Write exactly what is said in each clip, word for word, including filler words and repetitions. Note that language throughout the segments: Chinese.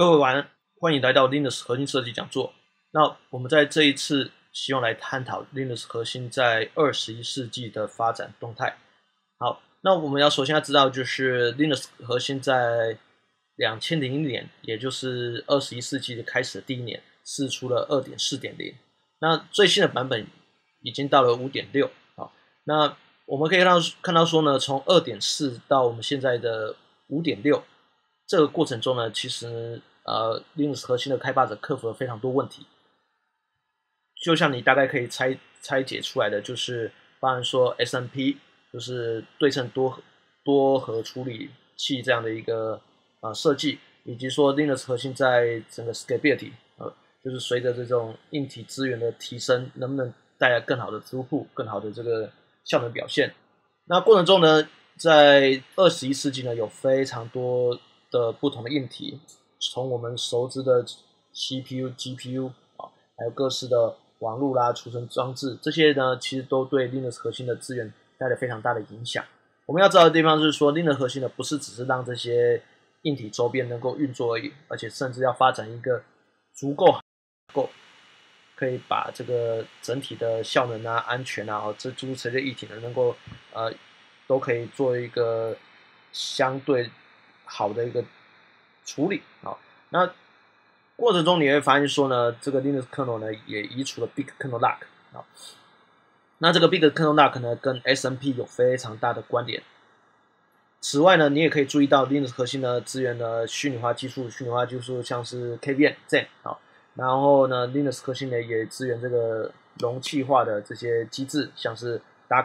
各位晚安，欢迎来到 Linux 核心设计讲座。那我们在这一次希望来探讨 Linux 核心在二十一世纪的发展动态。好，那我们要首先要知道，就是 Linux 核心在两千零一年，也就是二十一世纪的开始的第一年，释出了 二点四点零。那最新的版本已经到了 五点六。好，那我们可以看到看到说呢，从 二点四 到我们现在的 五点六。这个过程中呢，其实呃，Linux 核心的开发者克服了非常多问题，就像你大概可以拆拆解出来的，就是包含说 S M P， 就是对称多多核处理器这样的一个呃设计，以及说 Linux 核心在整个 scalability， 呃，就是随着这种硬体资源的提升，能不能带来更好的throughput户、更好的这个效能表现？那过程中呢，在二十一世纪呢，有非常多的不同的硬体，从我们熟知的 C P U、G P U 啊，还有各式的网络啦、储存装置，这些呢，其实都对 Linux 核心的资源带来非常大的影响。我们要知道的地方是说 ，Linux 核心呢，不是只是让这些硬体周边能够运作而已，而且甚至要发展一个足够够可以把这个整体的效能啊、安全啊，这诸如此类的议题呢，能够呃都可以做一个相对好的一个处理啊。那过程中你会发现说呢，这个 Linux kernel 呢也移除了 Big Kernel Lock 啊。那这个 Big Kernel Lock 呢跟 S M P 有非常大的关联。此外呢，你也可以注意到 Linux 核心的资源呢虚拟化技术，虚拟化技术像是 K V M、Zen 啊。然后呢 ，Linux 核心呢也支援这个容器化的这些机制，像是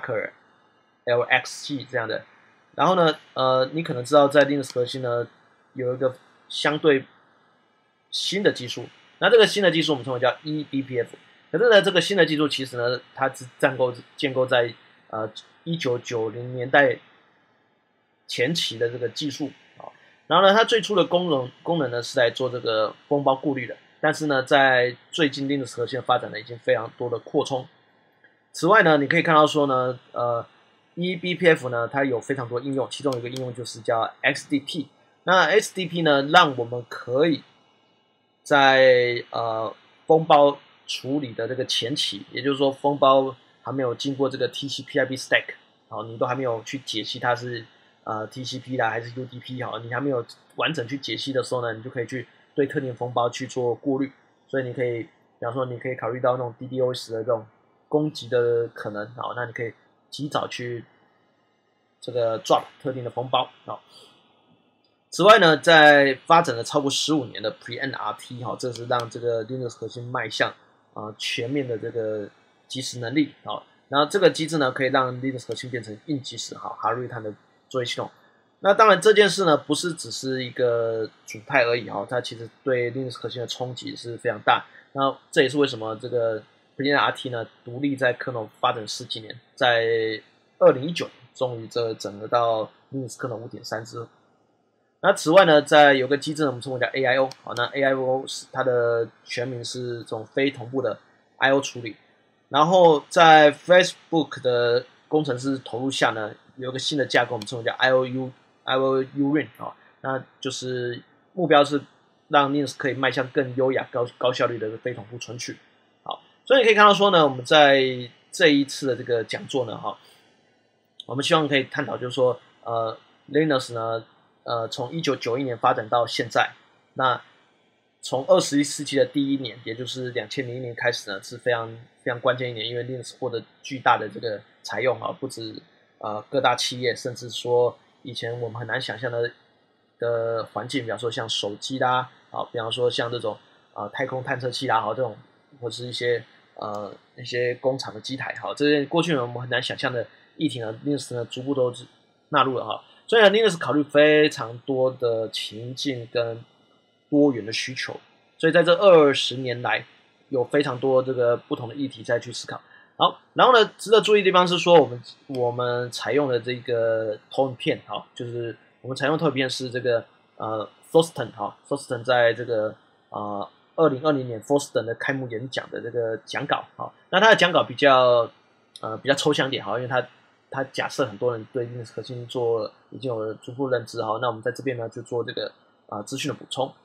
Docker、L X C 这样的。然后呢，呃，你可能知道在 Linux 核心呢有一个相对新的技术，那这个新的技术我们称为叫 E B P F。可是呢，这个新的技术其实呢，它是建构建构在呃一九九零年代前期的这个技术啊。然后呢，它最初的功能功能呢是来做这个封包过滤的。但是呢，在最近 Linux 核心的发展呢，已经非常多的扩充。此外呢，你可以看到说呢，呃 ，E B P F 呢，它有非常多应用，其中有一个应用就是叫 X D P。那 X D P 呢，让我们可以在呃封包处理的这个前期，也就是说封包还没有经过这个 T C P/I P stack， 好，你都还没有去解析它是呃 T C P 啦还是 U D P 好，你还没有完整去解析的时候呢，你就可以去对特定封包去做过滤。所以你可以，比方说你可以考虑到那种 DDoS 的这种攻击的可能，好，那你可以及早去这个 drop 特定的封包啊。此外呢，在发展了超过十五年的 Pre-N R T 哈，这是让这个 Linux 核心迈向啊、呃、全面的这个即时能力啊。然后这个机制呢，可以让 Linux 核心变成硬即时哈 hard real time 的作业系统。那当然这件事呢，不是只是一个主态而已哈，它其实对 Linux 核心的冲击是非常大。那这也是为什么这个 Pre-N R T 呢，独立在 kernel 发展十几年，在二零一九年终于这整合到 Linux kernel 五点三之后。那此外呢，在有个机制呢，我们称为叫 A I O， 好，那 A I O 是它的全名是这种非同步的 I O 处理。然后在 Facebook 的工程师投入下呢，有个新的架构，我们称为叫 I O U I O U Ring 啊，那就是目标是让 Linux 可以迈向更优雅、高高效率的非同步存取。好，所以你可以看到说呢，我们在这一次的这个讲座呢，哈，我们希望可以探讨，就是说，呃 ，Linux 呢。呃，从一九九一年发展到现在，那从二十一世纪的第一年，也就是两千零一年开始呢，是非常非常关键一年，因为 Linux 获得巨大的这个采用啊，不止呃各大企业，甚至说以前我们很难想象的的环境，比方说像手机啦，啊，比方说像这种啊、呃、太空探测器啦，好这种，或是一些呃一些工厂的机台，好，这些过去呢我们很难想象的议题呢，Linux 呢逐步都纳入了哈。所以呢 Linux 考虑非常多的情境跟多元的需求，所以在这二十年来，有非常多这个不同的议题再去思考。好，然后呢，值得注意的地方是说，我们我们采用的这个投影片，好，就是我们采用投影片是这个呃 Thorsten 哈 ，Thorsten 在这个呃二零二零年 Thorsten 的开幕演讲的这个讲稿，好，那他的讲稿比较呃比较抽象点，好，因为他它假设很多人对 Linux 核心做已经有了初步认知哈，那我们在这边呢就做这个啊、呃、资讯的补充好。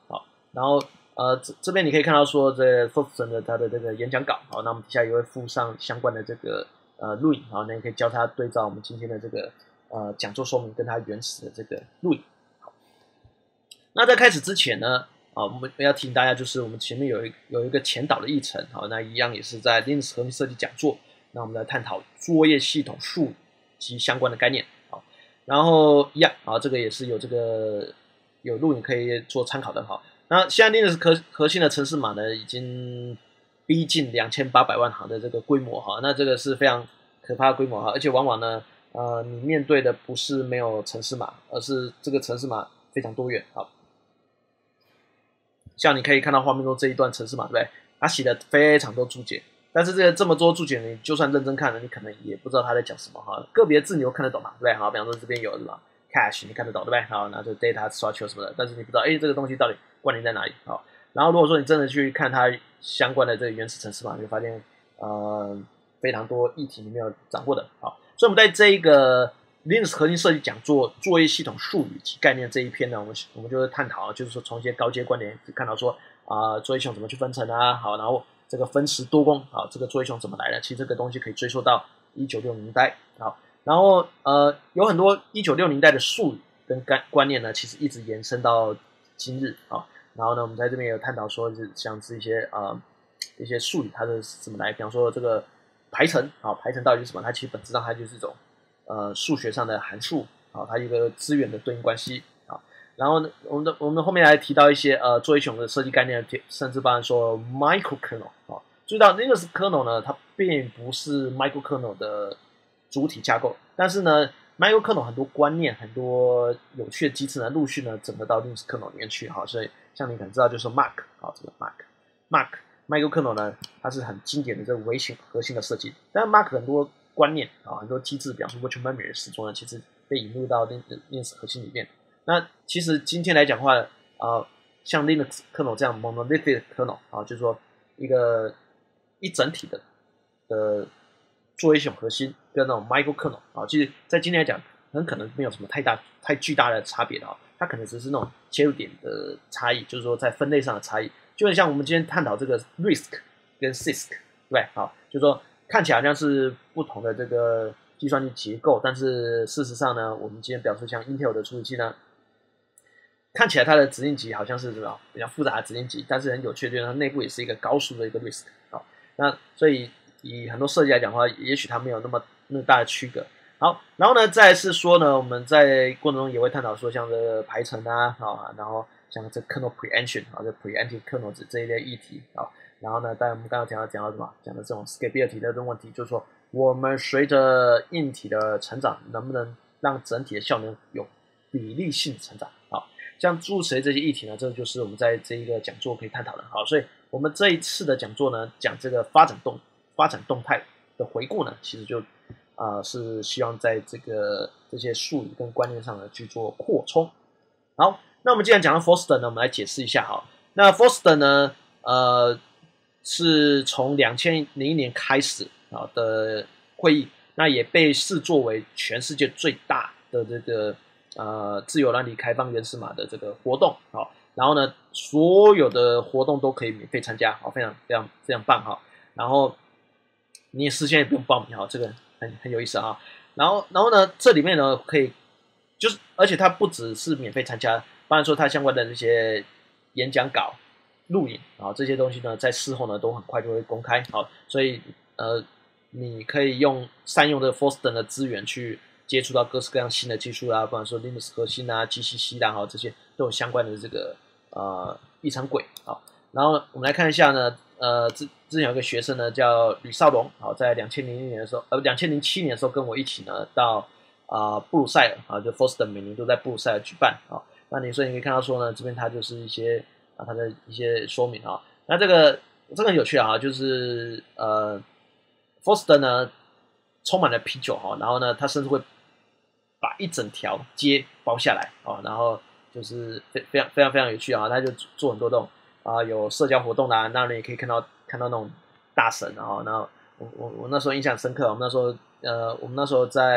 然后呃这这边你可以看到说这 Forston 的他的这个演讲稿，好，那我们底下也会附上相关的这个呃录影，好，那你可以教他对照我们今天的这个呃讲座说明跟他原始的这个录影。好，那在开始之前呢，啊，我们要提醒大家，就是我们前面有一有一个前导的议程，好，那一样也是在 Linux 核心设计讲座，那我们来探讨作业系统术语及相关的概念，好，然后一样，啊，这个也是有这个有录影可以做参考的，好，那现在 Linux 核核心的程式码呢，已经逼近两千八百万行的这个规模，哈，那这个是非常可怕的规模，哈，而且往往呢，呃，你面对的不是没有程式码，而是这个程式码非常多元，好。像你可以看到画面中这一段程式码，对不对？它写了非常多注解，但是这个这么多注解，你就算认真看了，你可能也不知道他在讲什么哈。个别字你又看得懂嘛，对不对？好，比方说这边有什么 cache， 你看得懂，对不对？好，然后就 data structure 什么的，但是你不知道，哎，这个东西到底关联在哪里？好，然后如果说你真的去看它相关的这个原始程式码，你会发现，呃，非常多议题你没有掌握的。好，所以我们在这一个Linux 核心设计讲座作业系统术语及概念这一篇呢，我们我们就会探讨，就是说从一些高阶观点看到说啊、呃，作业系统怎么去分层啊，好，然后这个分时多工，好，这个作业系统怎么来的？其实这个东西可以追溯到一九六零年代，好，然后呃有很多一九六零年代的术语跟观观念呢，其实一直延伸到今日，好，然后呢，我们在这边也有探讨说，是像是一些呃一些术语它是怎么来，比方说这个排程，好，排程到底是什么？它其实本质上它就是一种呃数学上的函数，好，它一个资源的对应关系，好，然后呢，我们的我们后面来提到一些呃作业系统的设计概念，甚至包含说 microkernel，好，注意到 Linux kernel 呢，它并不是 microkernel 的主体架构，但是呢 microkernel 很多观念、很多有趣的机制呢，陆续呢整合到 Linux kernel 里面去，好，所以像你可能知道就是 Mark， 好，这个 Mark，Mark microkernel 呢，它是很经典的这个微型核心的设计，但 Mark 很多观念啊，很多机制，比方说 virtual memory 的使用呢，其实被引入到 Linux 核心里面。那其实今天来讲的话，呃，像 Linux kernel 这样 monolithic kernel 啊，就是说一个一整体的的作业系统核心跟那种 micro kernel 啊，其实在今天来讲，很可能没有什么太大太巨大的差别的啊，它可能只是那种切入点的差异，就是说在分类上的差异，就很像我们今天探讨这个 R I S C 跟 S I S C， 对不对？好，就是说看起来好像是不同的这个计算机结构，但是事实上呢，我们今天表示像 Intel 的处理器呢，看起来它的指令集好像是什么比较复杂的指令集，但是很有趣的就是它内部也是一个高速的一个 R I S C， 好，那所以以很多设计来讲的话，也许它没有那么那么大的区隔。好，然后呢，再来是说呢，我们在过程中也会探讨说像这个排程啊，啊，然后像这 kernel preemption 啊，这 preemptive kernel 这一类议题啊，然后呢，当然我们刚刚讲到讲到什么，讲的这种 scalability 的这种问题，就是说我们随着硬体的成长，能不能让整体的效能有比例性成长？好，像诸如此类这些议题呢，这就是我们在这一个讲座可以探讨的。好，所以我们这一次的讲座呢，讲这个发展动发展动态的回顾呢，其实就啊、呃、是希望在这个这些术语跟观念上呢去做扩充。好，那我们既然讲到 Forston 呢，我们来解释一下哈。那 Forston 呢，呃，是从两千零一年开始啊的会议，那也被视作为全世界最大的这个呃自由软体开放原始码的这个活动，好，然后呢，所有的活动都可以免费参加，好，非常非常非常棒哈。然后你也事先也不用报名哈，这个很很有意思啊。然后然后呢，这里面呢可以就是，而且它不只是免费参加，当然说它相关的这些演讲稿、录影啊这些东西呢，在事后呢都很快就会公开，好，所以呃，你可以用善用这个 Forston 的资源去接触到各式各样新的技术啦，不管说 Linux 核心啊、G C C 啦，哈，这些都有相关的这个呃议程轨，好，然后我们来看一下呢，呃，之之前有个学生呢叫吕少龙，好，在两千零一年的时候，呃，两千零七年的时候跟我一起呢到啊、呃、布鲁塞尔啊，就 Forston 每年都在布鲁塞尔举办啊，那你所以你可以看到说呢，这边它就是一些啊它的一些说明啊，那这个这个很有趣啊，就是呃 Forston 呢充满了啤酒哈，然后呢，它甚至会把一整条街包下来啊，然后就是非非常非常非常有趣啊，他就做很多这种啊、呃、有社交活动啦、啊，那你也可以看到看到那种大神啊，然后我我我那时候印象深刻，我们那时候呃我们那时候在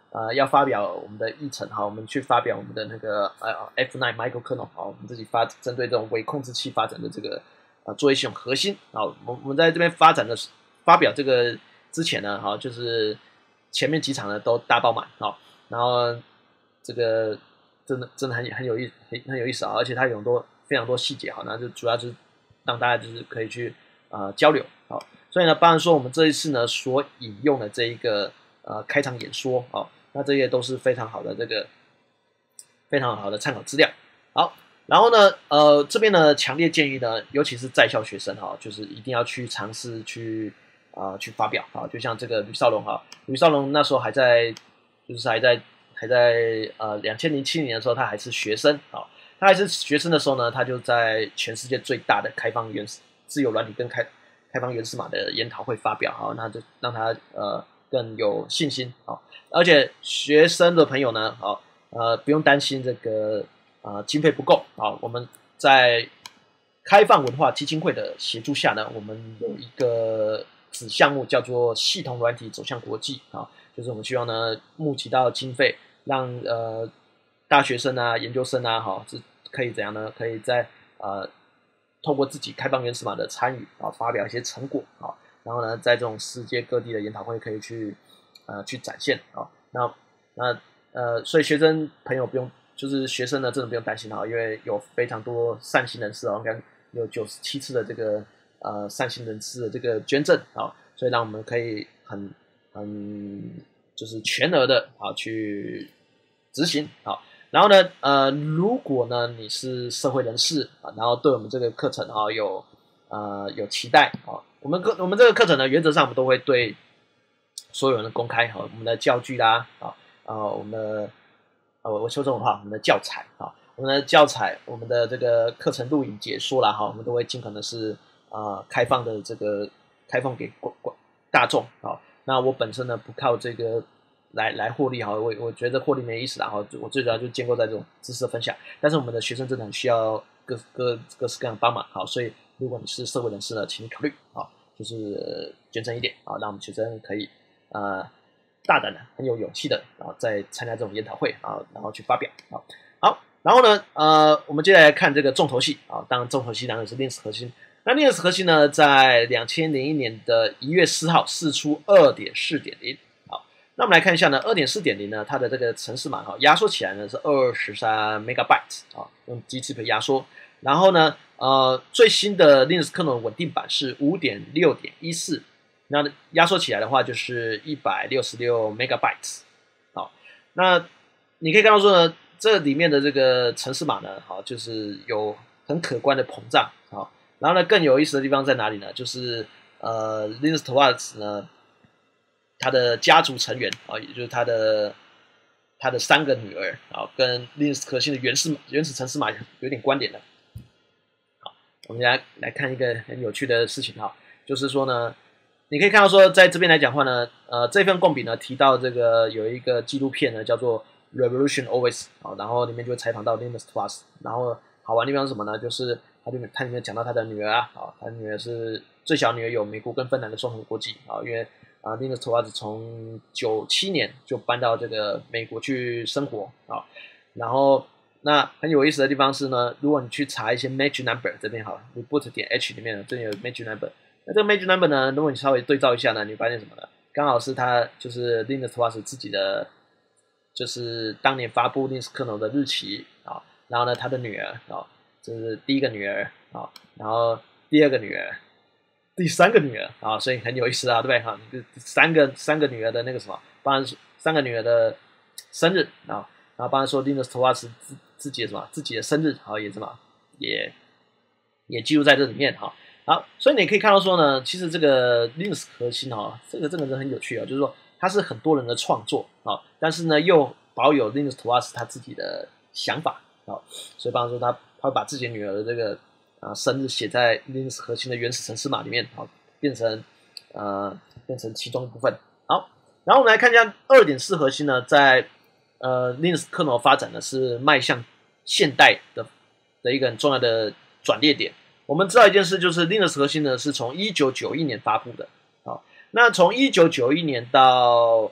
呃要发表我们的议程哈，我们去发表我们的那个呃 F 九 microkernel 好，我们自己发针对这种微控制器发展的这个呃作业系统核心啊，我我们在这边发展的发表这个之前呢，哈，就是前面几场呢都大爆满啊，然后这个真的真的很很有意很很有意思啊，而且它有很多非常多细节哈，那就主要就是让大家就是可以去呃交流好。所以呢，当然说我们这一次呢所引用的这一个呃开场演说哦，那这些都是非常好的这个非常好的参考资料。好，然后呢，呃，这边呢强烈建议呢，尤其是在校学生哈、哦，就是一定要去尝试去啊、呃、去发表啊，就像这个吕少龙哈，吕少龙那时候还在就是还在还在呃两千零七年的时候，他还是学生啊、哦，他还是学生的时候呢，他就在全世界最大的开放原始自由软体跟开开放原始码的研讨会发表哈，那就让他呃更有信心啊，而且学生的朋友呢，好呃不用担心这个呃经费不够啊，我们在开放文化基金会的协助下呢，我们有一个子项目叫做系统软体走向国际啊，就是我们希望呢募集到经费，让呃大学生啊、研究生啊，哈，这可以怎样呢？可以在呃透过自己开放原始码的参与啊，发表一些成果啊，然后呢，在这种世界各地的研讨会可以去呃去展现啊。那那呃，所以学生朋友不用，就是学生呢真的不用担心啊，因为有非常多善心人士啊，应该有九十七次的这个呃善心人士的这个捐赠啊，所以让我们可以很很就是全额的啊去执行啊。然后呢，呃，如果呢你是社会人士啊，然后对我们这个课程啊有呃有期待啊，我们课我们这个课程呢，原则上我们都会对所有人公开哈，我们的教具啦啊啊，我们的呃我说这种话，我们的教材啊，我们的教材，我们的这个课程录影解说啦哈，我们都会尽可能是啊、呃、开放的这个开放给广广大众啊。那我本身呢不靠这个。来来获利哈，我我觉得获利没意思啦哈，我最主要就建构在这种知识的分享，但是我们的学生真的很需要各各各式各样的帮忙，好，所以如果你是社会人士呢，请你考虑啊，就是捐赠一点啊，让我们学生可以呃大胆的、很有勇气的，然后再参加这种研讨会啊，然后去发表啊，好，然后呢呃，我们接下来看这个重头戏啊，当然重头戏当然是 Linux 核心，那 Linux 核心呢，在两千零一年的一月四号释出 二点四点零。那我们来看一下呢 ，二点四点零 呢，它的这个程式码哈压缩起来呢是二十三 megabyte 啊，用 G C P 压缩。然后呢，呃，最新的 Linux kernel 稳定版是 五点六点一四， 那压缩起来的话就是一百六十六 megabytes。好，那你可以看到说呢，这里面的这个程式码呢，好，就是有很可观的膨胀。好，然后呢，更有意思的地方在哪里呢？就是呃 ，Linus Torvalds 呢。他的家族成员啊，也就是他的他的三个女儿啊，跟 Linux 核心的原始原始程式码有点关联的。好，我们来来看一个很有趣的事情哈，就是说呢，你可以看到说，在这边来讲话呢，呃，这份共笔呢提到这个有一个纪录片呢叫做 Revolution Always 啊，然后里面就会采访到 Linus Torvalds，然后好玩的地方是什么呢？就是他里面他里面讲到他的女儿啊，啊，他女儿是最小女儿有美国跟芬兰的双重国籍啊，因为啊 ，Linus Torvalds 从九七年就搬到这个美国去生活啊，然后那很有意思的地方是呢，如果你去查一些 Magic Number 这边好 ，Reboot 点 H 里面这里有 Magic Number， 那这个 Magic Number 呢，如果你稍微对照一下呢，你发现什么呢？刚好是他就是 Linus Torvalds 自己的，就是当年发布 Linux kernel 的日期啊，然后呢，他的女儿啊，这是第一个女儿啊，然后第二个女儿。第三个女儿啊，所以很有意思啊，对不对？哈，三个三个女儿的那个什么，帮然三个女儿的生日啊，然后帮然说 Linus Torvalds 自自己的什么自己的生日，好也什么也也记录在这里面哈。好，所以你可以看到说呢，其实这个 Linux 核心哈，这个这个人很有趣啊，就是说它是很多人的创作啊，但是呢又保有 Linus Torvalds 他自己的想法啊，所以帮然说他他会把自己的女儿的这个。啊，生日写在 Linux 核心的原始程式码里面，好，变成呃变成其中一部分。好，然后我们来看一下 二点四 核心呢，在呃 Linux kernel 发展呢是迈向现代的的一个很重要的转捩点。我们知道一件事，就是 Linux 核心呢是从一九九一年发布的，好，那从一九九一年到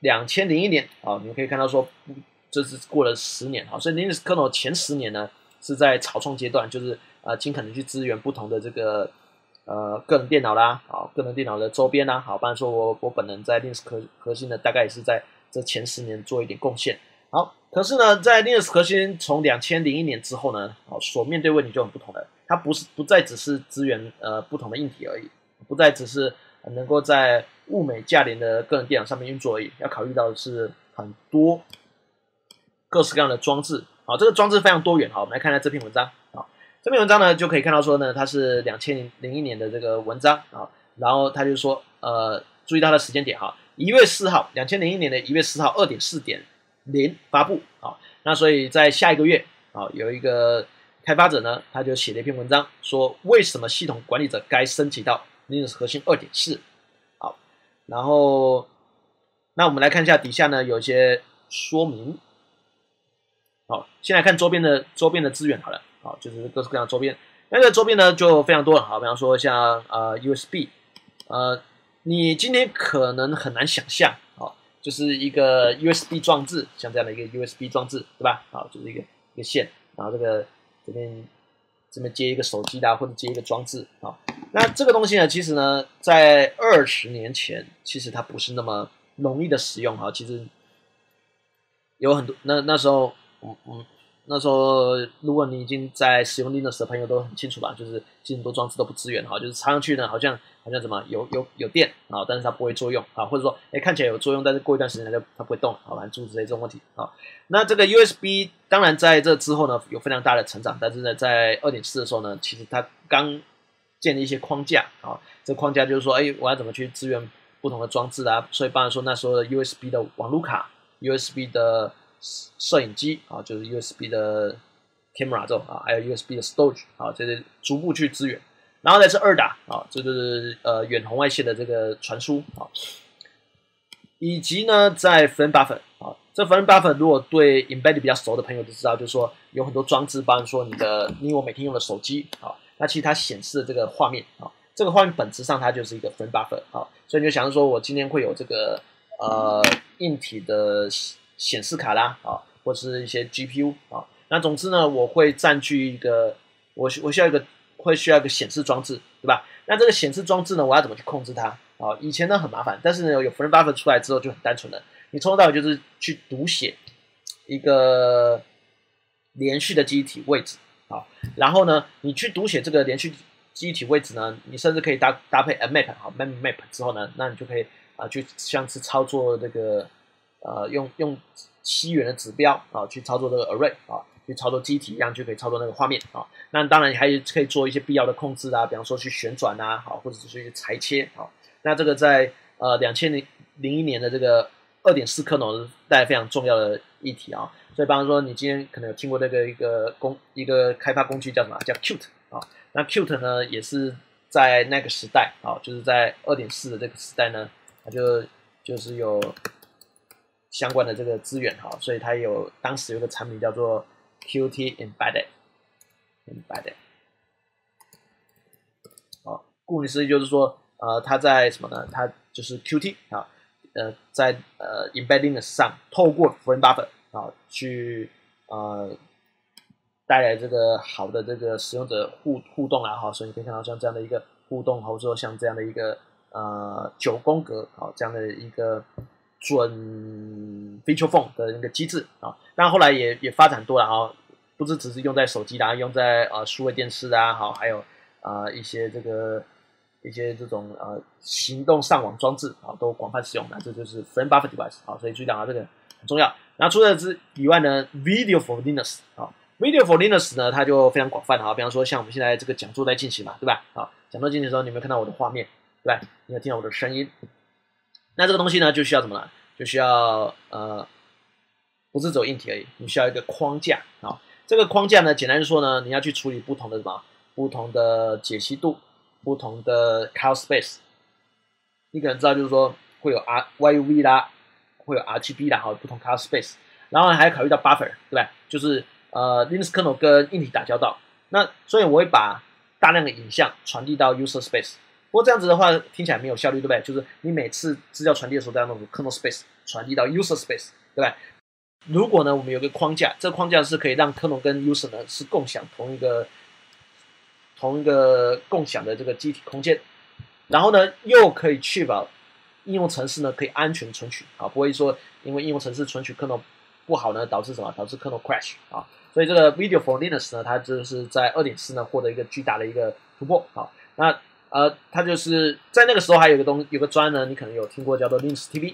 两千零一年啊，你们可以看到说，这是过了十年啊，所以 Linux kernel 前十年呢是在草创阶段，就是呃尽可能去支援不同的这个呃个人电脑啦，啊个人电脑的周边啦，好，比方说我我本人在 Linux 核核心呢，大概也是在这前十年做一点贡献。好，可是呢，在 Linux 核心从两千零一年之后呢，好所面对问题就很不同了，它不是不再只是支援呃不同的硬体而已，不再只是能够在物美价廉的个人电脑上面运作而已，要考虑到的是很多各式各样的装置。好，这个装置非常多元。好，我们来看一下这篇文章。好，这篇文章呢就可以看到说呢，它是两千零一年的这个文章啊，然后他就说，呃，注意到它的时间点哈，一月四号，两千零一年的一月四号二点四点零发布啊，那所以在下一个月啊，有一个开发者呢，他就写了一篇文章，说为什么系统管理者该升级到 Linux 核心 二点四。好，然后那我们来看一下底下呢有一些说明。好，先来看周边的周边的资源好了，好，就是各式各样的周边。那个周边呢就非常多了，好，比方说像呃 U S B， 呃，你今天可能很难想象，好，就是一个 U S B 装置，像这样的一个 U S B 装置，对吧？好，就是一个一个线，然后这个这边这边接一个手机啦，或者接一个装置，好，那这个东西呢，其实呢，在二十年前，其实它不是那么容易的使用，哈，其实有很多那那时候。嗯嗯，那时候如果你已经在使用 Linux 的朋友都很清楚吧，就是其实很多装置都不支援哈，就是插上去呢，好像好像怎么有有有电啊，但是它不会作用啊，或者说哎看起来有作用，但是过一段时间它就它不会动，好吧，诸如此类这种问题啊。那这个 U S B 当然在这之后呢有非常大的成长，但是呢在 二点四 的时候呢，其实它刚建立一些框架啊，这框架就是说，哎，我要怎么去支援不同的装置啊，所以包含说那时候的 U S B 的网路卡 ，U S B 的摄影机啊，就是 U S B 的 camera 这种啊，还有 U S B 的 storage 啊，这是逐步去支援。然后再是二打啊，这就是呃远红外线的这个传输啊，以及呢在 Frame Buffer 啊，这 Frame Buffer 如果对 Embedded 比较熟的朋友就知道，就是说有很多装置，包含说你的你我每天用的手机啊，那其实它显示的这个画面啊，这个画面本质上它就是一个 Frame Buffer 啊，所以你就想说我今天会有这个呃硬体的显示卡啦，啊，或是一些 G P U 啊，那总之呢，我会占据一个，我我需要一个会需要一个显示装置，对吧？那这个显示装置呢，我要怎么去控制它？啊，以前呢很麻烦，但是呢有 Frame Buffer 出来之后就很单纯了，你从头到尾就是去读写一个连续的记忆体位置，啊，然后呢你去读写这个连续记忆体位置呢，你甚至可以搭搭配 mmap 好 memory map 之后呢，那你就可以啊去像是操作这个。呃，用用西元的指标啊去操作这个 array 啊，去操作机体一样就可以操作那个画面啊。那当然还可以做一些必要的控制啊，比方说去旋转啊，好，或者是去裁切啊。那这个在呃两千零零一年的这个二点四 kernel 带来非常重要的议题啊。所以，比方说你今天可能有听过那个一个工一个开发工具叫什么？叫 Qt 啊。那 Qt 呢也是在那个时代啊，就是在二点四的这个时代呢，它就就是有。相关的这个资源哈，所以它有当时有个产品叫做 Qt Embedded Embedded， 啊，顾名思义就是说，呃，它在什么呢？它就是 Qt 啊，呃，在呃 Embedding 上透过 Frame Buffer 啊去呃带来这个好的这个使用者互互动啦哈，所以你可以看到像这样的一个互动，或者说像这样的一个呃九宫格啊这样的一个。准 feature phone 的那个机制啊，但后来也也发展多了啊，不是只是用在手机啦，用在呃数位电视啊，好，还有啊、呃、一些这个一些这种呃行动上网装置啊，都广泛使用的，这就是 Frame Buffer device 啊，所以注意到啊这个很重要。然后除了之以外呢 ，Video for Linux 啊 ，Video for Linux 呢，它就非常广泛啊，比方说像我们现在这个讲座在进行嘛，对吧？啊，讲座进行的时候，你有没有看到我的画面，对吧？你有听到我的声音？那这个东西呢，就需要怎么呢？就需要呃，不是只有硬体而已，你需要一个框架啊。这个框架呢，简单说呢，你要去处理不同的什么，不同的解析度，不同的 color space。你可能知道，就是说会有 R Y U V 啦，会有 R G B 啦，哈，不同 color space。然后还要考虑到 buffer， 对吧？就是呃 Linux kernel 跟硬体打交道。那所以我会把大量的影像传递到 user space。 过这样子的话听起来没有效率，对不对？就是你每次资料传递的时候都要弄 kernel space 传递到 user space， 对不对？如果呢我们有个框架，这个框架是可以让 kernel 跟 user 呢是共享同一个同一个共享的这个机体空间，然后呢又可以确保应用程式呢可以安全存取啊，不会说因为应用程式存取 kernel 不好呢导致什么？导致 kernel crash 啊。所以这个 Video for Linux 呢，它就是在 二点四 呢获得一个巨大的一个突破啊。那呃，它就是在那个时候还有一个东有个专呢，你可能有听过叫做 Linux T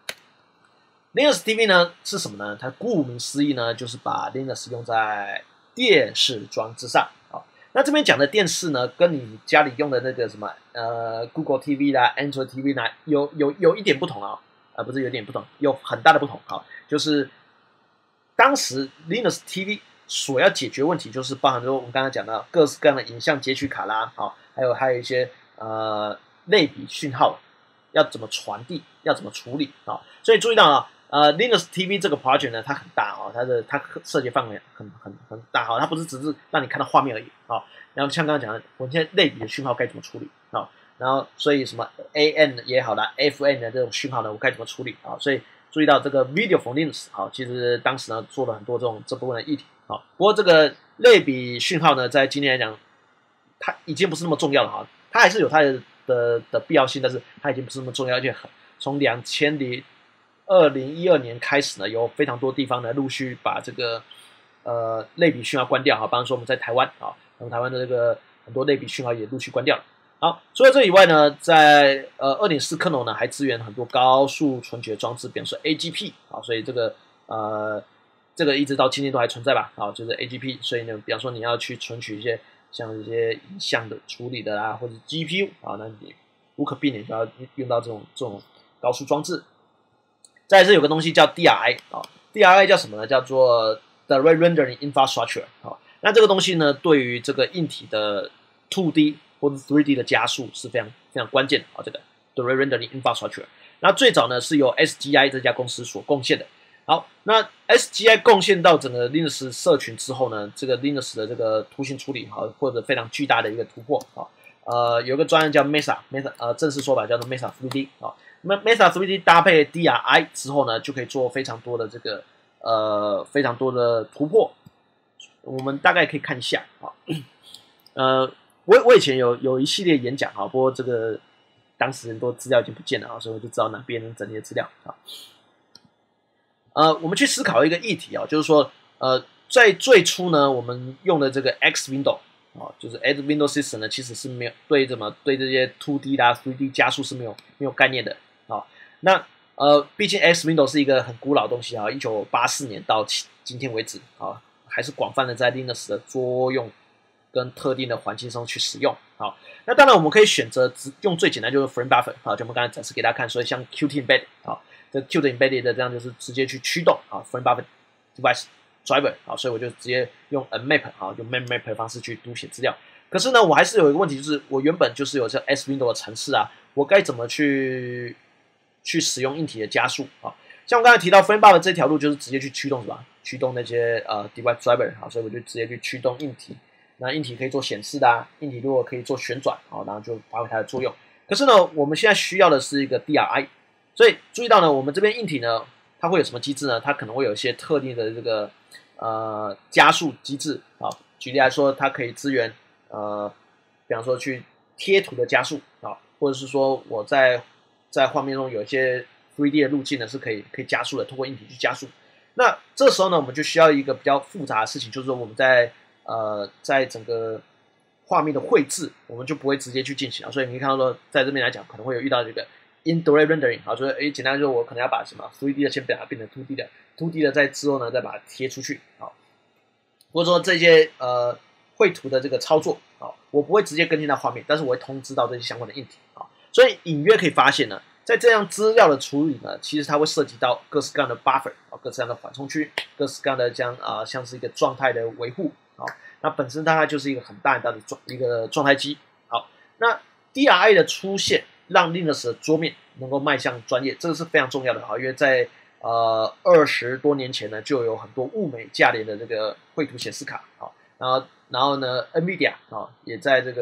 V。Linux T V 呢是什么呢？它顾名思义呢，就是把 Linux 用在电视装置上啊。那这边讲的电视呢，跟你家里用的那个什么呃 Google T V 啦、Android T V 啦，有有有一点不同啊，呃不是有点不同，有很大的不同啊，就是当时 Linux T V 所要解决问题，就是包含说我们刚才讲到各式各样的影像截取卡啦，好，还有还有一些呃类比讯号要怎么传递，要怎么处理啊？所以注意到啊。呃 ，Linux T V 这个 project 呢，它很大哦，它的它涉及范围很很很大哈、哦，它不是只是让你看到画面而已啊、哦。然后像刚刚讲的，我们现在类比的讯号该怎么处理啊、哦？然后所以什么 A N 也好啦 ，F N 的这种讯号呢，我该怎么处理啊、哦？所以注意到这个 Video for Linux 好、哦，其实当时呢做了很多这种这部分的议题啊、哦。不过这个类比讯号呢，在今天来讲，它已经不是那么重要了哈、哦，它还是有它的的的必要性，但是它已经不是那么重要，而且很从两千里。二零一二年开始呢，有非常多地方呢陆续把这个呃类比讯号关掉哈，比方说我们在台湾啊，我们台湾的这个很多类比讯号也陆续关掉了。好，除了这以外呢，在呃 二点四 kernel 呢还支援很多高速存取的装置，比方说 A G P 啊，所以这个呃这个一直到今天都还存在吧？啊，就是 A G P， 所以呢，比方说你要去存取一些像一些影像的处理的啦，或者 G P U 啊，那你无可避免就要用到这种这种高速装置。再来是有个东西叫 D R I 啊 ，D R I 叫什么呢？叫做 Direct Rendering Infrastructure 啊。那这个东西呢，对于这个硬体的 二 D 或者 三 D 的加速是非常非常关键的啊。这个 Direct Rendering Infrastructure， 那最早呢是由 S G I 这家公司所贡献的。好，那 S G I 贡献到整个 Linux 社群之后呢，这个 Linux 的这个图形处理啊，或者非常巨大的一个突破啊。呃，有个专案叫 Mesa，Mesa 呃正式说法叫做 Mesa 三 D 啊。那么 Mesa 三 D 搭配 D R I 之后呢，就可以做非常多的这个呃非常多的突破。我们大概可以看一下啊，呃，我我以前有有一系列演讲啊，不过这个当时很多资料已经不见了啊，所以我就知道哪边能整理的资料啊。呃，我们去思考一个议题啊，就是说呃在最初呢，我们用的这个 X Window。哦，就是 X Window System 呢，其实是没有对怎么对这些 二 D 啦、三 D 加速是没有没有概念的啊、哦。那呃，毕竟 X Window 是一个很古老的东西啊，一九八四年到今天为止啊、哦，还是广泛的在 Linux 的作用跟特定的环境中去使用。好、哦，那当然我们可以选择只用最简单就是 Frame Buffer 啊、哦，就我们刚才展示给大家看，所以像 Qt Embedded 啊、哦，这 Qt Embedded 的这样就是直接去驱动啊、哦、Frame Buffer Device。driver 好，所以我就直接用 nmap 好，用 manmap 的方式去读写资料。可是呢，我还是有一个问题，就是我原本就是有这 S Window 的程式啊，我该怎么去去使用硬体的加速啊？像我刚才提到 Frame Buffer 这条路，就是直接去驱动什么？驱动那些呃 device driver 好，所以我就直接去驱动硬体。那硬体可以做显示的啊，硬体如果可以做旋转好，然后就发挥它的作用。可是呢，我们现在需要的是一个 D R I， 所以注意到呢，我们这边硬体呢，它会有什么机制呢？它可能会有一些特定的这个呃加速机制啊。举例来说，它可以支援呃，比方说去贴图的加速啊，或者是说我在在画面中有一些 三 D 的路径呢是可以可以加速的，通过硬体去加速。那这时候呢，我们就需要一个比较复杂的事情，就是说我们在呃在整个画面的绘制，我们就不会直接去进行啊。所以你可以看到说，在这边来讲，可能会有遇到这个 indirect rendering 啊，就是诶简单说，我可能要把什么 三 D 的先把它变成 二 D 的，二 D 的在之后呢再把它贴出去啊。或者说这些呃绘图的这个操作啊，我不会直接更新到画面，但是我会通知到这些相关的硬体啊。所以隐约可以发现呢，在这样资料的处理呢，其实它会涉及到各式各样的 buffer 啊，各式各样的缓冲区，各式各样的这样啊、呃，像是一个状态的维护啊。那本身大概就是一个很大很大的状一个状态机。好，那 D R I 的出现让 Linux 的桌面能够迈向专业，这个是非常重要的啊，因为在呃二十多年前呢，就有很多物美价廉的这个绘图显示卡啊，然后然后呢 ，NVIDIA 啊也在这个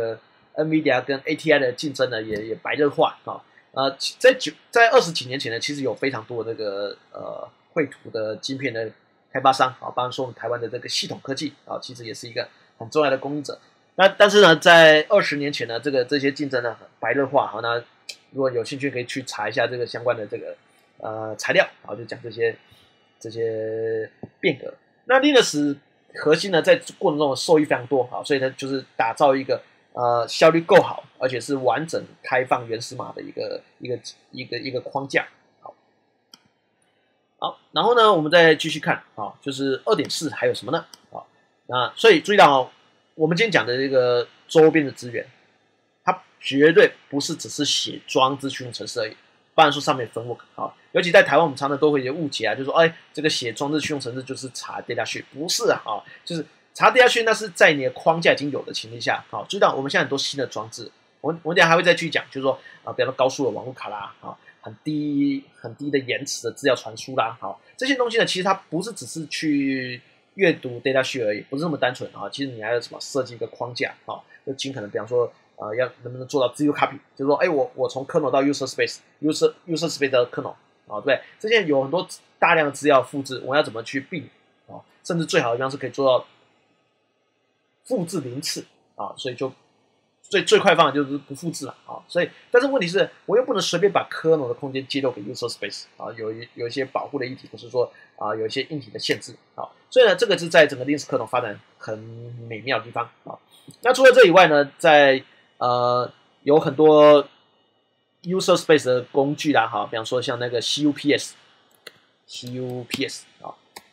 NVIDIA 跟 A T I 的竞争呢也也白热化啊。呃，在九在二十几年前呢，其实有非常多的这个呃绘图的晶片的开发商啊，包括说我们台湾的这个系统科技啊，其实也是一个很重要的供应者。那但是呢，在二十年前呢，这个这些竞争呢白热化，好，那如果有兴趣可以去查一下这个相关的这个呃材料，然后就讲这些这些变革。那 Linux 核心呢，在过程中受益非常多啊，所以呢就是打造一个呃效率够好，而且是完整开放原始码的一个一个一个一个框架。好，好，然后呢，我们再继续看啊，就是 二点四 还有什么呢？啊，那所以注意到哦，我们今天讲的这个周边的资源，它绝对不是只是写装置驱动程式而已，不然说上面分 work 啊，尤其在台湾，我们常常都会有误解啊，就说哎，这个写装置驱动程式就是查 data sheet， 不是啊，啊就是查 data sheet 那是在你的框架已经有的情况下，好，注意到我们现在很多新的装置，我我等一下还会再去讲，就是说啊，比方说高速的网络卡啦，啊，很低很低的延迟的资料传输啦，好，这些东西呢，其实它不是只是去阅读 data sheet 而已，不是那么单纯啊，其实你还有什么设计一个框架啊，就尽可能比方说。呃，要能不能做到 zero copy， 就是说，哎，我我从 kernel 到 user space，user user space 的 kernel， 啊，对，这些有很多大量的资料复制，我要怎么去避免啊？甚至最好的地方是可以做到复制零次啊，所以就最最快方法就是不复制了啊。所以，但是问题是，我又不能随便把 kernel 的空间揭露给 user space 啊，有一有一些保护的议题，不是说啊有一些硬体的限制啊。所以呢，这个是在整个 Linux 可能发展很美妙的地方啊。那除了这以外呢，在呃，有很多 user space 的工具啦，哈，比方说像那个 C U P S，C U P S 啊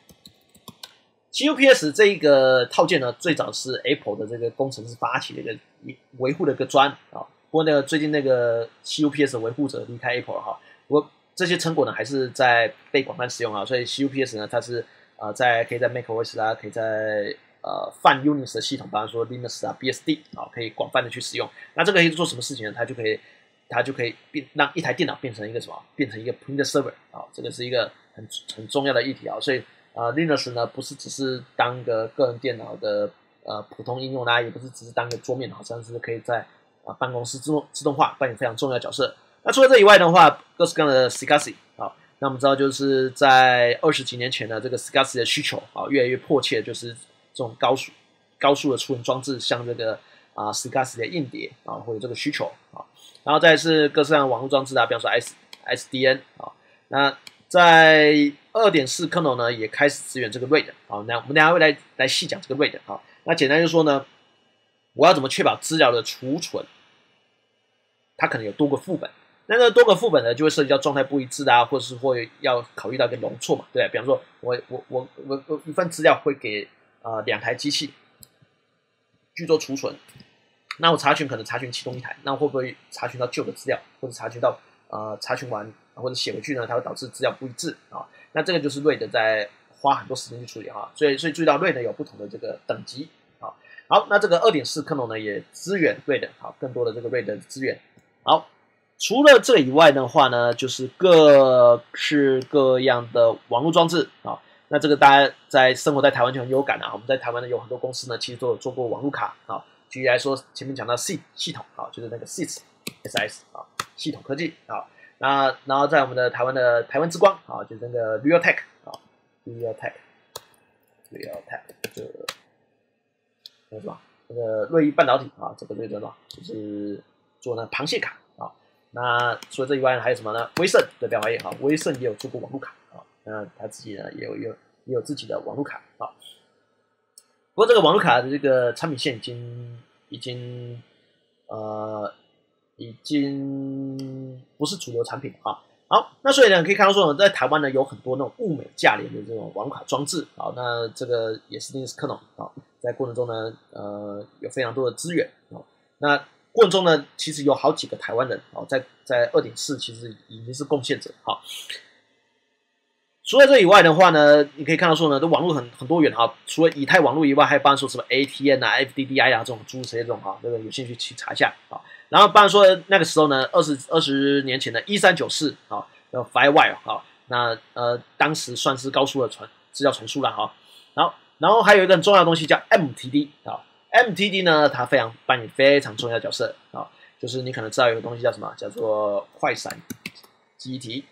，C U P S 这一个套件呢，最早是 Apple 的这个工程师发起的一个维护的一个专啊。不过那个最近那个 C U P S 的维护者离开 Apple 了哈，不过这些成果呢还是在被广泛使用啊，所以 C U P S 呢，它是呃在可以在 macOS 啦，可以在呃，泛 Unix 的系统，比方说 Linux 啊、B S D 啊，可以广泛的去使用。那这个可以做什么事情呢？它就可以，它就可以变让一台电脑变成一个什么？变成一个 print server 啊，这个是一个很很重要的议题啊。所以呃 ，Linux 呢不是只是当个个人电脑的呃普通应用啦，也不是只是当个桌面，好像是可以在啊、呃、办公室自动自动化扮演非常重要的角色。那除了这以外的话，各式各样的 S C S I 啊，那我们知道就是在二十几年前呢，这个 S C S I 的需求啊越来越迫切，就是。这种高速高速的储存装置，像这个啊 S C S I 的硬碟啊，或者这个需求啊，然后再是各式各样的网络装置啊，比方说 S S D N 啊，那在 二点四 kernel 呢也开始支援这个 RAID 啊，那我们等一下会来来细讲这个 RAID 啊，那简单就说呢，我要怎么确保资料的储存，它可能有多个副本。那个多个副本呢，就会涉及到状态不一致啊，或者是会要考虑到一个容错嘛，对吧？比方说我我我我我一份资料会给呃两台机器去做储存，那我查询可能查询其中一台，那会不会查询到旧的资料，或者查询到呃查询完或者写回去呢？它会导致资料不一致啊。那这个就是 RAID 在花很多时间去处理哈，所以所以注意到 RAID 有不同的这个等级啊。好，那这个 二点四 kernel 呢也支援 RAID 好更多的这个 RAID 的资源。好。除了这以外的话呢，就是各式各样的网络装置啊。那这个大家在生活在台湾就很有感啊。我们在台湾呢有很多公司呢，其实都有做过网络卡啊。举例来说，前面讲到 C 系统啊，就是那个 S I S S I S 啊，系统科技啊。那然后在我们的台湾的台湾之光啊，就是那个 Realtek 啊 ，Realtek，Realtek 这个那什么那个瑞昱半导体啊，这个这个什么就是做那螃蟹卡。那除了这以外，还有什么呢？威盛的标牌也好，威盛也有做过网络卡啊。那他自己呢，也有也有也有自己的网络卡啊。不过这个网络卡的这个产品线已经已经呃已经不是主流产品啊。好，那所以呢，可以看到说，在台湾呢有很多那种物美价廉的这种网络卡装置啊。那这个也是 Linux kernel 啊，在过程中呢，呃，有非常多的资源啊。那过程中呢，其实有好几个台湾人哦，在在 二点四 其实已经是贡献者哈。除了这以外的话呢，你可以看到说呢，这网络很很多元哈。除了以太网络以外，还有包含说什么 A T N 啊、F D D I 啊这种诸如此类这种哈，这个有兴趣去查一下啊。然后包含说那个时候呢，二十二十年前的一三九四啊，叫 FireWire 啊，那呃当时算是高速的传资料传输了哈。然后然后还有一个很重要的东西叫 M T D 啊。 M T D 呢，它非常扮演非常重要的角色啊，就是你可能知道有个东西叫什么，叫做快闪记忆体。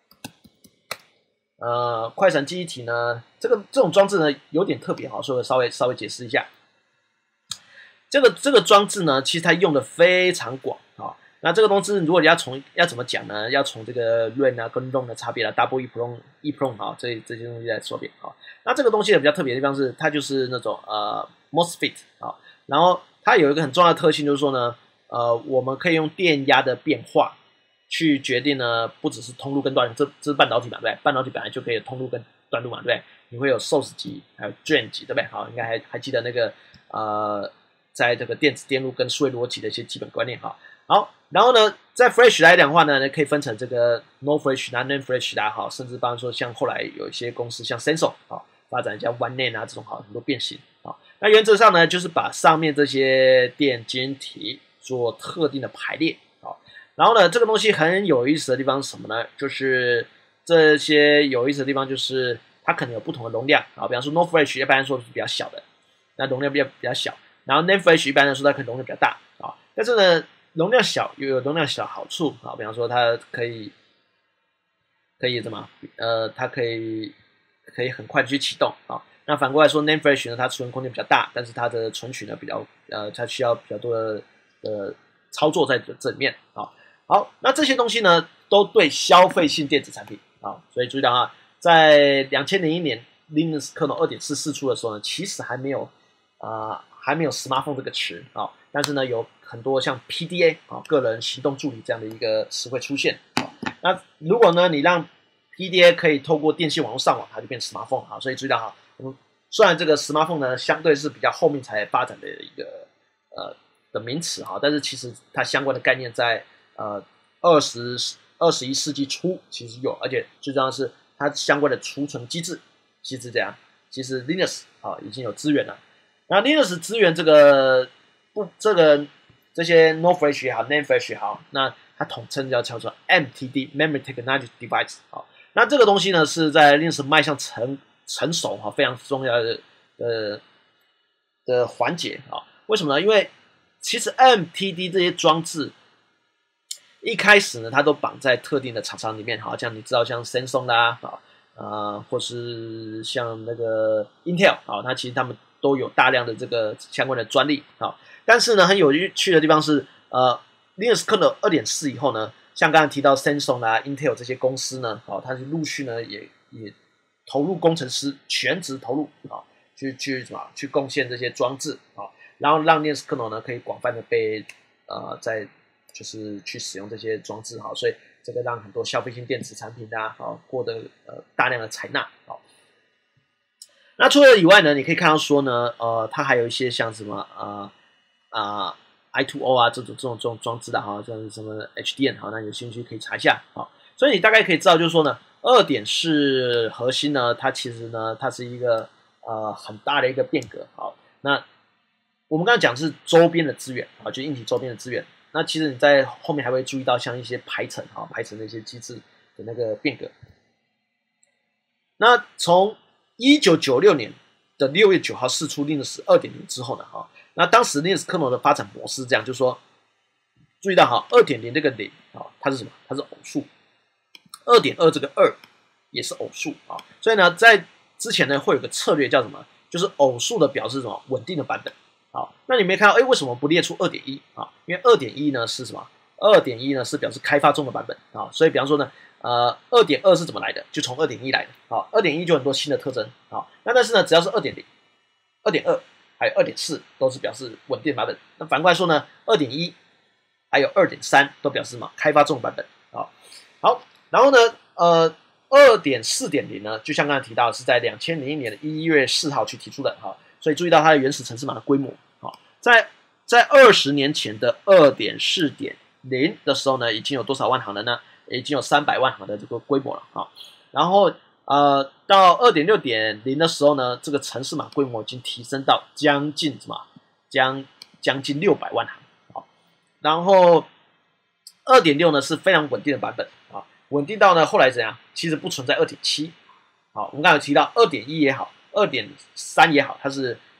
呃，快闪记忆体呢，这个这种装置呢有点特别哈，所以我稍微稍微解释一下。这个这个装置呢，其实它用的非常广啊。那这个东西如果你要从要怎么讲呢？要从这个 R A N 啊跟 R O M 的差别啦 ，double EEPROM EEPROM 啊，这这些东西来说明啊。那这个东西的比较特别的地方是，它就是那种呃 MOSFET 啊，然后它有一个很重要的特性，就是说呢，呃，我们可以用电压的变化去决定呢，不只是通路跟段路，这这是半导体嘛，对不对？半导体本来就可以有通路跟段路嘛，对不对？你会有 source 级，还有 drain 级，对不对？好，应该还还记得那个呃，在这个电子电路跟数位逻辑的一些基本观念哈。好，然后呢，在 Flash 来讲的话呢，可以分成这个 No Flash 啦、N Flash 啦，哈，甚至比方说像后来有一些公司像 Samsung 啊，发展像 One N 啊这种好很多变形啊。那原则上呢，就是把上面这些电晶体做特定的排列啊。然后呢，这个东西很有意思的地方是什么呢？就是这些有意思的地方就是它可能有不同的容量啊，比方说 No Flash 一般来说是比较小的，那容量比较比较小，然后 N Flash 一般来说它可能容量比较大啊，但是呢。容量小又有容量小的好处啊，比方说它可以可以怎么呃，它可以可以很快的去启动啊。那反过来说 ，N Flash 呢，它储存空间比较大，但是它的存取呢比较呃，它需要比较多的呃操作在这里面啊。好，那这些东西呢，都对消费性电子产品啊，所以注意到啊，在两千零一年 Linux Kernel 二点四释出的时候呢，其实还没有啊、呃，还没有 smartphone 这个词啊，但是呢有。很多像 P D A 啊，个人行动助理这样的一个词汇出现啊。那如果呢，你让 P D A 可以透过电信网络上网，它就变 smartphone 啊。所以注意到哈，嗯，虽然这个 smartphone 呢相对是比较后面才发展的一个呃的名词哈，但是其实它相关的概念在呃二十二十一世纪初其实有，而且最重要的是它相关的储存机制其实这样，其实 Linux 啊已经有资源了。那 Linux 资源这个不这个。这些 No Flash 也好 ，N Flash 也好，那它统称叫叫做 M T D（Memory Technology Device） 好，那这个东西呢是在 Linux 迈向成成熟哈非常重要的呃的环节啊。为什么呢？因为其实 M T D 这些装置一开始呢，它都绑在特定的厂商里面，好像你知道像 Samsung 啦啊呃，或是像那个 Intel 啊，它其实他们都有大量的这个相关的专利啊。但是呢，很有趣的地方是，呃 ，Linux Kernel 二点四以后呢，像刚才提到 Samsung 啦、Intel 这些公司呢，哦，它是陆续呢也也投入工程师，全职投入啊，去去什么去贡献这些装置啊，然后让 Linux Kernel 呢可以广泛的被呃在就是去使用这些装置哈，所以这个让很多消费性电子产品啊，好获得呃大量的采纳好。那除了以外呢，你可以看到说呢，呃，它还有一些像什么呃。啊、呃、，I two O 啊，这种这种这种装置的哈，像什么 H D N 好，那有兴趣可以查一下啊。所以你大概可以知道，就是说呢，二点四核心呢，它其实呢，它是一个呃很大的一个变革。好，那我们刚才讲的是周边的资源啊，就硬体周边的资源。那其实你在后面还会注意到像一些排程啊，排程的一些机制的那个变革。那从一九九六年的六月九号释出 Linux 二点零之后呢，哈。那当时 Linux Kernel 的发展模式这样，就是说，注意到哈 ，二点零 这个零啊，它是什么？它是偶数。二点二 这个二也是偶数啊，所以呢，在之前呢会有个策略叫什么？就是偶数的表示什么？稳定的版本。好，那你没看到？哎，为什么不列出 二点一 啊？因为 二点一 呢是什么？ 二点一 呢是表示开发中的版本啊，所以比方说呢，呃 ，二点二 是怎么来的？就从 二点一 来的。好 ，二点一 就很多新的特征啊。那但是呢，只要是 二点零、二点二。还有 二点四 都是表示稳定版本，那反过来说呢 ，二点一 还有 二点三 都表示什么？开发中版本啊。好，然后呢，呃 二点四点零 呢，就像刚才提到，是在两千零一年的一月四号去提出的哈，所以注意到它的原始程式码的规模啊，在在二十年前的 二点四点零 的时候呢，已经有多少万行了呢？已经有三百万行的这个规模了啊，然后。呃，到 二点六点零 的时候呢，这个程式码规模已经提升到将近什么？将将近六百万行啊。然后 二点六 呢是非常稳定的版本啊，稳定到呢后来怎样？其实不存在 二点七。好，我们刚才有提到 二点一 也好 ，二点三 也好，它是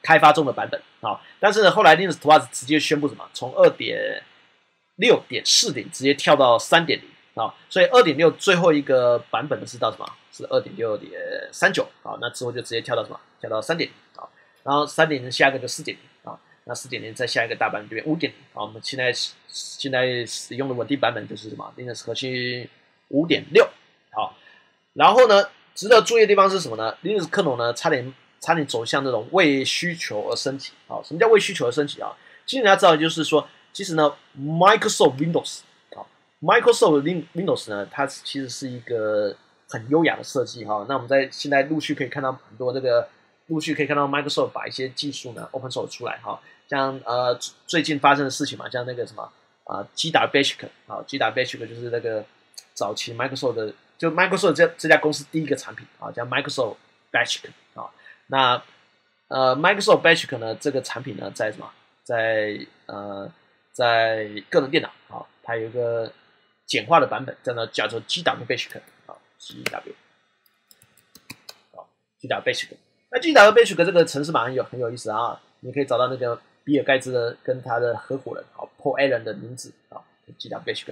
开发中的版本啊。但是呢，后来 Linux 图画直接宣布什么？从二点六点四点直接跳到三点零啊，所以二点六最后一个版本的是到什么？是二点六点三九啊。那之后就直接跳到什么？跳到三点零啊。然后三点零下一个就四点零啊。那四点零再下一个大版本就变五点零啊。我们现在现在使用的稳定版本就是什么 ？Linux 核心五点六好。然后呢，值得注意的地方是什么呢 ？Linux kernel 呢，差点差点走向这种为需求而升级啊。什么叫为需求而升级啊？其实你要知道，就是说，其实呢 ，Microsoft Windows 啊 ，Microsoft Windows 呢，它其实是一个很优雅的设计哈。那我们在现在陆续可以看到很多这个，陆续可以看到 Microsoft 把一些技术呢 open source 出来哈。像呃最近发生的事情嘛，像那个什么啊 ，G W Basic 啊 ，G W Basic 就是那个早期 Microsoft 的。就 Microsoft 这这家公司第一个产品啊，叫 Microsoft Basic 啊。那呃 Microsoft Basic 呢，这个产品呢，在什么？在呃在个人电脑啊，它有一个简化的版本，叫做叫做 G W Basic 啊 ，G W 啊 G W Basic。那 G W Basic 这个程式码很有很有意思啊，你可以找到那个比尔盖茨的跟他的合伙人啊 Paul Allen 的名字啊 ，G W Basic。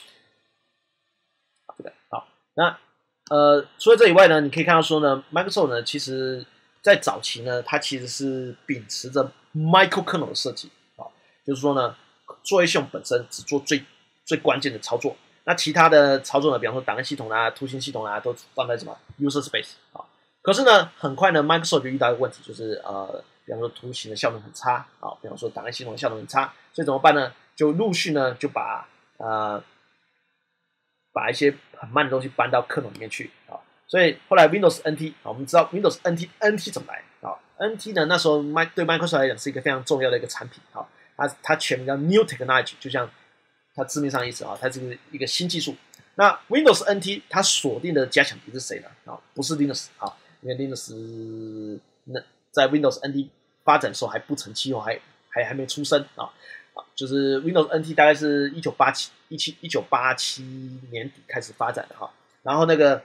这个好。那呃，除了这以外呢，你可以看到说呢 ，Microsoft 呢，其实在早期呢，它其实是秉持着 microkernel 的设计啊，就是说呢，作业系统本身只做最最关键的操作，那其他的操作呢，比方说档案系统啊、图形系统啊，都放在什么 user space 啊。可是呢，很快呢 ，Microsoft 就遇到一个问题，就是呃，比方说图形的效能很差啊，比方说档案系统的效能很差，所以怎么办呢？就陆续呢，就把呃。把一些很慢的东西搬到 kernel 里面去啊，所以后来 Windows N T 啊，我们知道 Windows N T N T 怎么来啊 ？N T 呢，那时候对 Microsoft 来讲是一个非常重要的一个产品啊，它它全名叫 New Technology， 就像它字面上的意思啊，它是一个一个新技术。那 Windows N T 它锁定的加强敌是谁呢？啊，不是 Linux 啊，因为 Linux 那在 Windows N T 发展的时候还不成气候，还还还没出生啊。就是 Windows N T 大概是一九八七一七一九八七年底开始发展的哈，然后那个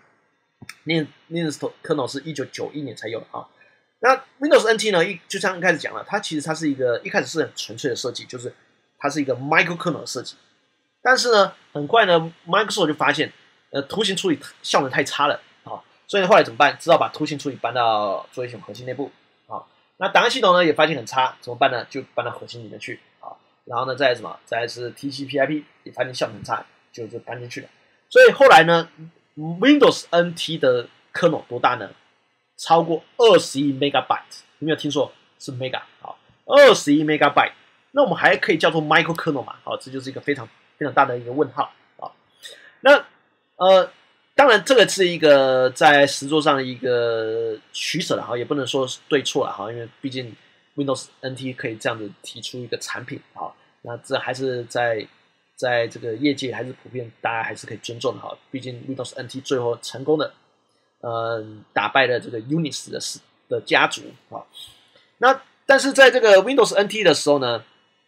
Linux kernel 是一九九一年才有的哈。那 Windows N T 呢，一就像一开始讲了，它其实它是一个一开始是很纯粹的设计，就是它是一个 microkernel 的设计。但是呢，很快呢 ，Microsoft 就发现，呃，图形处理效能太差了啊，所以后来怎么办？只好把图形处理搬到作业系统核心内部啊。那档案系统呢也发现很差，怎么办呢？就搬到核心里面去啊。然后呢，再来什么？再来是 T C P/I P 也发现效能很差，就就搬进去了。所以后来呢 ，Windows N T 的 kernel 多大呢？超过二十亿 megabyte， 有没有听说？是 mega 好，二十亿 megabyte。那我们还可以叫做 micro kernel 嘛？好，这就是一个非常非常大的一个问号啊。那呃，当然这个是一个在实作上的一个取舍了哈，也不能说是对错了哈，因为毕竟 Windows N T 可以这样子提出一个产品啊，那这还是在在这个业界还是普遍大家还是可以尊重的哈，毕竟 Windows N T 最后成功的呃打败了这个 Unix 的的家族啊。那但是在这个 Windows N T 的时候呢，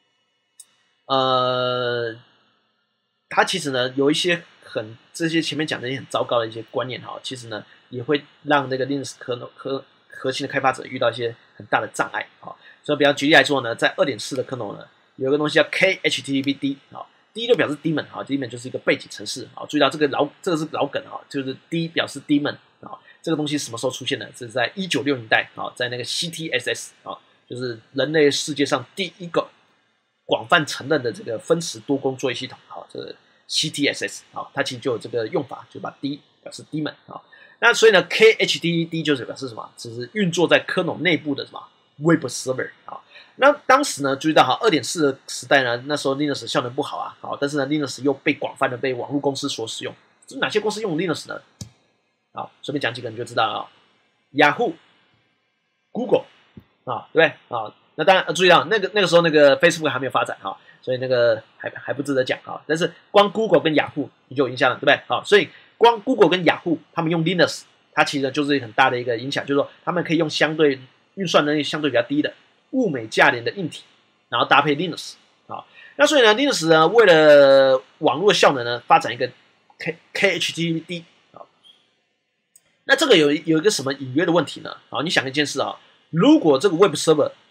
呃，它其实呢有一些很这些前面讲的一些很糟糕的一些观念哈，其实呢也会让这个 Linux 可能核核心的开发者遇到一些很大的障碍啊。所以比方举例来说呢，在 二点四 的 kernel 呢，有一个东西叫 K H T T P D 啊 ，D 就表示 daemon 啊 ，daemon 就是一个背景程式啊。注意到这个老这个是老梗啊，就是 D 表示 daemon 啊，这个东西什么时候出现的？这是在一九六零年代啊，在那个 C T S S 啊，就是人类世界上第一个广泛承认的这个分时多工作业系统啊，这个 C T S S 啊，它其实就有这个用法，就把 D 表示 daemon 啊。那所以呢 ，K H T T P D 就是表示什么？只是运作在 kernel 内部的什么 Web Server 啊。那当时呢，注意到哈， 二点四 的时代呢，那时候 Linux 效能不好啊，好，但是呢 ，Linux 又被广泛的被网络公司所使用。这哪些公司用 Linux 呢？好，随便讲几个你就知道了啊。Yahoo、Google 啊，对不对啊？那当然注意到那个那个时候那个 Facebook 还没有发展哈，所以那个还还不值得讲啊。但是光 Google 跟 Yahoo 你就有印象了，对不对？好，所以光 Google 跟 Yahoo 他们用 Linux， 它其实就是很大的一个影响，就是说他们可以用相对运算能力相对比较低的物美价廉的硬体，然后搭配 Linux 啊。那所以呢 ，Linux 呢为了网络效能呢，发展一个 K KHTTPD 啊。那这个有有一个什么隐约的问题呢？啊，你想一件事啊，如果这个 Web Server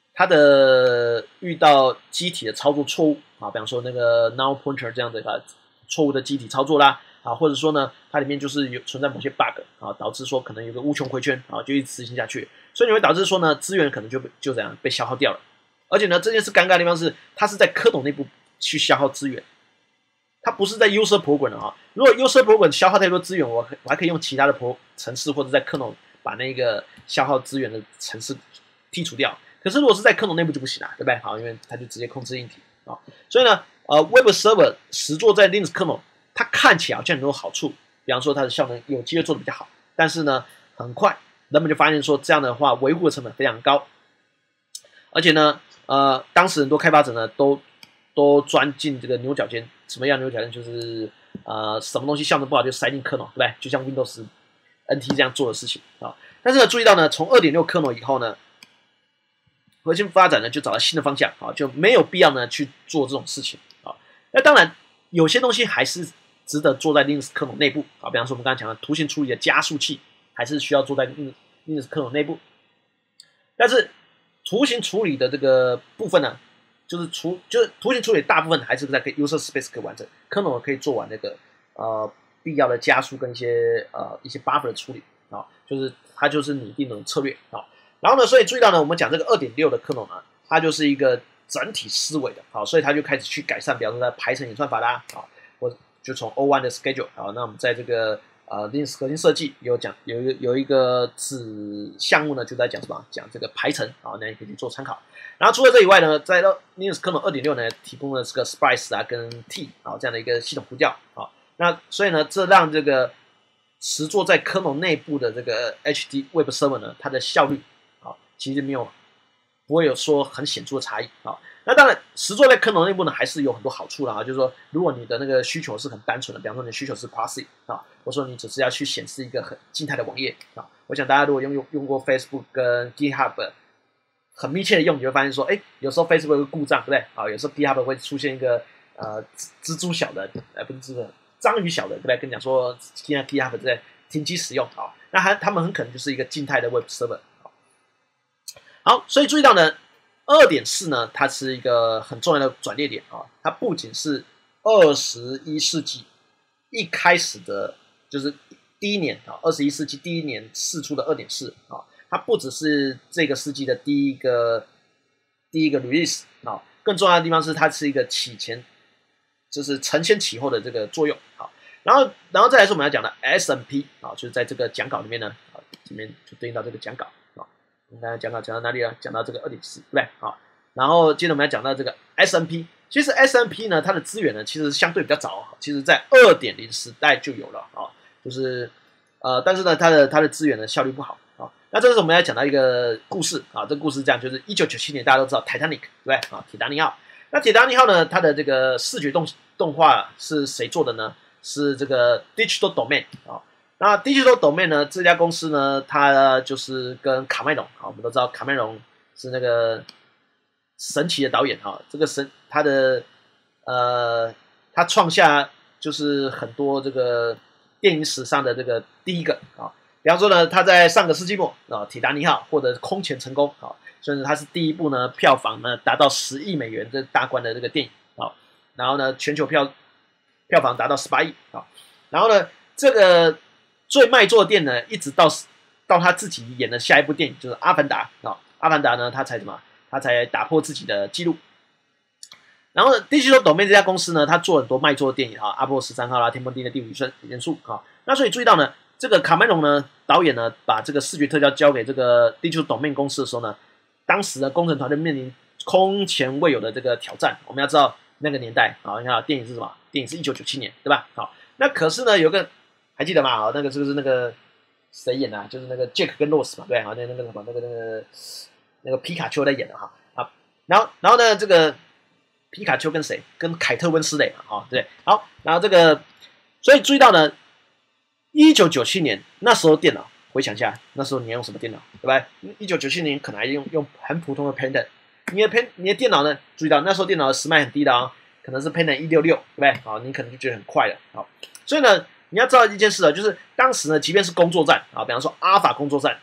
它的遇到机体的操作错误啊，比方说那个 null pointer 这样的一个错误的机体操作啦，啊，或者说呢，它里面就是有存在某些 bug 啊，导致说可能有个无穷回圈啊，就一直执行下去，所以你会导致说呢，资源可能就就这样被消耗掉了。而且呢，这件事尴尬的地方是，它是在科董内部去消耗资源，它不是在 user program 啊。如果 user program 消耗太多资源，我我还可以用其他的 pro 程式或者在科董把那个消耗资源的程式剔除掉。可是如果是在科董内部就不行啦，对不对？好，因为它就直接控制硬体啊。所以呢，呃 ，Web Server 实作在 Linux 科董，它看起来好像很多好处，比方说它的效能有机会做的比较好，但是呢，很快人们就发现说这样的话维护的成本非常高，而且呢。呃，当时很多开发者呢，都都钻进这个牛角尖。什么样的牛角尖？就是呃，什么东西效能不好就塞进kernel，对不对？就像 Windows N T 这样做的事情啊。但是呢，注意到呢，从 二点六 kernel 以后呢，核心发展呢就找到新的方向啊，就没有必要呢去做这种事情啊。那当然，有些东西还是值得做在 Linux kernel 内部啊，比方说我们刚才讲的图形处理的加速器，还是需要做在 Linux kernel 内部，但是。图形处理的这个部分呢，就是图就是图形处理大部分还是在 user space 可以完成 ，kernel 可以做完那个呃必要的加速跟一些呃一些 buffer 的处理啊，就是它就是拟定的策略啊。然后呢，所以注意到呢，我们讲这个 二点六 的 kernel 呢，它就是一个整体思维的啊，所以它就开始去改善，比方说在排程演算法啦啊，或就从 O 一 的 schedule 啊，那我们在这个呃 Linux 核心设计有讲有一有一个子项目呢，就在讲什么？讲这个排程啊，那你可以去做参考。然后除了这以外呢，在 Linux kernel 二点六 呢，提供了这个 Splice 啊跟 T 啊这样的一个系统呼叫啊。那所以呢，这让这个实作在 kernel 内部的这个 H D Web Server 呢，它的效率啊其实没有不会有说很显著的差异啊。那当然，实作在 kernel 内部呢，还是有很多好处的啊。就是说，如果你的那个需求是很单纯的，比方说你的需求是 parsing 啊，或者说你只是要去显示一个很静态的网页啊，我想大家如果用用用过 Facebook 跟 GitHub 很密切的用，你会发现说，哎，有时候 Facebook 会故障，对不对？啊，有时候 GitHub 会出现一个呃蜘蛛小的，呃不是蜘蛛，章鱼小的，对不对？跟你讲说，现在 GitHub 在停机使用啊，那它他们很可能就是一个静态的 Web Server。好，所以注意到呢。二点四 呢，它是一个很重要的转捩点啊！它不仅是二十一世纪一开始的，就是第一年啊，二十一世纪第一年释出的 二点四 啊，它不只是这个世纪的第一个第一个 release 啊，更重要的地方是它是一个起前，就是承先启后的这个作用啊。然后，然后再来是我们要讲的 S M P 啊，就是在这个讲稿里面呢，啊，这边就对应到这个讲稿。我们刚才讲到讲到哪里了？讲到这个 二点四，对不对？好，然后接着我们要讲到这个 S M P。其实 S M P 呢，它的资源呢，其实相对比较早，其实在 二点零 时代就有了啊。就是呃，但是呢，它的它的资源呢效率不好啊。那这时候我们要讲到一个故事啊，这个故事这样，就是一九九七年大家都知道 Titanic， 对不对？啊，铁达尼号。那铁达尼号呢，它的这个视觉动动画是谁做的呢？是这个 Digital Domain 啊。那 Digital Domain 呢？这家公司呢，它就是跟卡麦隆啊，我们都知道卡麦隆是那个神奇的导演哈，这个神他的呃，他创下就是很多这个电影史上的这个第一个啊，比方说呢，他在上个世纪末啊，铁达尼号获得空前成功啊，所以呢，他是第一部呢票房呢达到十亿美元这大关的这个电影啊，然后呢，全球票票房达到十八亿啊，然后呢，这个。最卖座的电影呢，一直到到他自己演的下一部电影就是《阿凡达》啊，《阿凡达》呢，他才什么？他才打破自己的记录。然后呢 ，Digital Domain 这家公司呢，他做很多卖座的电影啊，《阿波罗十三号》啦，《天崩地裂》《第五元素》啊。那所以注意到呢，这个卡梅隆呢，导演呢，把这个视觉特效交给这个 Digital Domain 公司的时候呢，当时的工程团队面临空前未有的这个挑战。我们要知道那个年代啊，你看电影是什么？电影是一九九七年，对吧？好，那可是呢，有个还记得吗？啊，那个是不是那个谁演的、啊？就是那个 Jack 跟 Rose 嘛，对啊，那那个什么，那个那个那个皮卡丘在演的哈啊。然后然后呢，这个皮卡丘跟谁？跟凯特温斯雷嘛，啊，对。好，然后这个，所以注意到呢，一九九七年那时候电脑，回想一下，那时候你要用什么电脑，对吧？一九九七年可能还用用很普通的 Pentium， 你的 Pen 你的电脑呢，注意到那时候电脑的时脉很低的啊，可能是 Pentium 一六六，对不对？好，你可能就觉得很快了，好，所以呢。你要知道一件事啊，就是当时呢，即便是工作站啊，比方说阿尔法工作站啊，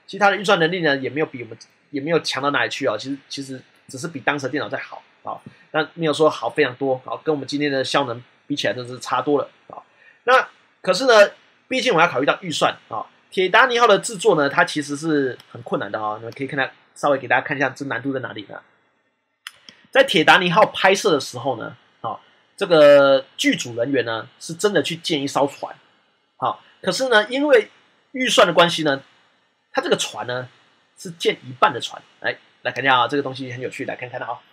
其实它的运算能力呢也没有比我们也没有强到哪里去哦，其实其实只是比当时的电脑在好啊，那没有说好非常多啊，跟我们今天的效能比起来真是差多了啊。那可是呢，毕竟我们要考虑到预算啊，铁达尼号的制作呢，它其实是很困难的啊，你们可以看到稍微给大家看一下这难度在哪里呢？在铁达尼号拍摄的时候呢，啊，这个剧组人员呢是真的去建一艘船，好，可是呢，因为预算的关系呢，它这个船呢是建一半的船，来来看一下啊，这个东西很有趣，来看看啊，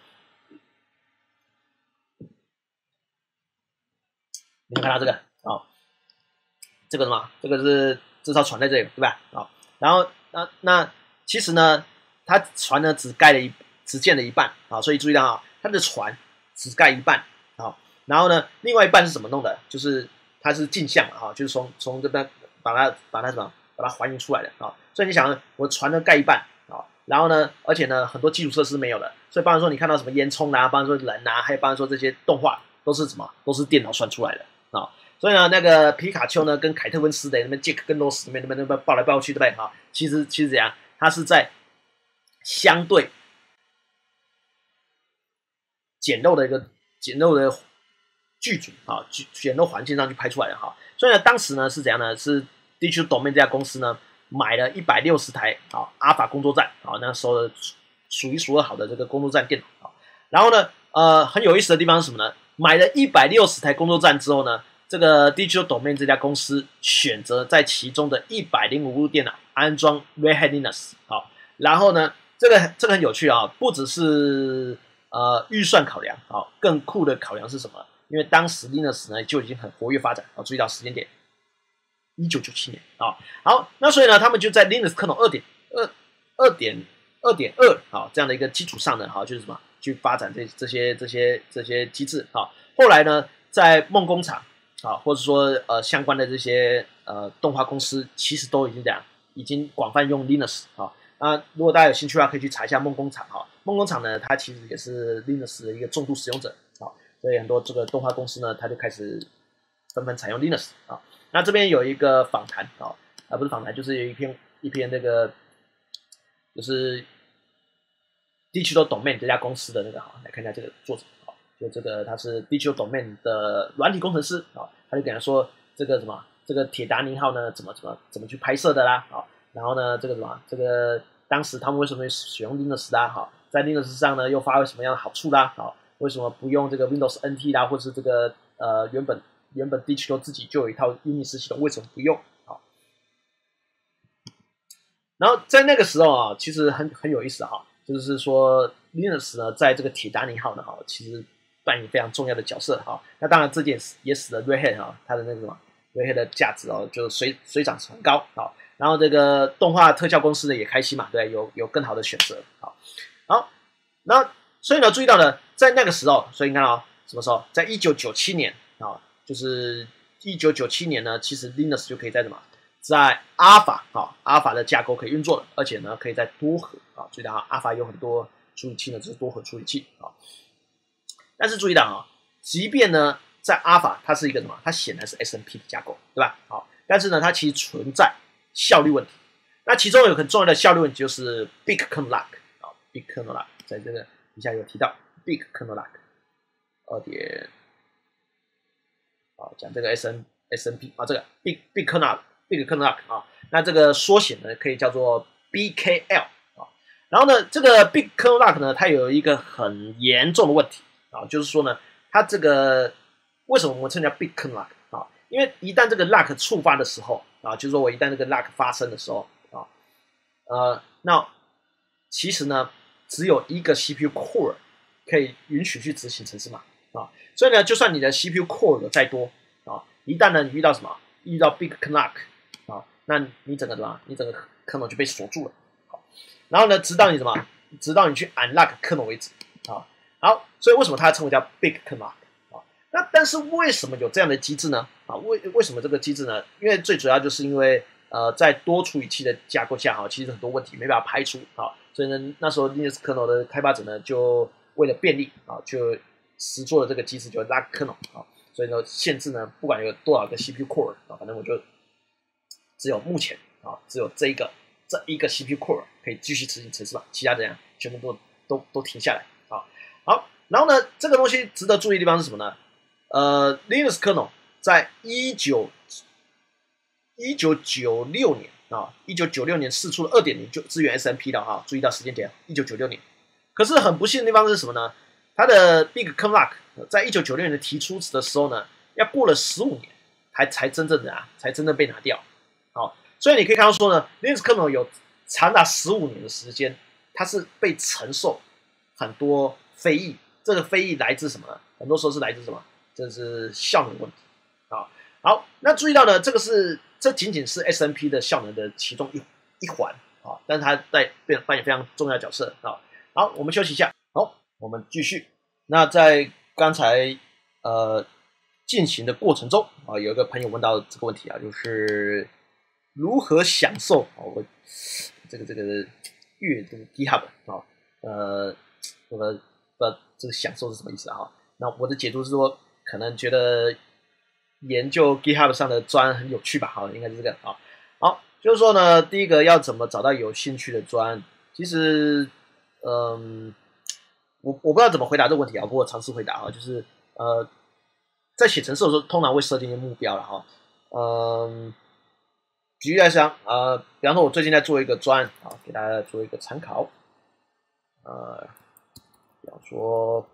你们看到这个啊，这个什么，这个是这艘船在这里，对吧？啊，然后那那其实呢，它船呢只盖了一。只建了一半啊，所以注意到啊，它的船只盖一半啊，然后呢，另外一半是怎么弄的？就是它是镜像啊，就是从从这边把它把它什么把它还原出来的啊。所以你想，我船呢盖一半啊，然后呢，而且呢很多基础设施没有的，所以包含说你看到什么烟囱啊，包含说人啊，还有包含说这些动画都是什么，都是电脑算出来的啊。所以呢，那个皮卡丘呢跟凯特温斯的那边杰克跟罗斯那边那边那边抱来抱去，对不对？哈，其实其实怎样，它是在相对简陋的一个简陋的剧组啊，简陋环境上去拍出来的哈。所以呢，当时呢是怎样呢？是 Digital Domain 这家公司呢买了一百六十台啊阿尔法工作站啊，那时候数一数二好的这个工作站电脑啊。然后呢，呃，很有意思的地方是什么呢？买了一百六十台工作站之后呢，这个 Digital Domain 这家公司选择在其中的一百零五部电脑安装 Red Hat Linux 好，然后呢，这个这个很有趣啊，不只是呃，预算考量啊，更酷的考量是什么？因为当时 Linux 呢就已经很活跃发展啊，注意到时间点，一九九七年啊。好，那所以呢，他们就在 Linux 可能二点二、二点二点二啊这样的一个基础上呢，哈，就是什么去发展这这些这些这些机制啊。后来呢，在梦工厂啊，或者说呃相关的这些呃动画公司，其实都已经这样，已经广泛用 Linux 啊。啊，如果大家有兴趣的话，可以去查一下梦工厂哈。梦工厂呢，它其实也是 Linux 的一个重度使用者啊，所以很多这个动画公司呢，它就开始纷纷采用 Linux 啊。那这边有一个访谈啊，啊不是访谈，就是有一篇一篇那个就是 Digital Domain 这家公司的那个哈，来看一下这个作者啊，就这个他是 Digital Domain 的软体工程师啊，他就给他说这个什么这个铁达尼号呢怎么怎么怎么去拍摄的啦啊，然后呢这个什么这个。当时他们为什么会使用 Linux 啦？哈，在 Linux 上呢又发挥什么样的好处啦？好，为什么不用这个 Windows N T 啦，或是这个呃原本原本 Digital 自己就有一套 Unix 系统，为什么不用？好，然后在那个时候啊，其实很很有意思哈，就是说 Linux 呢，在这个铁达尼号呢，哈，其实扮演非常重要的角色哈。那当然这件事也使得 Red Hat 哈，它的那个什么 Red Hat 的价值哦，就水水涨船高啊。然后这个动画特效公司呢也开心嘛，对，有有更好的选择，好，好，然后所以呢，注意到呢，在那个时候，所以你看啊、哦，什么时候？在一九九七年啊、哦，就是一九九七年呢，其实 Linux 就可以在什么，在阿尔法啊，阿尔法的架构可以运作了，而且呢，可以在多核啊，注意到啊，阿尔法有很多处理器呢，这是多核处理器啊，但是注意到啊，即便呢，在阿尔法它是一个什么，它显然是 S M P 的架构，对吧？好，但是呢，它其实存在效率问题，那其中有很重要的效率问题就是 Big Kernel Lock 啊 ，Big Kernel Lock 在这个底下有提到 Big Kernel Lock 二点啊，讲这个 S N S N P 啊，这个 Big Big Kernel Big Kernel Lock 啊，那这个缩写呢可以叫做 B K L 啊，然后呢，这个 Big Kernel Lock 呢，它有一个很严重的问题啊，就是说呢，它这个为什么我们称叫 Big Kernel Lock 啊？因为一旦这个 lock 触发的时候啊，就是说我一旦这个 lock 发生的时候啊，呃，那其实呢，只有一个 C P U core 可以允许去执行程式码啊，所以呢，就算你的 C P U core 有再多啊，一旦呢你遇到什么，遇到 big kernel 啊，那你整个什么，你整个 kernel 就被锁住了，好，然后呢，直到你什么，直到你去 unlock kernel 为止啊，好，所以为什么它称为叫 big kernel？那但是为什么有这样的机制呢？啊，为为什么这个机制呢？因为最主要就是因为呃，在多处理器的架构下哈，其实很多问题没办法排除啊，所以呢，那时候 Linux kernel 的开发者呢，就为了便利啊，就实做了这个机制，就 lock kernel 啊，所以呢，限制呢，不管有多少个 C P U core 啊，反正我就只有目前啊，只有这一个这一个 C P U core 可以继续执行程式码，其他怎样全部都都都停下来。好，好，然后呢，这个东西值得注意的地方是什么呢？呃 ，Linux kernel 在一九一九九六年啊，一九九六年释出了 二点零 就支援 S M P 的哈，注意到时间点，一九九六年。可是很不幸的地方是什么呢？它的 Big Kernel 在一九九六年的提出的时候呢，要过了十五年才才真正的啊，才真正被拿掉。好，所以你可以看到说呢 ，Linux kernel 有长达十五年的时间，它是被承受很多非议。这个非议来自什么呢？很多时候是来自什么？这是效能问题。啊，好，那注意到呢，这个是这仅仅是 S M P 的效能的其中一一环啊，但是它在扮演非常重要的角色啊。好，我们休息一下。好，我们继续。那在刚才呃进行的过程中啊，有一个朋友问到这个问题啊，就是如何享受啊我这个这个阅这个 GitHub 啊，呃，这个呃这个享受是什么意思啊？那我的解读是说，可能觉得研究 GitHub 上的专很有趣吧？好，应该是这个啊。好，就是说呢，第一个要怎么找到有兴趣的专，其实嗯。我我不知道怎么回答这个问题啊，不过我尝试回答哈，就是呃，在写程式的时候，通常会设定一些目标了哈。嗯，举例来讲，呃，比方说我最近在做一个专啊，给大家做一个参考。呃，比方说，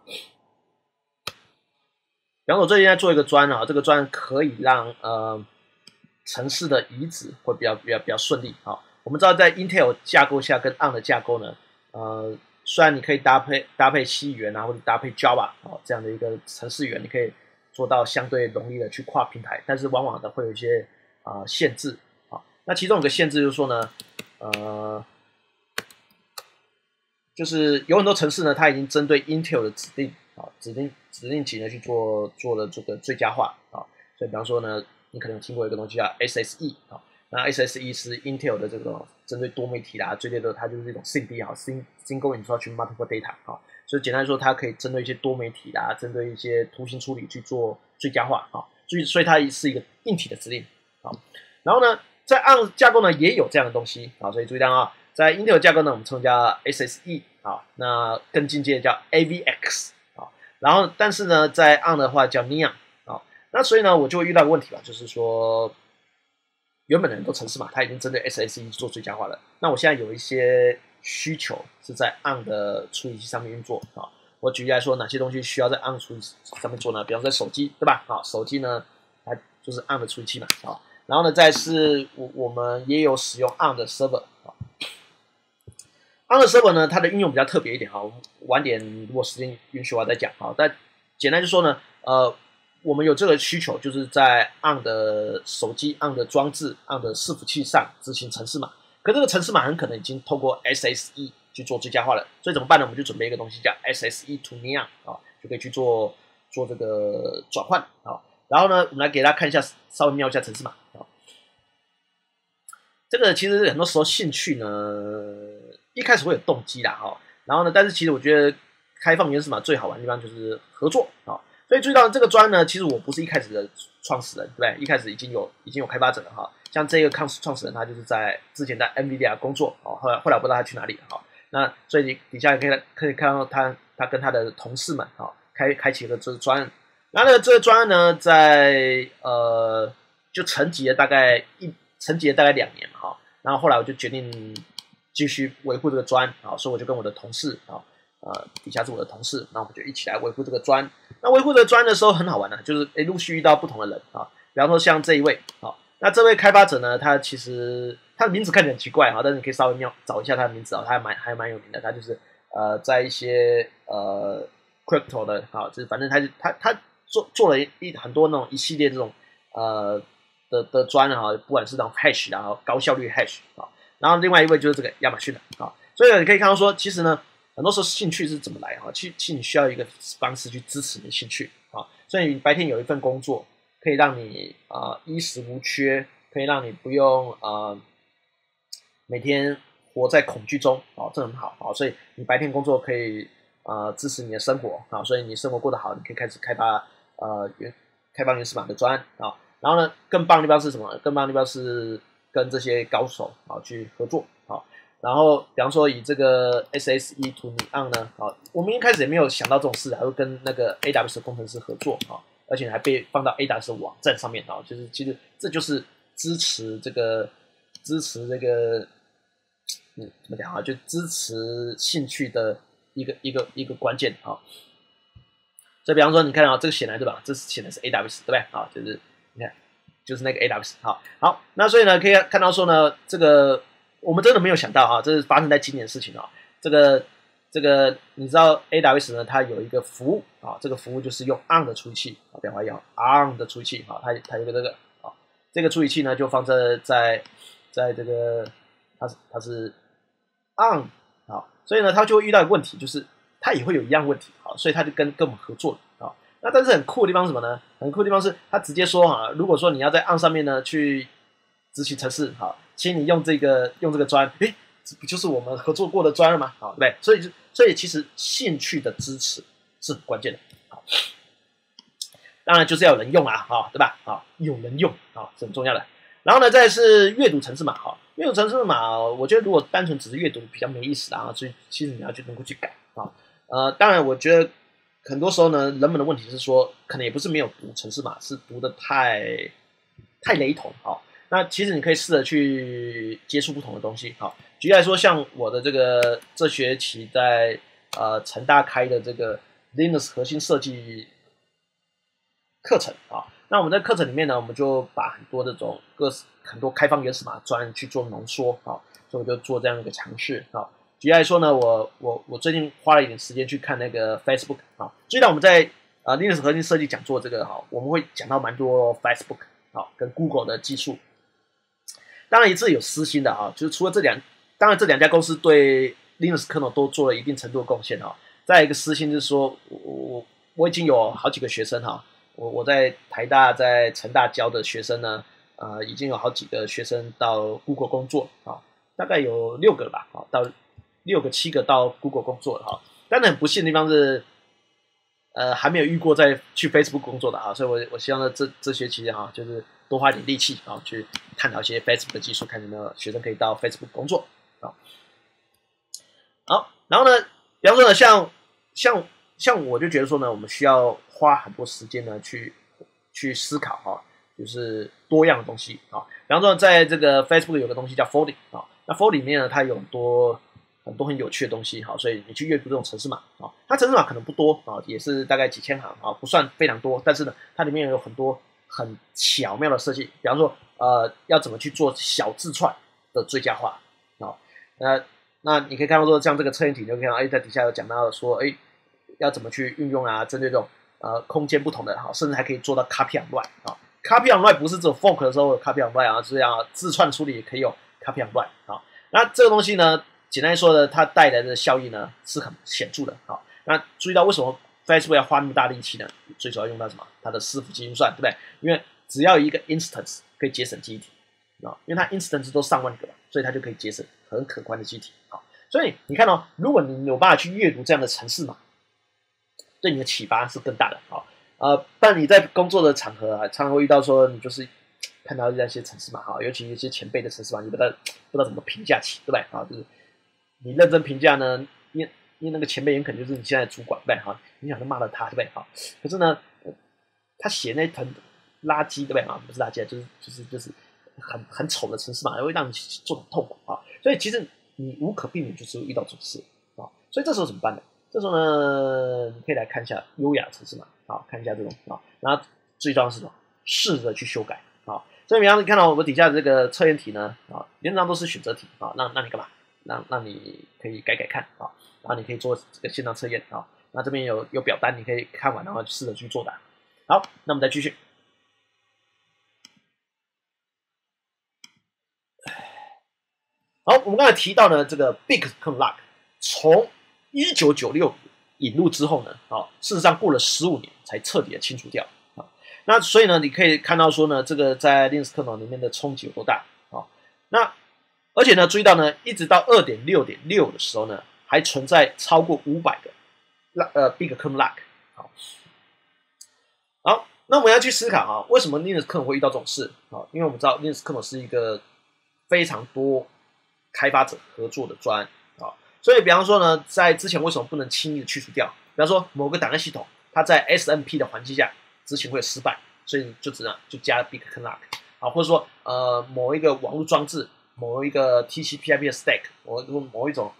比方说我最近在做一个专啊，这个专可以让呃程式的移植会比较比较比较顺利啊。我们知道在 Intel 架构下跟 A R M 的架构呢，呃。虽然你可以搭配搭配 C 语言啊，或者搭配 Java 哦这样的一个程式语言，你可以做到相对容易的去跨平台，但是往往的会有一些啊、呃、限制啊、哦。那其中有个限制就是说呢，呃，就是有很多程式呢，它已经针对 Intel 的指定啊、哦、指定指令集呢去做做了这个最佳化啊、哦。所以比方说呢，你可能有听过一个东西叫 S S E 啊、哦。那 S S E 是 Intel 的这个针对多媒体啦，最类的它就是一种 C D 啊 ，Single Instruction Multiple Data 啊，所以简单来说，它可以针对一些多媒体啦，针对一些图形处理去做最佳化啊，所以所以它是一个硬体的指令啊。然后呢，在 A R M 架构呢也有这样的东西啊，所以注意到啊，在 Intel 架构呢，我们称叫 S S E 啊，那更进阶的叫 A V X 啊，然后但是呢，在 A R M 的话叫 Neon 啊，那所以呢，我就会遇到个问题吧，就是说。原本的很多程式嘛，它已经针对 S S E 做最佳化了。那我现在有一些需求是在 A R M 的处理器上面运作啊。我举例来说，哪些东西需要在 A R M 处理器上面做呢？比方说在手机，对吧？啊，手机呢，它就是 A R M 的处理器嘛啊。然后呢，再是我我们也有使用 A R M 的 server 啊。A R M 的 server 呢，它的运用比较特别一点哈。晚点如果时间允许的话再讲啊。但简单就说呢，呃。我们有这个需求，就是在 A R M 的手机、A R M 的装置、A R M 的伺服器上执行程式码。可这个程式码很可能已经透过 S S E 去做最佳化了，所以怎么办呢？我们就准备一个东西叫 S S E to Neon 啊，就可以去做做这个转换啊。然后呢，我们来给大家看一下，稍微瞄一下程式码啊。这个其实很多时候兴趣呢，一开始会有动机啦哈。然后呢，但是其实我觉得开放原始码最好玩的地方就是合作啊。所以注意到这个专呢，其实我不是一开始的创始人，对不对？一开始已经有已经有开发者了哈。像这个创创始人，他就是在之前在 NVIDIA 工作哦，后来后来不知道他去哪里了哈。那所以底下可以可以看到他他跟他的同事们哈，开开启了这个专案。然后呢，这个专案呢，在呃就沉寂了大概一沉寂了大概两年嘛哈。然后后来我就决定继续维护这个专啊，所以我就跟我的同事啊。呃，底下是我的同事，那我们就一起来维护这个专。那维护这个专的时候很好玩的、啊，就是诶陆续遇到不同的人啊，比方说像这一位啊，那这位开发者呢，他其实他的名字看起来很奇怪啊，但是你可以稍微瞄找一下他的名字啊，他还蛮还蛮有名的，他就是呃在一些呃 crypto 的啊，就是反正他他他做做了一一很多那种一系列这种呃的的专啊，不管是那种 hash 然后高效率 hash 啊，然后另外一位就是这个亚马逊的啊，所以你可以看到说，其实呢。很多时候兴趣是怎么来哈？其实你需要一个方式去支持你的兴趣啊。所以你白天有一份工作，可以让你啊、呃、衣食无缺，可以让你不用啊、呃、每天活在恐惧中啊，这很好啊。所以你白天工作可以啊、呃、支持你的生活啊，所以你生活过得好，你可以开始开发呃原开发原始码的专案啊。然后呢，更棒的地方是什么？更棒的地方是跟这些高手啊去合作啊。 然后比方说以这个 S S E to Neon 呢，啊，我们一开始也没有想到这种事，还会跟那个 A W S 的工程师合作啊，而且还被放到 A W S 的网站上面啊，就是其实这就是支持这个支持这个嗯怎么讲啊，就支持兴趣的一个一个一个关键啊。所以比方说你看啊，这个显然对吧？这是显然是 A W S 对不对？啊，就是你看就是那个 A W S 好，好，那所以呢可以看到说呢，这个。我们真的没有想到啊，这是发生在今年的事情啊。这个这个，你知道 A W S 呢，它有一个服务啊，这个服务就是用 on 的处理器啊，比方说用 on 的处理器啊，它它有个这个啊，这个处理器呢就放在在在这个它是它是 on 啊，所以呢它就会遇到一个问题，就是它也会有一样问题啊，所以它就跟跟我们合作了啊。那但是很酷的地方是什么呢？很酷的地方是它直接说啊，如果说你要在 on 上面呢去执行程式啊。请你用这个用这个专，诶，这不就是我们合作过的专了吗？好，对不对？所以所以其实兴趣的支持是很关键的。好，当然就是要有人用啊，哈，对吧？啊，有人用啊是很重要的。然后呢，再是阅读程式码，哈，阅读程式码，我觉得如果单纯只是阅读比较没意思啊，所以其实你要去能够去改啊。呃，当然我觉得很多时候呢，人们的问题是说，可能也不是没有读程式码，是读的太太雷同，好。那其实你可以试着去接触不同的东西，好，举例来说，像我的这个这学期在呃成大开的这个 Linux 核心设计课程啊，那我们在课程里面呢，我们就把很多这种各很多开放原始码专去做浓缩啊，所以我就做这样一个尝试啊。举例来说呢，我我我最近花了一点时间去看那个 Facebook 啊，所以呢我们在呃 Linux 核心设计讲座这个哈，我们会讲到蛮多 Facebook 啊跟 Google 的技术。当然，这有私心的啊，就是除了这两，当然这两家公司对 Linux kernel 都做了一定程度的贡献啊。再一个私心就是说，我我我已经有好几个学生哈，我我在台大在成大教的学生呢，呃，已经有好几个学生到 Google 工作啊，大概有六个吧，啊，到六个七个到 Google 工作了哈。但是很不幸的地方是，呃，还没有遇过在去 Facebook 工作的啊，所以我我希望呢，这这学期哈，就是多花一点力气啊，去探讨一些 Facebook 的技术，看有没有学生可以到 Facebook 工作啊。好，然后呢，比方说呢，像像像我就觉得说呢，我们需要花很多时间呢，去去思考哈，就是多样的东西啊。比方说，在这个 Facebook 有个东西叫 Folding 啊，那 Folding 里面呢，它有很多很多很有趣的东西，好，所以你去阅读这种程式码啊，它程式码可能不多啊，也是大概几千行啊，不算非常多，但是呢，它里面有很多很巧妙的设计，比方说呃，要怎么去做小字串的最佳化啊，那那你可以看到说，像这个测验题，你就看到哎，在底下有讲到说，哎，要怎么去运用啊，针对这种呃空间不同的哈，甚至还可以做到 copy on write 啊 ，copy on write 不是只有 fork 的时候有 copy on write 啊，是这样字串处理也可以有 copy on write 啊，那这个东西呢？简单说呢，它带来的效益呢是很显著的。好，那注意到为什么 Facebook 要花那么大力气呢？最主要用到什么？它的伺服器运算，对不对？因为只要一个 instance 可以节省记忆体啊，因为它 instance 都上万个，所以它就可以节省很可观的记忆体。好，所以你看哦，如果你有办法去阅读这样的程式码，对你的启发是更大的。好，呃，不然你在工作的场合啊，常常会遇到说你就是看到那些程式码哈，尤其一些前辈的程式码，你不知道不知道怎么评价起，对不对？啊，就是。你认真评价呢，因为因为那个前辈很可能就是你现在的主管，对不对？哈，你想就骂了他，对不对？哈，可是呢，他写那一团垃圾，对不对？啊，不是垃圾，就是就是就是很很丑的程式嘛，会让你做的很痛苦啊。所以其实你无可避免就是遇到这种事啊。所以这时候怎么办呢？这时候呢，你可以来看一下优雅的程式嘛，啊，看一下这种啊，然后最重要是什么？试着去修改啊。所以比方你看到我们底下的这个测验题呢，啊，原则上都是选择题啊，那那你干嘛？那那你可以改改看啊，然后你可以做这个线上测验啊。那这边有有表单，你可以看完，然后试着去作答。好，那我们再继续。好，我们刚才提到呢，这个 Big Kernel Lock 从一九九六引入之后呢，啊，事实上过了十五年才彻底的清除掉啊。那所以呢，你可以看到说呢，这个在 Linux kernel 里面的冲击有多大啊？那而且呢，注意到呢，一直到 二点六点六 的时候呢，还存在超过五百个呃 Big Kernel Lock。好，好，那我们要去思考啊，为什么 Linux kernel 会遇到这种事啊？因为我们知道 Linux kernel 是一个非常多开发者合作的专案啊。所以，比方说呢，在之前为什么不能轻易的去除掉？比方说某个档案系统，它在 S M P 的环境下执行会失败，所以你就只能就加 Big Kernel 啊，或者说呃某一个网络装置，某一个 T C P/I P 的 stack， 某某一种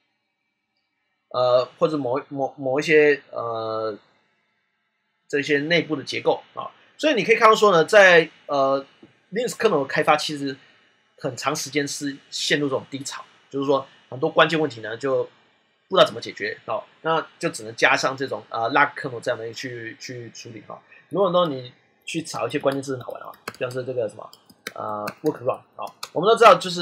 呃或者某某某一些呃这些内部的结构啊，所以你可以看到说呢，在呃 Linux kernel 的开发其实很长时间是陷入这种低潮，就是说很多关键问题呢就不知道怎么解决哦，那就只能加上这种呃 log kernel 这样的去去处理哈。如果说你去找一些关键字很好玩啊，像是这个什么呃 workaround 啊，我们都知道就是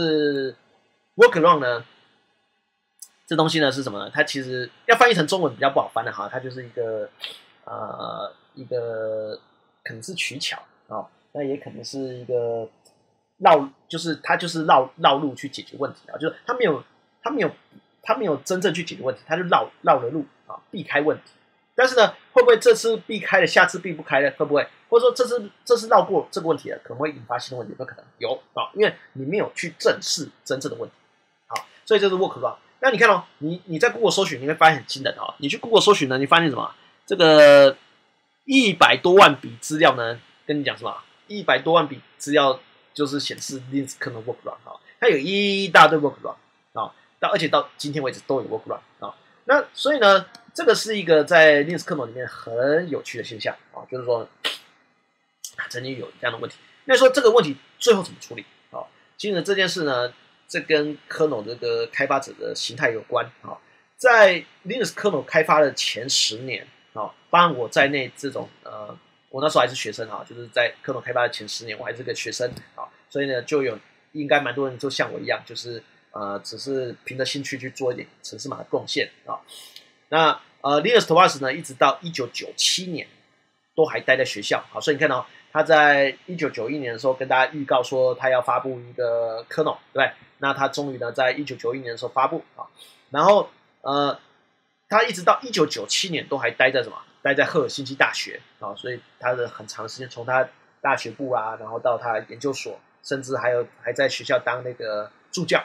workaround 呢。这东西呢是什么呢？它其实要翻译成中文比较不好翻的哈，它就是一个呃一个可能是取巧啊、哦，那也可能是一个绕，就是它就是绕绕路去解决问题啊，就是它没有它没有它没有真正去解决问题，它就绕绕了路啊，避开问题。但是呢，会不会这次避开了，下次避不开了？会不会？或者说这次这次绕过这个问题了，可能会引发新的问题？有可能有啊、哦，因为你没有去正视真正的问题。好，所以这是 workaround。那你看哦，你你在 Google 搜寻，你会发现很惊人哦。你去 Google 搜寻呢，你发现什么？这个一百多万笔资料呢，跟你讲什么？一百多万笔资料就是显示 Linux kernel workaround 啊、哦，它有一大堆 workaround 啊、哦，到而且到今天为止都有 workaround 啊、哦。那所以呢，这个是一个在 Linux kernel 里面很有趣的现象啊、哦，就是说曾经有这样的问题。那说这个问题最后怎么处理啊、哦？其实这件事呢。这跟 kernel 这个开发者的形态有关啊、哦，在 Linux kernel 开发的前十年啊、哦，包含我在内，这种呃，我那时候还是学生啊，就是在 kernel 开发的前十年，我还是个学生啊、哦，所以呢，就有应该蛮多人就像我一样，就是呃，只是凭着兴趣去做一点程式码的贡献啊、哦。那呃 ，Linus Torvalds 呢，一直到一九九七年都还待在学校，好，所以你看到、哦。他在一九九一年的时候跟大家预告说他要发布一个 kernel， 对不对？那他终于呢在一九九一年的时候发布啊，然后呃，他一直到一九九七年都还待在什么？待在赫尔辛基大学啊，所以他的很长时间，从他大学部啊，然后到他研究所，甚至还有还在学校当那个助教。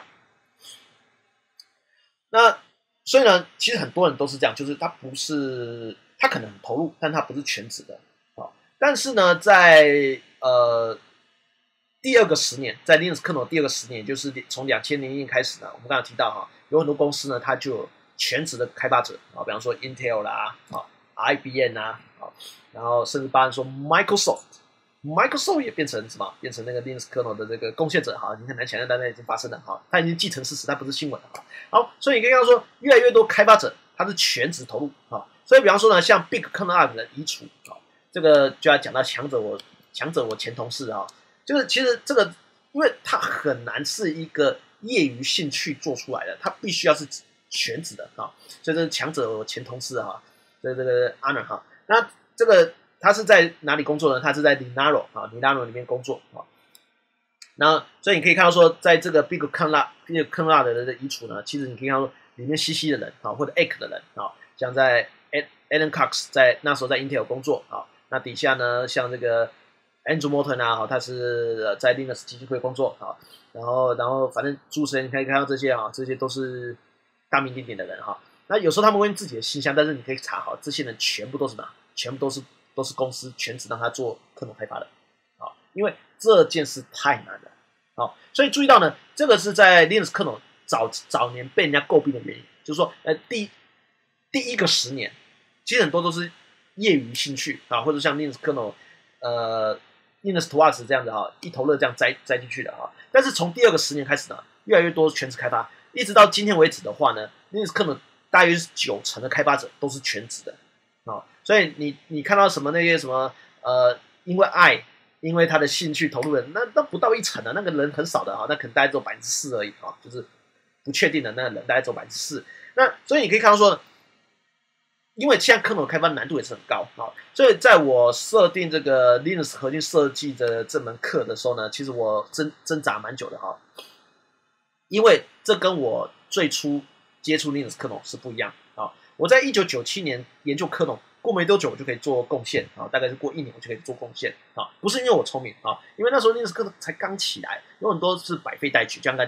那所以呢，其实很多人都是这样，就是他不是他可能很投入，但他不是全职的。但是呢，在呃第二个十年，在 Linux kernel 第二个十年，也就是从两千年开始呢，我们刚才提到哈，有很多公司呢，它就有全职的开发者啊，比方说 Intel 啦，啊 I B M 啊，啊，然后甚至包含说 Microsoft，Microsoft 也变成什么？变成那个 Linux kernel 的这个贡献者哈，你很难想象，但那已经发生了哈，它已经既成事实，它不是新闻了哈。好，所以你可以看到说，越来越多开发者他是全职投入啊，所以比方说呢，像 Big Kernel 的移除啊。这个就要讲到强者我强者我前同事啊，就是其实这个，因为他很难是一个业余兴趣做出来的，他必须要是全职的啊，所以这是强者我前同事哈，这这个 Honor 哈，那这个他是在哪里工作呢？他是在 Linaro 啊 ，Linaro 里面工作啊，然后所以你可以看到说，在这个 Big Kernel Big Kernel 的移除呢，其实你可以看到里面 C C 的人啊，或者 A K 的人啊，像在 Alan Cox 在那时候在 Intel 工作啊。那底下呢，像这个 Andrew Morton 啊，哈，他是在 Linux 基金会工作啊，然后，然后反正主持人你可以看到这些啊，这些都是大名鼎鼎的人哈。那有时候他们会用自己的信箱，但是你可以查哈，这些人全部都是什么？全部都是都是公司全职让他做kernel开发的啊，因为这件事太难了啊，所以注意到呢，这个是在 Linux kernel 早早年被人家诟病的原因，就是说，呃，第第一个十年，其实很多都是。业余兴趣啊，或者像 Linux kernel， 呃 ，Linus Torvalds 这样子哈，一头热这样栽栽进去的哈。但是从第二个十年开始呢，越来越多全职开发，一直到今天为止的话呢 ，Linux kernel 大约是九成的开发者都是全职的啊。所以你你看到什么那些什么呃，因为爱，因为他的兴趣投入的，那那不到一成的，那个人很少的哈，那可能大概只有百分之四而已啊，就是不确定的那个人大概只有百分之四。那所以你可以看到说。因为现在 kernel 开发难度也是很高啊，所以在我设定这个 Linux 核心设计的这门课的时候呢，其实我挣挣扎蛮久的哈，因为这跟我最初接触 Linux kernel 是不一样啊。我在一九九七年研究 kernel，过没多久我就可以做贡献啊，大概是过一年我就可以做贡献啊，不是因为我聪明啊，因为那时候 Linux kernel 才刚起来，有很多是百废待举，就像刚才讲的，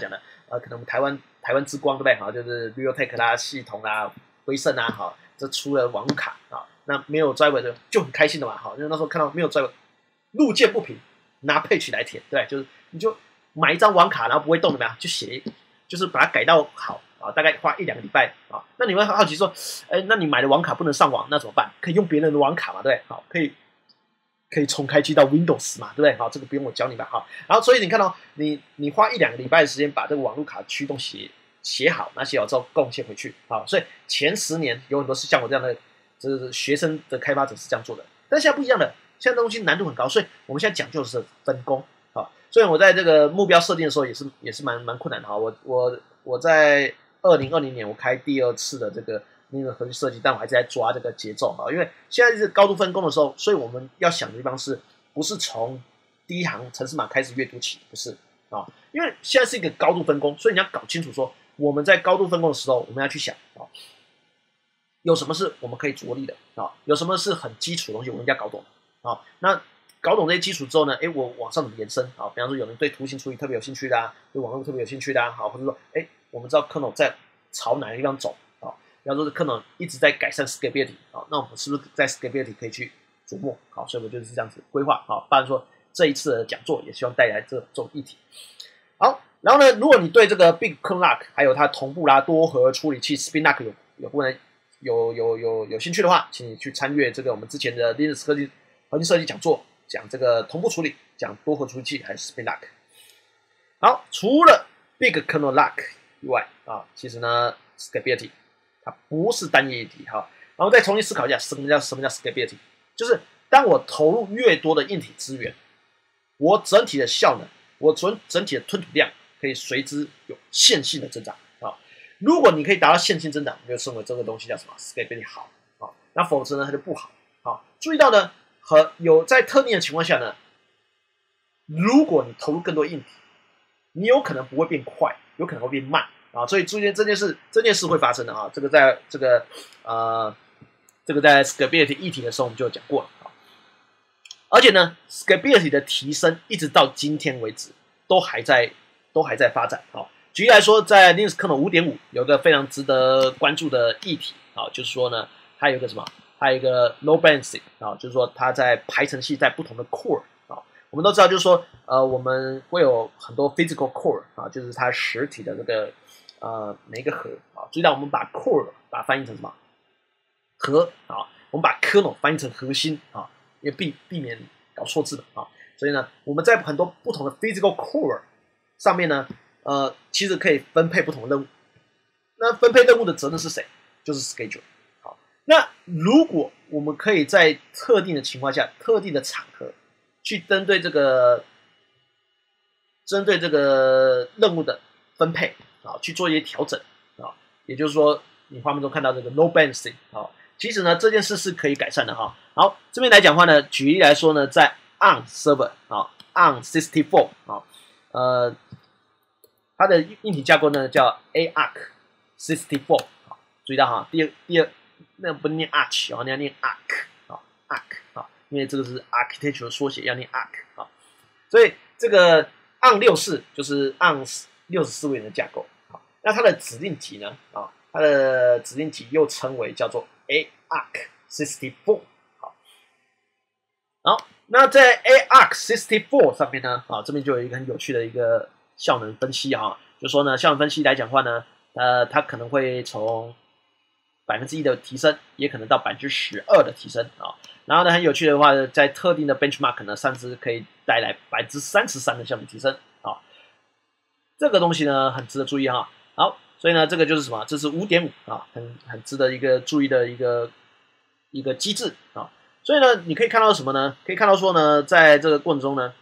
呃，可能我们台湾台湾之光对不对？哈，就是 Realtek 啦、系统啦、威盛啊，哈，这出了网路卡啊，那没有 driver 的就很开心的嘛，哈，因为那时候看到没有 driver， 路见不平，拿 patch 来填，对，就是你就买一张网卡，然后不会动的嘛，就写，就是把它改到好啊，大概花一两个礼拜啊。那你会好奇说，哎，那你买的网卡不能上网，那怎么办？可以用别人的网卡嘛，对不对？好，可以。可以重开机到 Windows 嘛，对不对？好，这个不用我教你吧，好。然后所以你看到、哦、你你花一两个礼拜的时间把这个网络卡驱动写写好，那写好之后贡献回去，好。所以前十年有很多是像我这样的，就是学生的开发者是这样做的。但现在不一样的，现在东西难度很高，所以我们现在讲究的是分工，好。所以我在这个目标设定的时候也是也是蛮蛮困难的哈。我我我在二零二零年我开第二次的这个。那个核心设计，但我还是在抓这个节奏啊，因为现在是高度分工的时候，所以我们要想的地方是不是从第一行程式码开始阅读起，不是啊？因为现在是一个高度分工，所以你要搞清楚说我们在高度分工的时候，我们要去想啊，有什么是我们可以着力的啊，有什么是很基础的东西，我们一定要搞懂啊。那搞懂这些基础之后呢，哎，我往上怎么延伸啊？比方说有人对图形处理特别有兴趣的啊，对网络特别有兴趣的啊，好，或者说哎，我们知道 kernel 在朝哪个地方走。比方说，可能一直在改善 scalability 啊，那我们是不是在 scalability 可以去琢磨？好，所以我就是这样子规划好。当然说这一次的讲座也希望带来这种议题。好，然后呢，如果你对这个 Big Kernel Lock 还有它同步啦多核处理器 Spin Lock 有有部分有有有有兴趣的话，请你去参阅这个我们之前的 Linux 科技核心设计讲座，讲这个同步处理，讲多核处理器还是 Spin Lock。好，除了 Big Kernel Lock 以外啊，其实呢 scalability。它不是单一议题哈，然后再重新思考一下，什么叫什么叫 scalability？ 就是当我投入越多的硬体资源，我整体的效能，我整整体的吞吐量可以随之有线性的增长啊。如果你可以达到线性增长，你就称为这个东西叫什么 scalability 好啊。那否则呢，它就不好啊。注意到呢，和有在特定的情况下呢，如果你投入更多硬体，你有可能不会变快，有可能会变慢。啊，所以注意这件事，这件事会发生的啊。这个在这个呃，这个在 scalability 议题的时候我们就有讲过了啊。而且呢 ，scalability 的提升一直到今天为止都还在都还在发展啊。举例来说，在 Linux kernel 五点五 有一个非常值得关注的议题啊，就是说呢，它有一个什么，它有一个 load balancing 啊，就是说它在排程器在不同的 core 啊，我们都知道，就是说呃，我们会有很多 physical core 啊，就是它实体的这个。呃，每一个核啊，注意到我们把 core 把它翻译成什么核啊？我们把 kernel 翻译成核心啊，也避避免搞错字嘛啊。所以呢，我们在很多不同的 physical core 上面呢，呃，其实可以分配不同的任务。那分配任务的责任是谁？就是 schedule。好，那如果我们可以在特定的情况下、特定的场合，去针对这个针对这个任务的分配。啊，去做一些调整啊，也就是说，你画面中看到这个 load balancing 啊，其实呢这件事是可以改善的哈。好，这边来讲话呢，举例来说呢，在 on server 啊 on 六十四 啊，呃，它的硬体架构呢叫 A R C 六十四啊，注意到哈，第二第二那不念 arch 啊，你要念 arc 啊 arc 啊，因为这个是 architecture 的缩写，要念 arc 啊，所以这个 on 六十四就是 on 六十四位的架构。那它的指令集呢？啊，它的指令集又称为叫做 A R C 六十四。好，好，那在 A R C 六十四上面呢，啊，这边就有一个很有趣的一个效能分析啊，就说呢，效能分析来讲的话呢，呃，它可能会从百分之一的提升，也可能到百分之十二的提升啊。然后呢，很有趣的话，在特定的 benchmark 呢，甚至可以带来百分之三十三的效能提升啊。这个东西呢，很值得注意哈。好，所以呢，这个就是什么？这是 五点五 啊，很很值得一个注意的一个一个机制啊。所以呢，你可以看到什么呢？可以看到说呢，在这个过程中呢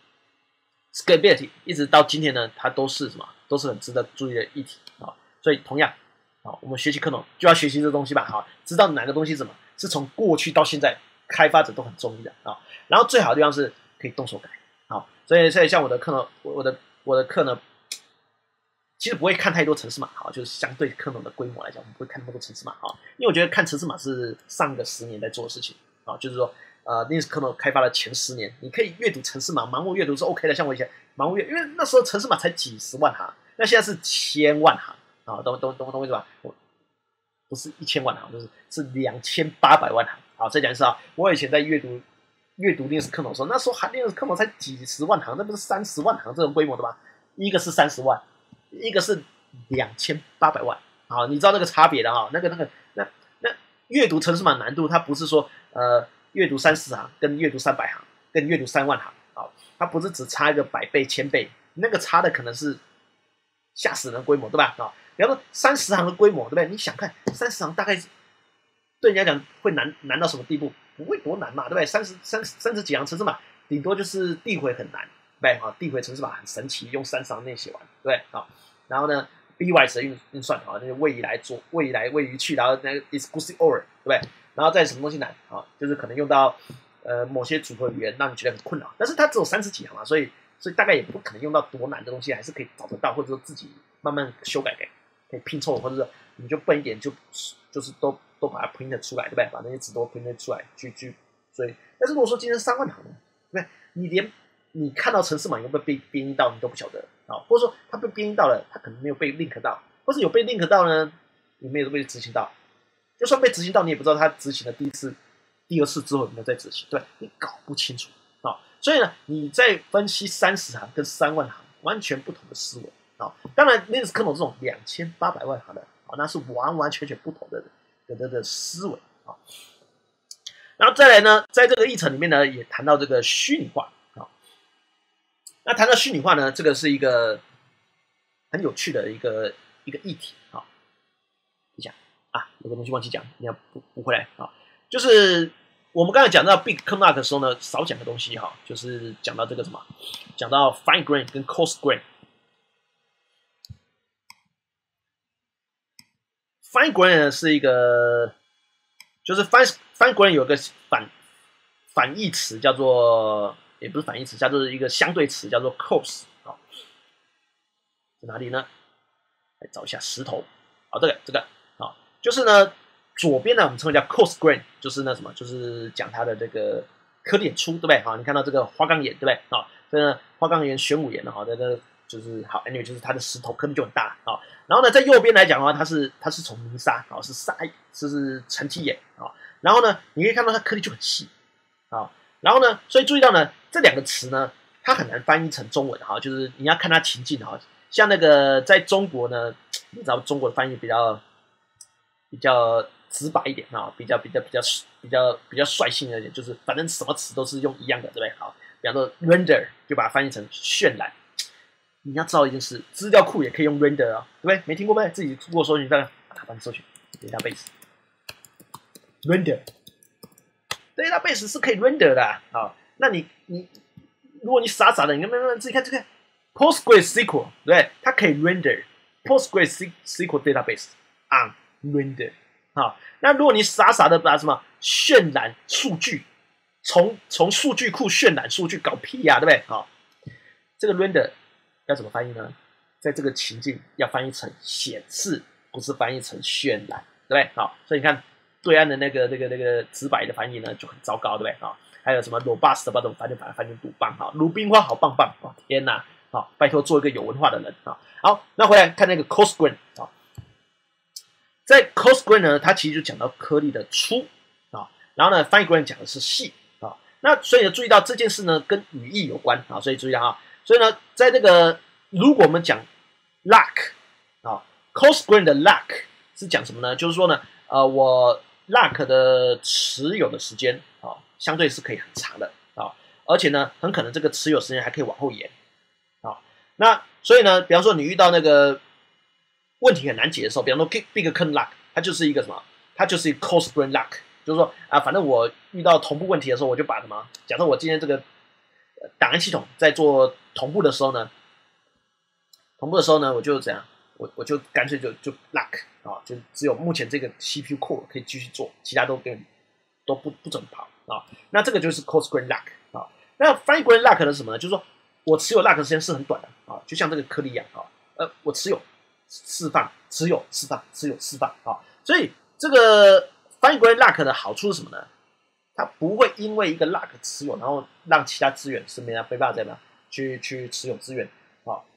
，scalability 一直到今天呢，它都是什么？都是很值得注意的议题啊。所以同样啊，我们学习kernel就要学习这东西吧，哈，知道哪个东西怎么是从过去到现在开发者都很中意的啊。然后最好的地方是可以动手改，好，所以所以像我的课呢，我的我的课呢。其实不会看太多程式码，哈，就是相对kernel的规模来讲，我们不会看那么多程式码，哈，因为我觉得看程式码是上个十年在做的事情，啊，就是说，呃 ，Linux kernel 开发的前十年，你可以阅读程式码，盲目阅读是 OK 的，像我以前盲目阅，因为那时候程式码才几十万哈， 那现在是千万行啊，懂懂懂懂我意思吧？不是一千万行，就是是两千八百万行。好，再讲一次啊，我以前在阅读阅读 Linux kernel 的时候，那时候含 Linux kernel 才几十万行，那不是三十万行这种规模的吗？一个是三十万，一个是两千八百万。好，你知道那个差别的啊？那个那个那那阅读程式码难度，它不是说呃阅读三十行跟阅读三百行跟阅读三万行啊，它不是只差一个百倍千倍，那个差的可能是吓死人的规模，对吧？啊，比方说三十行的规模，对不对？你想看三十行大概对人家讲会难难到什么地步？不会多难嘛，对不对？三十三三十几行程式码，顶多就是递回很难，对不对？啊，递回程式码很神奇，用三十行内写完，对不对？啊，然后呢 ，bitwise 的运运算啊，那个位移来做位移来位移去，然后那个 exclusive or， 对不对？然后再什么东西难啊？就是可能用到呃某些组合语言，让你觉得很困扰，但是它只有三十几行嘛，所以所以大概也不可能用到多难的东西，还是可以找得到，或者说自己慢慢修改给可以拼凑，或者是你就笨一点就就是都。都把它 print 出来，对不对？把那些字都 print 出来，去去，所以，但是如果说今天三万行呢，对不对？你连你看到程式码有没有被编译到，你都不晓得啊，或者说它被编译到了，它可能没有被 link 到，或是有被 link 到呢，你没有被执行到，就算被执行到，你也不知道它执行的第一次、第二次之后有没有再执行，对，你搞不清楚啊。所以呢，你在分析三十行跟三万行完全不同的思维啊。当然 ，Linux kernel 这种两千八百万行的啊，那是完完全全不同的。的的思维啊，然后再来呢，在这个议程里面呢，也谈到这个虚拟化啊。那谈到虚拟化呢，这个是一个很有趣的一个一个议题啊。一下啊，有个东西忘记讲，你要补补回来啊。就是我们刚才讲到 Big Kernel 的时候呢，少讲个东西哈，就是讲到这个什么，讲到 Fine Grain 跟 Coarse Grain。Fine Grain 是一个，就是 Fine Fine Grain 有个反反义词叫做，也不是反义词，叫做一个相对词叫做 coarse 啊，在哪里呢？来找一下石头，好，这个这个啊，就是呢，左边呢我们称为叫 coarse grain， 就是那什么，就是讲它的这个颗粒很粗，对不对？好，你看到这个花岗岩，对不对？啊，所以呢，花岗岩、玄武岩呢，哈，在这就是好 ，anyway 就是它的石头颗粒就很大啊。然后呢，在右边来讲的话，它是它是从泥沙啊，是沙，是是沉积岩啊。然后呢，你可以看到它颗粒就很细啊。然后呢，所以注意到呢，这两个词呢，它很难翻译成中文哈，就是你要看它情境哈。像那个在中国呢，你知道中国的翻译比较比较直白一点啊，比较比较比较比较比较率性一点，就是反正什么词都是用一样的，对不对？好，比方说 render 就把它翻译成渲染。你要知道一件事，资料库也可以用 render 啊，对不对？没听过呗？自己做搜寻，大概把它搜寻 database render database 是可以 render 的啊。好，那你你如果你傻傻的，你看慢慢自己看这个 PostgreSQL， 对不对？它可以 render PostgreSQL database on render。好，那如果你傻傻的把什么渲染数据，从从数据库渲染数据搞屁呀、啊，对不对？好，这个 render 要怎么翻译呢？在这个情境要翻译成显示，不是翻译成渲染，对不对？好，所以你看对岸的那个那个那个直白的翻译呢就很糟糕，对不对？好，还有什么 robust 不知道怎么翻就把它翻成鲁棒，哈，鲁冰花好棒棒，哦天哪！好，拜托做一个有文化的人啊。好，那回来看那个 coarse grain 啊，在 coarse grain 呢，它其实就讲到颗粒的粗啊，然后呢 fine grain 讲的是细啊。那所以呢，注意到这件事呢跟语义有关啊，所以注意到啊。所以呢，在这个如果我们讲 lock 啊 ，coarse grain 的 lock 是讲什么呢？就是说呢，呃，我 lock 的持有的时间啊，相对是可以很长的啊，而且呢，很可能这个持有时间还可以往后延啊。那所以呢，比方说你遇到那个问题很难解的时候，比方说 big kernel lock， 它就是一个什么？它就是一个 coarse grain lock， 就是说啊，反正我遇到同步问题的时候，我就把什么？假设我今天这个档案系统在做同步的时候呢，同步的时候呢，我就怎样？我我就干脆就就 lock 啊，就只有目前这个 C P U core 可以继续做，其他都跟都不不怎么跑啊。那这个就是 coarse grain lock 啊。那 fine grain lock 是什么呢？就是说我持有 lock 的时间是很短的啊，就像这个颗粒一样啊。呃，我持有释放，持有释放，持有释放啊。所以这个 fine grain lock 的好处是什么呢？它不会因为一个 lock 持有，然后让其他资源是没没办法再去去持有资源啊。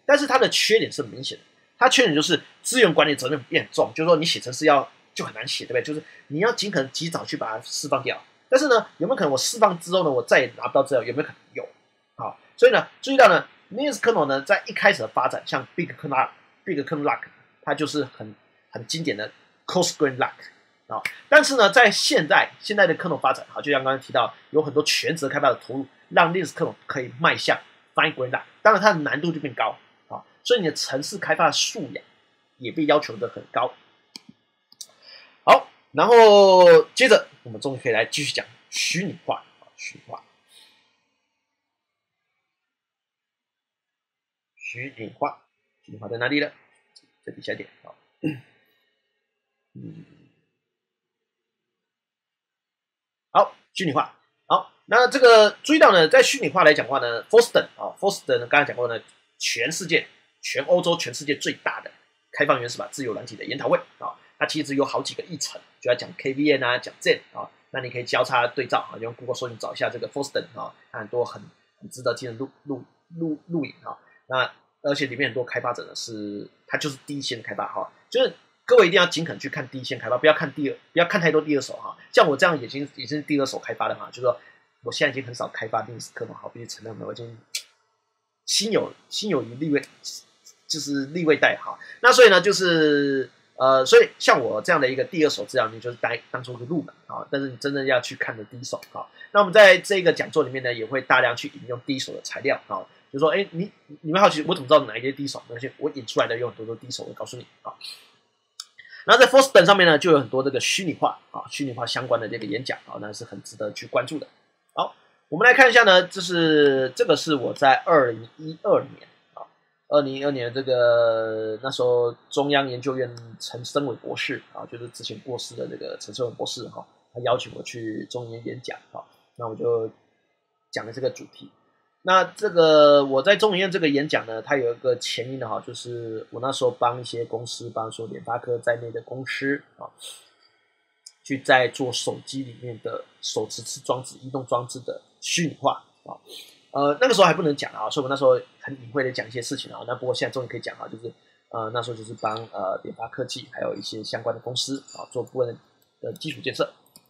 但是它的缺点是很明显的，它缺点就是资源管理责任变很重，就是说你写程式要就很难写，对不对？就是你要尽可能及早去把它释放掉。但是呢，有没有可能我释放之后呢，我再也拿不到资料？有没有可能有？好，所以呢，注意到呢 ，Linux kernel 呢在一开始的发展，像 Big Kernel、Big Kernel Lock， 它就是很很经典的 Cold Screen Lock 啊。但是呢，在现在现在的 kernel 发展，好，就像刚刚提到，有很多全职开发的投入，让 Linux kernel 可以迈向 Fine Grained Lock， 当然它的难度就变高啊，所以你的程式开发的素养也被要求的很高。好，然后接着我们终于可以来继续讲虚拟化啊，虚拟化。虚拟化，虚拟化在哪里呢？这底下点啊，嗯，好，虚拟化，好，那这个注意到呢，在虚拟化来讲的话呢 ，Forston 啊 ，Forston 呢，刚才讲过呢，全世界、全欧洲、全世界最大的开放原始码自由软体的研讨会啊，它其实有好几个议程，就要讲 K V M 啊，讲 Zen 啊，那你可以交叉对照啊，用 Google 搜寻找一下这个 Forston 啊，很多很很值得听的录录录录影啊，那。而且里面很多开发者呢是，他就是第一线的开发哈，就是各位一定要尽可能去看第一线开发，不要看第二，不要看太多第二手哈。像我这样已经已经是第二手开发的哈，就是说我现在已经很少开发 Linux 课嘛，好，必须承认我已经心有心有余力未，就是力未逮哈。那所以呢，就是呃，所以像我这样的一个第二手资料，你就是当当做一个入门啊，但是你真正要去看的第一手啊。那我们在这个讲座里面呢，也会大量去引用第一手的材料啊。就说，哎，你你们好奇我怎么知道哪一些第一手？而且我引出来的有很多都第一手，我告诉你啊。然后在 Forston 上面呢，就有很多这个虚拟化啊、虚拟化相关的这个演讲啊，那是很值得去关注的。好，我们来看一下呢，这是这个是我在二零一二年啊，二零一二年这个那时候中央研究院陈升伟博士啊，就是之前过世的这个陈升伟博士哈、啊，他邀请我去中研演讲啊，那我就讲了这个主题。那这个我在中研院这个演讲呢，它有一个前因的哈，就是我那时候帮一些公司，帮说联发科在内的公司啊，去在做手机里面的手持式装置、移动装置的虚拟化啊。呃，那个时候还不能讲啊，所以我那时候很隐晦的讲一些事情啊。那不过现在终于可以讲啊，就是呃那时候就是帮呃联发科技还有一些相关的公司啊做部分的基础建设。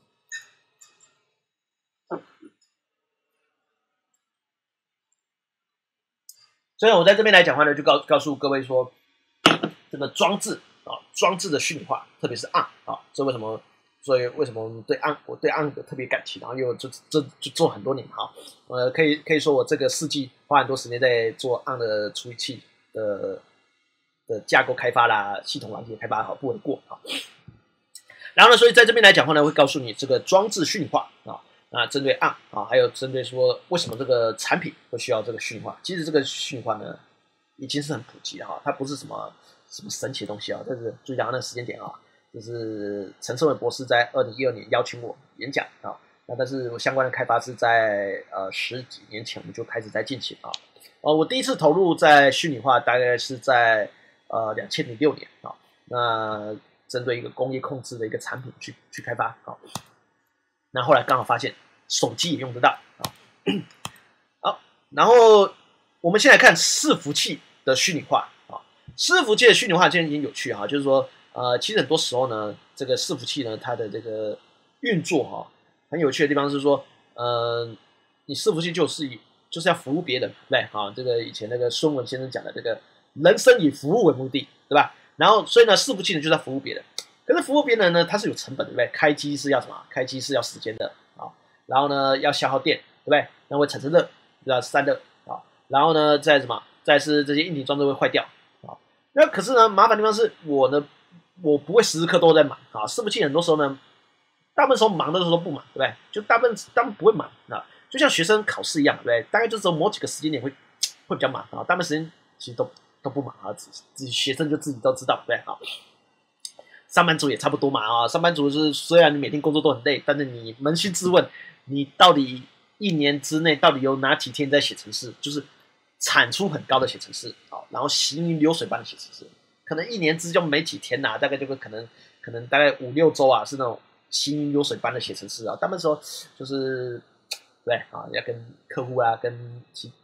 所以我在这边来讲话呢，就告告诉各位说，这个装置啊，装置的虚拟化，特别是 A R M 啊，这为什么？所以为什么我们对 A R M 我对 A R M 有特别感情，然后又就这就做很多年哈，呃，可以可以说我这个世纪花很多时间在做 A R M 的处理器的的架构开发啦，系统软件开发好不为过啊。然后呢，所以在这边来讲话呢，会告诉你这个装置虚拟化啊。啊，针对 A R M 啊，还有针对说为什么这个产品会需要这个虚拟化？其实这个虚拟化呢，已经是很普及的哈，它不是什么什么神奇的东西啊。但是注意讲那个时间点啊，就是陈胜伟博士在二零一二年邀请我演讲啊，那但是我相关的开发是在呃十几年前我们就开始在进行啊。呃，我第一次投入在虚拟化大概是在呃两千零六年啊，那针对一个工业控制的一个产品去去开发啊。那后来刚好发现手机也用得到啊，好，然后我们先来看伺服器的虚拟化啊，伺服器的虚拟化现在已经有趣哈，就是说呃，其实很多时候呢，这个伺服器呢，它的这个运作哈，很有趣的地方是说，呃，你伺服器就是以就是要服务别人，对不对？啊，这个以前那个孙文先生讲的这个人生以服务为目的，对吧？然后所以呢，伺服器呢就是要服务别人。可是服务别人呢，它是有成本的，对不对？开机是要什么？开机是要时间的啊，然后呢要消耗电，对不对？那会产生热，要散热啊，然后呢再什么？再是这些硬体装置会坏掉啊。那可是呢，麻烦的地方是我呢，我不会时时刻都在忙啊。伺服器很多时候呢，大部分时候忙的时候都不忙，对不对？就大部分大部分不会忙啊，就像学生考试一样，对不对？大概就只有某几个时间点会会比较忙啊，大部分时间其实都都不忙啊，自自己学生就自己都知道，对不对？啊。上班族也差不多嘛啊，上班族是虽然你每天工作都很累，但是你扪心自问，你到底一年之内到底有哪几天在写程式？就是产出很高的写程式啊，然后行云流水般的写程式，可能一年之中没几天呐、啊，大概就会可能可能大概五六周啊，是那种行云流水般的写程式啊。大部分时候就是对啊，要跟客户啊，跟其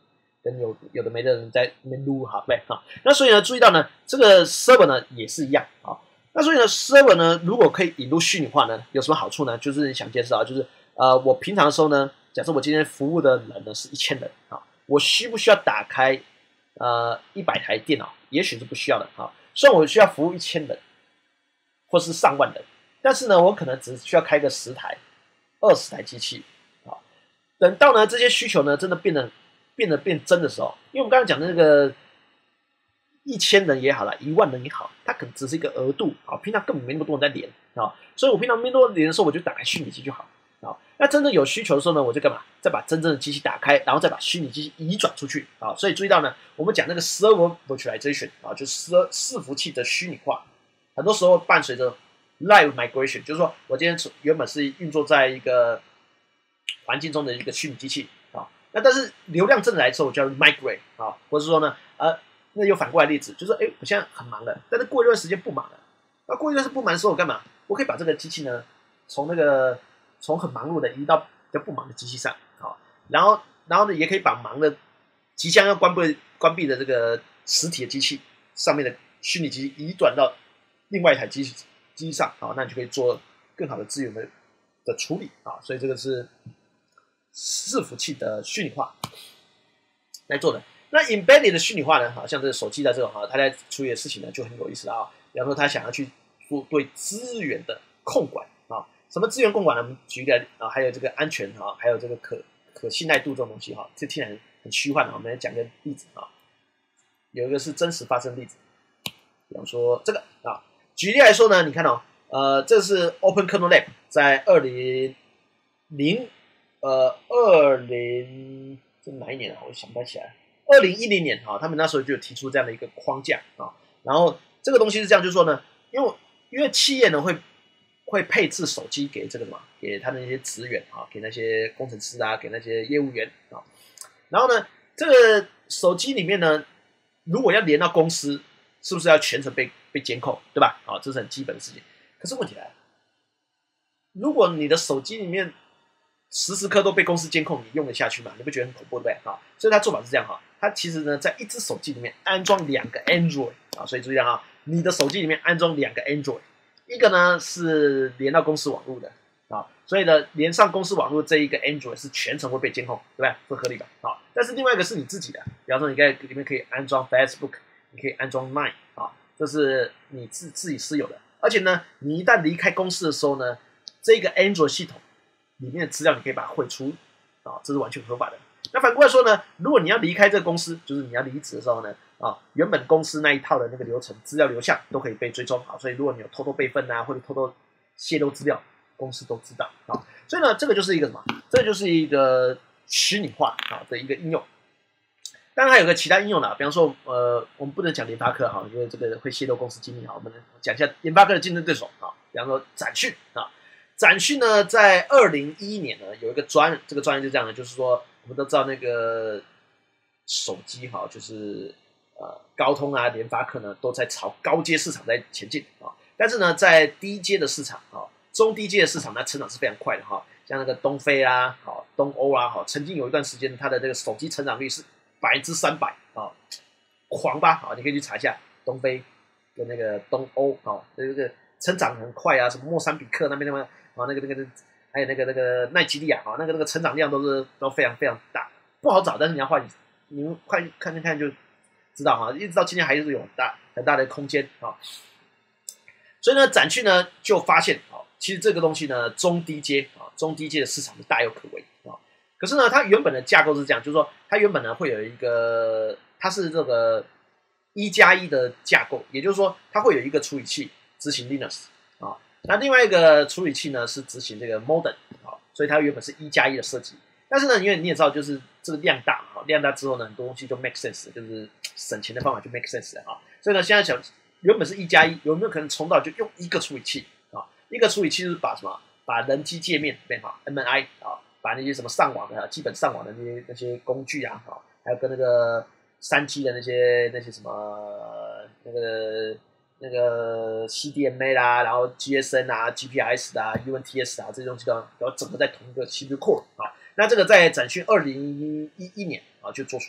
跟有有的没的人在那边撸哈，对哈。那所以呢，注意到呢，这个 server 呢也是一样啊。那所以呢 ，server 呢如果可以引入虚拟化呢，有什么好处呢？就是你想介绍啊，就是呃，我平常的时候呢，假设我今天服务的人呢是一千人啊，我需不需要打开呃一百台电脑？也许是不需要的啊。虽然我需要服务一千人或是上万人，但是呢，我可能只需要开个十台、二十台机器啊。等到呢这些需求呢真的变得变得变真的时候，因为我们刚才讲的那个一千人也好了，一万人也好，它可能只是一个额度啊，平常根本没那么多人在连啊，所以我平常没那么多人连的时候，我就打开虚拟机就好啊。那真正有需求的时候呢，我就干嘛？再把真正的机器打开，然后再把虚拟机器移转出去啊。所以注意到呢，我们讲那个 server virtualization 啊，就是伺服器的虚拟化，很多时候伴随着 live migration， 就是说我今天原本是运作在一个环境中的一个虚拟机器啊，那但是流量真的来的时候，我就要 migrate 啊，或者是说呢，呃，那有反过来的例子，就是哎，我现在很忙了，但是过一段时间不忙了，那过一段时间不忙的时候，我干嘛？我可以把这个机器呢，从那个从很忙碌的移到比较不忙的机器上啊，然后然后呢，也可以把忙的即将要关闭关闭的这个实体的机器上面的虚拟机移转到另外一台机器机上啊，那你就可以做更好的资源的的处理啊，所以这个是伺服器的虚拟化来做的。那 embedded 的虚拟化呢，好像这个手机的这种哈，它在处理的事情呢就很有意思了啊。比方说，他想要去做对资源的控管啊，什么资源控管呢？我们举一个啊，还有这个安全啊，还有这个可可信赖度这种东西哈，这听起来很虚幻啊。我们来讲个例子啊，有一个是真实发生的例子，比方说这个啊，举例来说呢，你看哦，呃，这是 Open Kernel Lab 在二零零呃二零这哪一年啊？我想不太起来。二零一零年啊，他们那时候就提出这样的一个框架啊，然后这个东西是这样，就是说呢，因为因为企业呢会会配置手机给这个什么，给他的那些职员啊，给那些工程师啊，给那些业务员啊，然后呢，这个手机里面呢，如果要连到公司，是不是要全程被被监控，对吧？啊，这是很基本的事情。可是问题来了，如果你的手机里面时时刻都被公司监控，你用得下去吗？你不觉得很恐怖，对不对？啊，所以他做法是这样哈，他其实呢，在一只手机里面安装两个 Android 啊，所以注意哈，你的手机里面安装两个 Android， 一个呢是连到公司网络的啊，所以呢，连上公司网络这一个 Android 是全程会被监控，对不对？这合理吧？啊，但是另外一个是你自己的，比方说你在里面可以安装 Facebook， 你可以安装 Line 啊，这是你自自己私有的，而且呢，你一旦离开公司的时候呢，这个 Android 系统里面的资料你可以把它汇出啊，这是完全合法的。那反过来说呢，如果你要离开这个公司，就是你要离职的时候呢，啊，原本公司那一套的那个流程、资料流向都可以被追踪啊。所以如果你有偷偷备份啊，或者偷偷泄露资料，公司都知道啊。所以呢，这个就是一个什么？这就是一个虚拟化啊的一个应用。当然还有个其他应用啦，比方说，呃，我们不能讲联发科哈，因为这个会泄露公司机密哈。我们讲一下联发科的竞争对手啊，比方说展讯啊。展讯呢，在二零一一年呢，有一个专，这个专业就这样的，就是说，我们都知道那个手机哈，就是呃高通啊、联发科呢，都在朝高阶市场在前进啊。但是呢，在低阶的市场啊、中低阶的市场，它成长是非常快的哈。像那个东非啊、好东欧啊，好，曾经有一段时间，它的这个手机成长率是百分之三百啊，狂吧啊！你可以去查一下东非跟那个东欧啊，这个成长很快啊，什么莫桑比克那边那边。啊，那个那个，还有那个那个奈及利亚啊，那个那个成长量都是都非常非常大，不好找，但是你要换，你们快看看看就知道哈，一直到今天还是有很大很大的空间啊。所以呢，展讯呢就发现啊，其实这个东西呢中低阶啊，中低阶的市场是大有可为啊。可是呢，它原本的架构是这样，就是说它原本呢会有一个，它是这个一加一的架构，也就是说它会有一个处理器执行 Linux 啊。那另外一个处理器呢是执行这个 modem 啊，所以它原本是一加一的设计。但是呢，因为你也知道，就是这个量大啊，量大之后呢，很多东西就 make sense， 就是省钱的方法就 make sense 了啊。所以呢，现在想原本是一加一，有没有可能重蹈就用一个处理器啊？一个处理器就是把什么，把人机界面变好 M N I 啊，把那些什么上网的、基本上网的那些那些工具啊，啊，还有跟那个三 G 的那些那些什么那个。那个 C D M A 啦，然后 G S N 啊、G P R S 啊、U N T S 啊这些东西都要整合在同一个 C P U core 啊。那这个在展讯二零一一年啊就做出来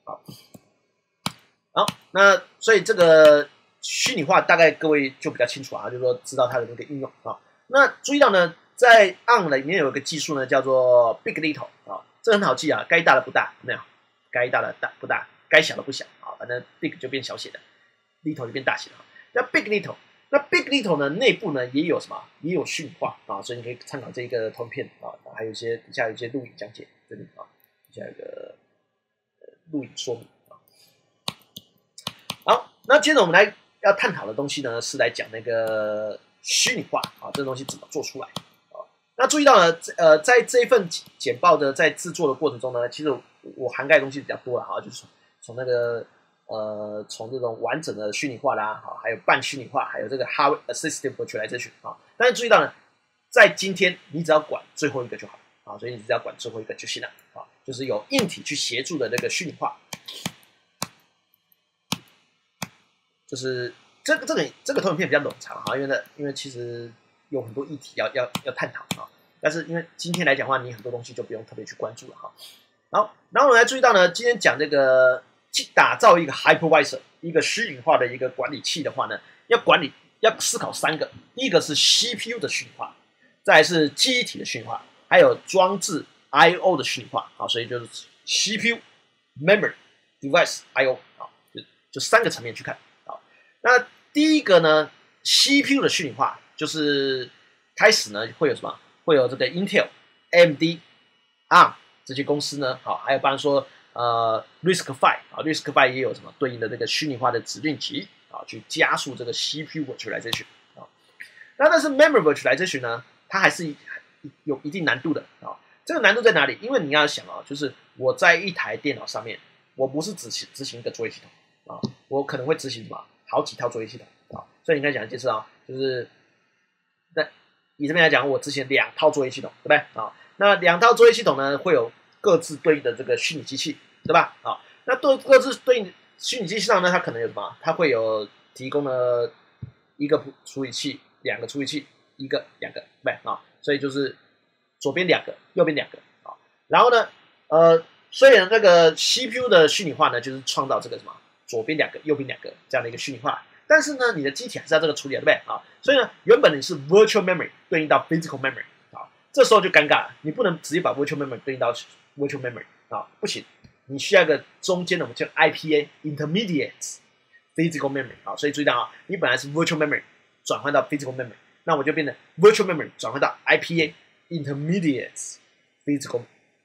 好，好，那所以这个虚拟化大概各位就比较清楚啊，就是说知道它的那个应用啊。那注意到呢，在 A R M 里面有一个技术呢，叫做 Big Little 啊，这很好记啊，该大的不大，没有，该大的大不大，该小的不小啊，反正 Big 就变小写的 ，Little 就变大写的。那 Big Little， 那 Big Little 呢，内部呢也有什么？也有虚拟化啊，所以你可以参考这个通片啊，还有一些底下有一些录影讲解，这里啊，底下有个录影说明啊。好，那接着我们来要探讨的东西呢，是来讲那个虚拟化啊，这个东西怎么做出来啊？那注意到呢，呃，在这一份简报的在制作的过程中呢，其实我涵盖的东西比较多了哈，就是从从那个呃，从这种完整的虚拟化啦，好，还有半虚拟化，还有这个 Hardware Assisted Virtualization 啊。但是注意到呢，在今天你只要管最后一个就好啊，所以你只要管最后一个就行了啊，就是有硬体去协助的那个虚拟化。就是这个这个这个投影片比较冗长哈，因为呢，因为其实有很多议题要要要探讨啊。但是因为今天来讲的话，你很多东西就不用特别去关注了哈。好，然后我们来注意到呢，今天讲这个打造一个 hypervisor， 一个虚拟化的一个管理器的话呢，要管理要思考三个，第一个是 C P U 的虚拟化，再来是记忆体的虚拟化，还有装置 I O 的虚拟化啊。所以就是 C P U、Memory、Device、I O 啊，就就三个层面去看。那第一个呢 ，C P U 的虚拟化就是开始呢会有什么？会有这个 Intel、A M D、A R M 这些公司呢，好，还有包含说呃 RISC-V 啊 ，RISC-V 也有什么对应的这个虚拟化的指令集啊，去加速这个 C P U virtualization 啊。那但是 Memory virtualization 呢，它还是有一定难度的啊。这个难度在哪里？因为你要想啊，就是我在一台电脑上面，我不是只执行一个作业系统啊，我可能会执行什么？好几套作业系统啊，所以你刚才讲一件事啊，就是那以这边来讲，我之前两套作业系统，对不对啊？那两套作业系统呢，会有各自对应的这个虚拟机器，对吧？啊，那对各自对应虚拟机器上呢，它可能有什么？它会有提供了一个处理器、两个处理器，一个、两个，对不对啊？所以就是左边两个，右边两个啊。然后呢，呃，所以那个 C P U 的虚拟化呢，就是创造这个什么？左边两个，右边两个这样的一个虚拟化，但是呢，你的机体还是要这个处理的，对不对啊？所以呢，原本你是 virtual memory 对应到 physical memory 啊，这时候就尴尬了，你不能直接把 virtual memory 对应到 virtual memory 啊，不行，你需要一个中间的，我们叫 I P A intermediate physical memory 啊，所以注意到啊，你本来是 virtual memory 转换到 physical memory， 那我就变成 virtual memory 转换到 I P A intermediate physical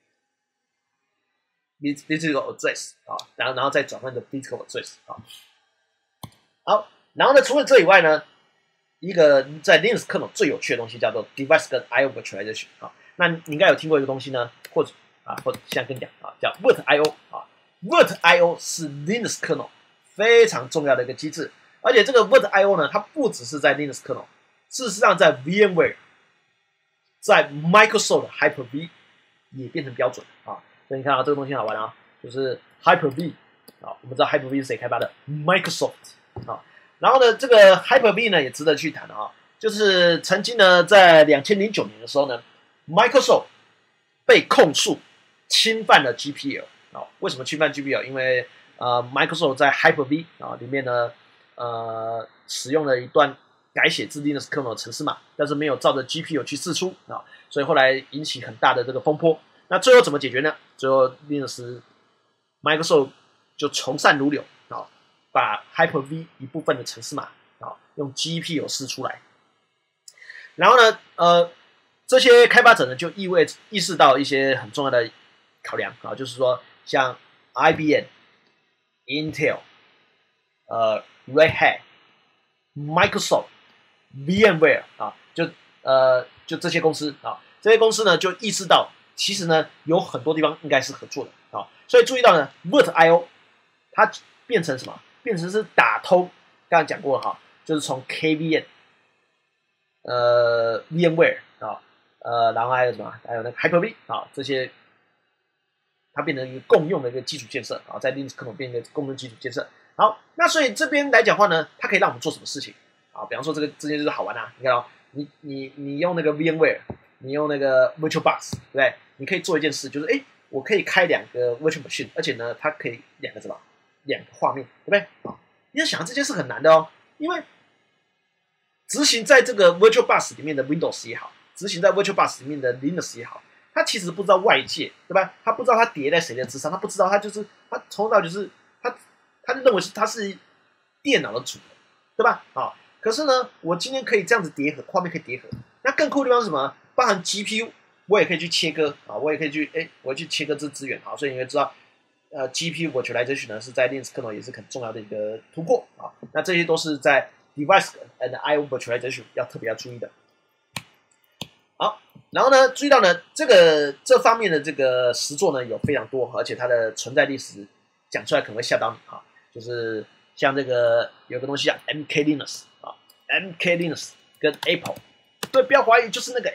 physical address 啊，然后然后再转换成 physical address 啊。好，然后呢，除了这以外呢，一个在 Linux kernel最有趣的东西叫做 device 跟 I O virtualization 啊。那你应该有听过一个东西呢，或者啊，或者现在跟你讲啊，叫 virt I O 啊。virt I O 是 Linux kernel 非常重要的一个机制，而且这个 virt I O 呢，它不只是在 Linux kernel， 事实上在 VMware， 在 Microsoft Hyper-V 也变成标准啊。所以你看啊，这个东西好玩啊，就是 Hyper-V 啊，我们知道 Hyper-V 是谁开发的 ？Microsoft 啊。然后呢，这个 Hyper-V 呢也值得去谈啊，就是曾经呢在二零零九年的时候呢 ，Microsoft 被控诉侵犯了 G P L 啊。为什么侵犯 G P L？ 因为呃 Microsoft 在 Hyper-V 啊里面呢呃使用了一段改写自 Linux kernel 的程式码，但是没有照着 G P L 去释出啊，所以后来引起很大的这个风波。那最后怎么解决呢？最后 Linux Microsoft 就从善如流啊，把 Hyper-V 一部分的程式码啊用 G P L 释出来。然后呢，呃，这些开发者呢就意味意识到一些很重要的考量啊，就是说像 I B M、Intel、呃 Red Hat、Microsoft、VMware 啊，就呃就这些公司啊，这些公司呢就意识到。其实呢，有很多地方应该是合作的啊，所以注意到呢 ，virt I O 它变成什么？变成是打通，刚刚讲过了哈，就是从 K V M、呃 VMware 啊，呃，然后还有什么？还有那个 Hyper-V 啊，这些它变成一个共用的一个基础建设啊，在 Linux kernel 变成一个共用基础建设。好，那所以这边来讲话呢，它可以让我们做什么事情啊？比方说这个这件事好玩啊，你看哦，你你你用那个 VMware。你用那个 VirtualBox， 对不对？你可以做一件事，就是哎， 我可以开两个 virtual machine， 而且呢，它可以两个什么两个画面，对不对？啊，你要想这件事很难的哦，因为执行在这个 virtual bus 里面的 Windows 也好，执行在 virtual bus 里面的 Linux 也好，它其实不知道外界，对吧？它不知道它叠在谁的之上，它不知道，它就是它从头到尾就是它，它就认为是它是电脑的主人，对吧？啊，可是呢，我今天可以这样子叠合，画面可以叠合。那更酷的地方是什么？包含 G P U， 我也可以去切割啊，我也可以去哎，我去切割这资源啊，所以你会知道，呃 ，G P U virtualization 呢是在 Linux 可能也是很重要的一个突破啊。那这些都是在 device and I O virtualization 要特别要注意的。好，然后呢，注意到呢，这个这方面的这个实作呢有非常多，而且它的存在历史讲出来可能会吓到你啊，就是像这个有个东西叫 M K Linux 啊 ，M K Linux 跟 Apple， 对，不要怀疑，就是那个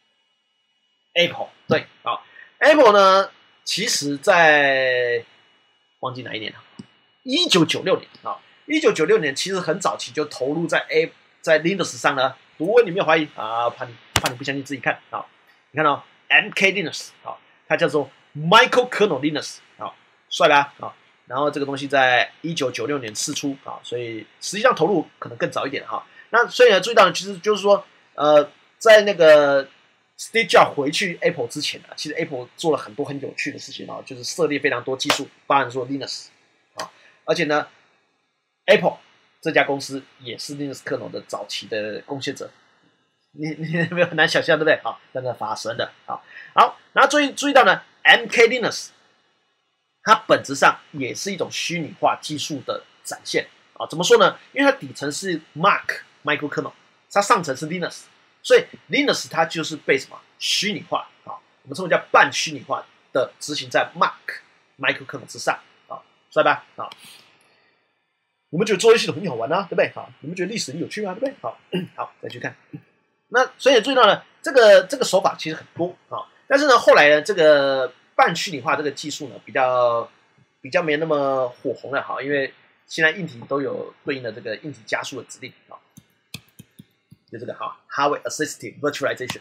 Apple，Apple 对啊 ，Apple 呢，其实在忘记哪一年了，一九九六年啊，一九九六年其实很早期就投入在 A 在 Linux 上了，如果你没有怀疑啊，怕你怕你不相信自己看啊，你看到、哦、M K Linux 啊，它叫做 Microkernel Linux 啊，帅吧啊。然后这个东西在一九九六年释出啊，所以实际上投入可能更早一点哈。那所以呢，注意到的其实就是说，呃，在那个 Steve Jobs 回去 Apple 之前呢，其实 Apple 做了很多很有趣的事情啊，就是涉猎非常多技术，包含说 Linux 啊，而且呢 ，Apple 这家公司也是 Linux 可能的早期的贡献者。你你没有很难想象，对不对？好，真的发生的啊。好，然后注意注意到呢 ，M K Linux。它本质上也是一种虚拟化技术的展现啊，怎么说呢？因为它底层是 Mac Microkernel， 它上层是 Linux， 所以 Linux 它就是被什么虚拟化啊？我们称为叫半虚拟化的执行在 Mac Microkernel 之上啊，帅吧？啊，你们觉得作业系统很好玩啊，对不对？好，你们觉得历史很有趣啊，对不对？好，好，再去看。那所以注意到呢，这个这个手法其实很多啊，但是呢，后来呢，这个半虚拟化这个技术呢，比较比较没那么火红了哈，因为现在硬体都有对应的这个硬体加速的指令啊，就这个哈 ，Hardware Assisted Virtualization。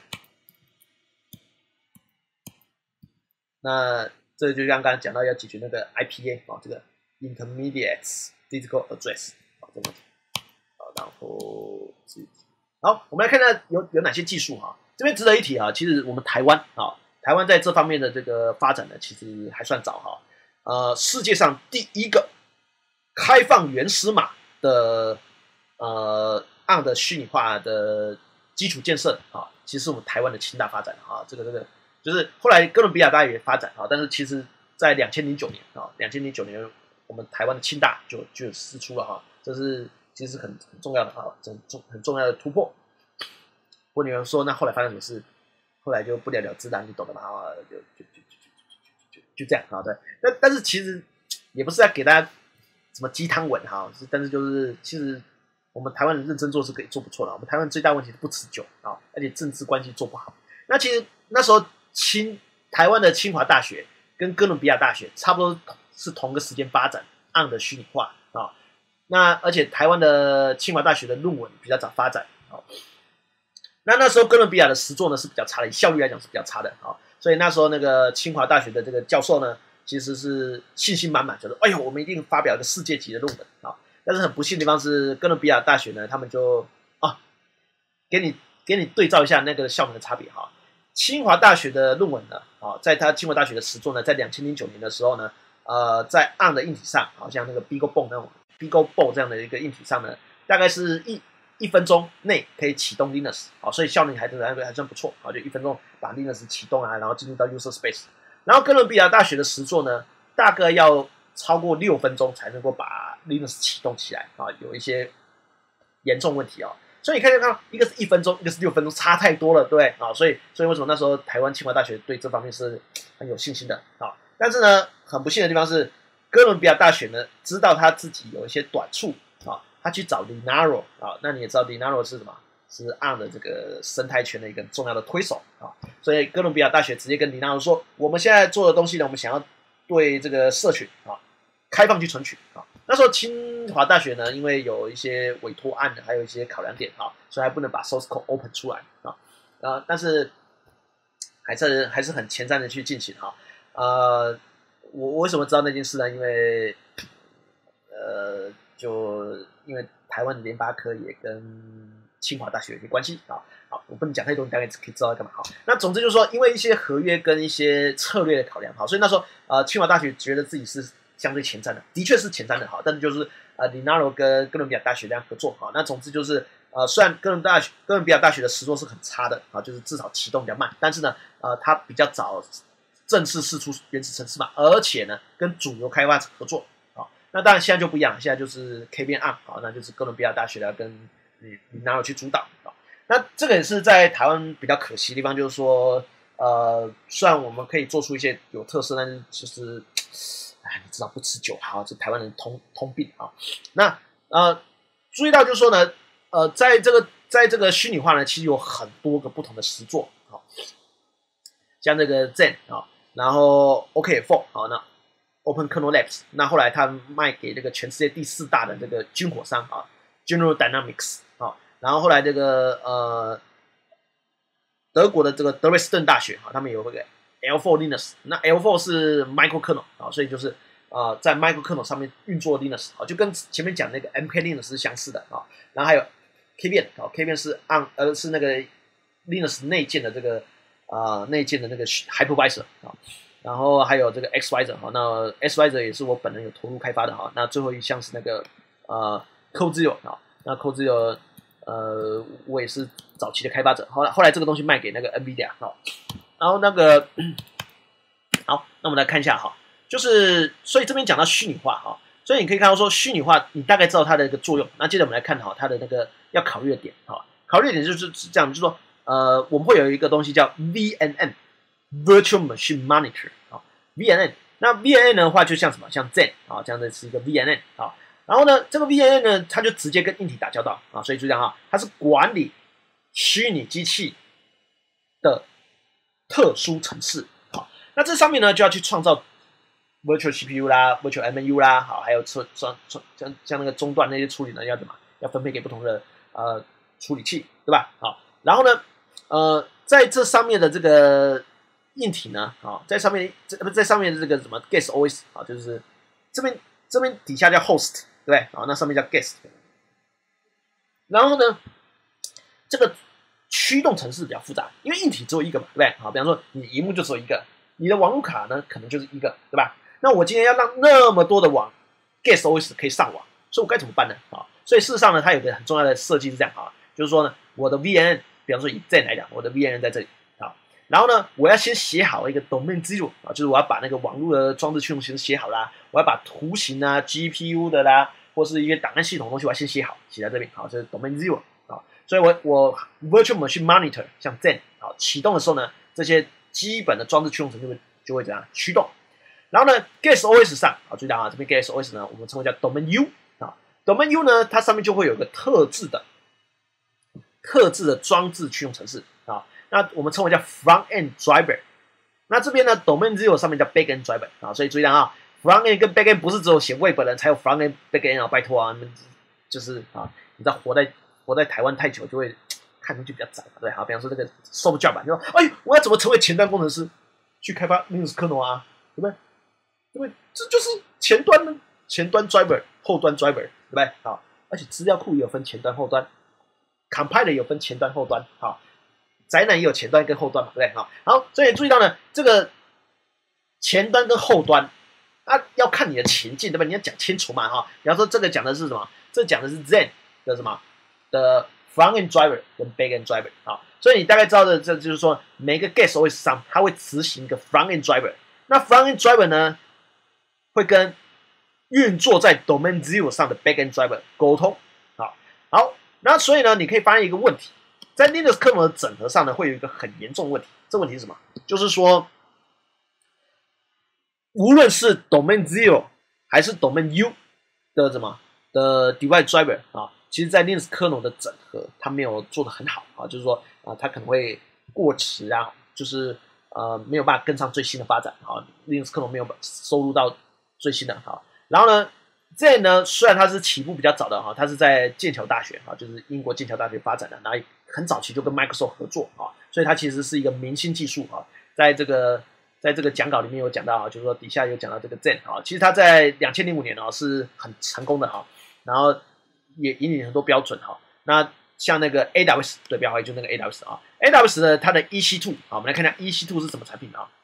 那这就像刚才讲到要解决那个 I P A 啊，这个 Intermediate Physical Address 啊这个问题，好，然后好，我们来看看有有哪些技术哈。这边值得一提啊，其实我们台湾啊，台湾在这方面的这个发展呢，其实还算早哈。呃，世界上第一个开放原始码的呃 A R M 的虚拟化的基础建设啊，其实是我们台湾的清大发展啊。这个这个就是后来哥伦比亚大学也发展啊，但是其实在两千零九年啊，两千零九年我们台湾的清大就就释出了哈，这是其实很很重要的哈，很重很重要的突破。不过你们说那后来发生什么事？后来就不了了之啦，你懂的嘛？啊，就就就就就就就这样啊，对。但但是其实也不是要给大家什么鸡汤文哈，但是就是其实我们台湾人认真做是可以做不错的。我们台湾最大问题是不持久啊，而且政治关系做不好。那其实那时候清台湾的清华大学跟哥伦比亚大学差不多是同个时间发展 A R M 的虚拟化啊。那而且台湾的清华大学的论文比较早发展啊。那那时候哥伦比亚的实作呢是比较差的，以效率来讲是比较差的啊，所以那时候那个清华大学的这个教授呢，其实是信心满满，觉得哎呦，我们一定发表一个世界级的论文啊。但是很不幸的地方是，哥伦比亚大学呢，他们就啊，给你给你对照一下那个效能的差别哈。清华大学的论文呢，啊，在他清华大学的实作呢，在两千零九年的时候呢，呃，在 A R M 的硬体上，好像那个 BeagleBone 那种 BeagleBone 这样的一个硬体上呢，大概是一。一分钟内可以启动 Linux， 好，所以效能还还还算不错，好，就一分钟把 Linux 启动啊，然后进入到 user space。然后哥伦比亚大学的实作呢，大概要超过六分钟才能够把 Linux 启动起来啊，有一些严重问题啊。所以你看看看，一个是一分钟，一个是六分钟，差太多了，对不对啊？所以所以为什么那时候台湾清华大学对这方面是很有信心的啊？但是呢，很不幸的地方是，哥伦比亚大学呢知道他自己有一些短处啊。他去找 Linaro 啊，那你也知道 Linaro 是什么？是 A R M 的这个生态圈的一个重要的推手啊。所以哥伦比亚大学直接跟 Linaro 说，我们现在做的东西呢，我们想要对这个社群啊开放去存取啊。那时候清华大学呢，因为有一些委托案的，还有一些考量点啊，所以还不能把 source code open 出来啊。啊，但是还是还是很前瞻的去进行哈。 呃，我我为什么知道那件事呢？因为呃，就因为台湾的联发科也跟清华大学有些关系啊。好，我不能讲太多，你大概可以知道在干嘛。好，那总之就是说，因为一些合约跟一些策略的考量，好，所以那时候呃，清华大学觉得自己是相对前瞻的，的确是前瞻的，好，但是就是呃 ，Linaro 跟哥伦比亚大学这样合作，好，那总之就是呃，虽然哥伦比亚大学哥伦比亚大学的实作是很差的啊，就是至少启动比较慢，但是呢，呃，它比较早正式释出原始程式码，而且呢，跟主流开发者合作，好，那当然现在就不一样，现在就是 K 边 Arm， 好，那就是哥伦比亚大学要跟 Linaro 去主导，好。那这个也是在台湾比较可惜的地方，就是说，呃，虽然我们可以做出一些有特色，但是就是，哎，你知道不持久哈，这台湾人通通病啊。那呃，注意到就是说呢，呃，在这个在这个虚拟化呢，其实有很多个不同的实作啊，像这个 Zen 啊，然后 O K four 好，那 Open Kernel Labs， 那后来他卖给这个全世界第四大的这个军火商啊 ，General Dynamics 啊。然后后来这个呃德国的这个德累斯顿大学啊，他们有这个 L 四 Linux， 那 L 四 是 Micro Kernel 啊，所以就是呃在 Micro Kernel 上面运作 Linux 啊，就跟前面讲那个 M K Linux 是相似的啊。然后还有 Kbian 啊 ，Kbian 是按呃是那个 Linux 内建的这个啊、呃、内建的那个 Hypervisor 啊。然后还有这个 Xvisor 哈，那 Xvisor 也是我本人有投入开发的哈。那最后一项是那个呃 CodeZero 啊，那 CodeZero 呃，我也是早期的开发者，后来后来这个东西卖给那个 NVIDIA 哈，然后那个好，那我们来看一下哈，就是所以这边讲到虚拟化哈，所以你可以看到说虚拟化，你大概知道它的一个作用。那接着我们来看哈，它的那个要考虑的点哈，考虑的点就是这样，就是说呃，我们会有一个东西叫 V N N。Virtual Machine Monitor 啊 ，V N N， 那 V N N 的话就像什么，像 Zen 啊，这样的是一个 V N N 啊，然后呢，这个 V N N 呢，它就直接跟硬体打交道啊，所以注意啊，它是管理虚拟机器的特殊程式啊，那这上面呢就要去创造 Virtual C P U 啦 ，Virtual M N U 啦，好，还有处像像像那个中段那些处理呢，要怎么要分配给不同的呃处理器，对吧？好，然后呢，呃，在这上面的这个硬体呢，啊，在上面这不在上面的这个什么 guest O S 啊，就是这边这边底下叫 host， 对不对？啊，那上面叫 guest。然后呢，这个驱动程式比较复杂，因为硬体只有一个嘛，对不对？好，比方说你荧幕就只有一个，你的网路卡呢可能就是一个，对吧？那我今天要让那么多的网 guest O S 可以上网，所以我该怎么办呢？啊，所以事实上呢，它有个很重要的设计是这样啊，就是说呢，我的 V N N， 比方说以 Zen 来讲，我的 V N N 在这里。然后呢，我要先写好一个 domain zero 啊，就是我要把那个网络的装置驱动形式写好啦，我要把图形啊、G P U 的啦，或是一些档案系统的东西，我要先写好，写在这边，好，这是 domain zero 啊。所以我我 virtual machine monitor 像 Zen 啊启动的时候呢，这些基本的装置驱动程序就会就会怎样驱动。然后呢 ，guest O S 上啊，注意到啊，这边 guest O S 呢，我们称为叫 domain U 啊 ，domain U 呢，它上面就会有一个特制的特制的装置驱动程式啊。那我们称为叫 front end driver， 那这边呢 domain zero 上面叫 back end driver 啊，所以注意到啊 ，front end 跟 back end 不是只有写 web 人才有 front end back end 啊，拜托啊，你们就是啊，你知道活在活在台湾太久就会看东西比较窄，对，好，比方说这个 soft job 你说，哎，我要怎么成为前端工程师去开发 Linux kernel 啊，对不对？对不对？这就是前端呢，前端 driver， 后端 driver， 对不对？好，而且资料库也有分前端后端 ，compiler 有分前端后端，好。宅男也有前端跟后端嘛，对不对？好，好，所以注意到呢，这个前端跟后端，啊，要看你的情境，对吧？你要讲清楚嘛，哈。比方说这个讲的是什么？这讲的是 Zen 的什么的 front end driver 跟 back end driver 啊，所以你大概知道的，这就是说每个 guest O S 上它会执行一个 front end driver， 那 front end driver 呢会跟运作在 domain zero 上的 back end driver 沟通，好，好，那所以呢，你可以发现一个问题。在 Linux kernel 的整合上呢，会有一个很严重的问题。这问题是什么？就是说，无论是 domain zero 还是 domain U 的什么的 device driver 啊，其实在 Linux kernel 的整合，它没有做得很好啊。就是说啊，它可能会过迟啊，就是呃没有办法跟上最新的发展啊。Linux kernel 没有收录到最新的哈。然后呢？Zen 呢，虽然它是起步比较早的哈，它是在剑桥大学哈，就是英国剑桥大学发展的，然后很早期就跟 Microsoft 合作啊，所以它其实是一个明星技术啊，在这个在这个讲稿里面有讲到啊，就是说底下有讲到这个 Zen 啊，其实它在两千零五年啊是很成功的哈，然后也引领很多标准哈。那像那个 A W S 对标，就那个 A W S 啊 ，A W S 的它的 E C 二啊，我们来看一下 E C 二是什么产品啊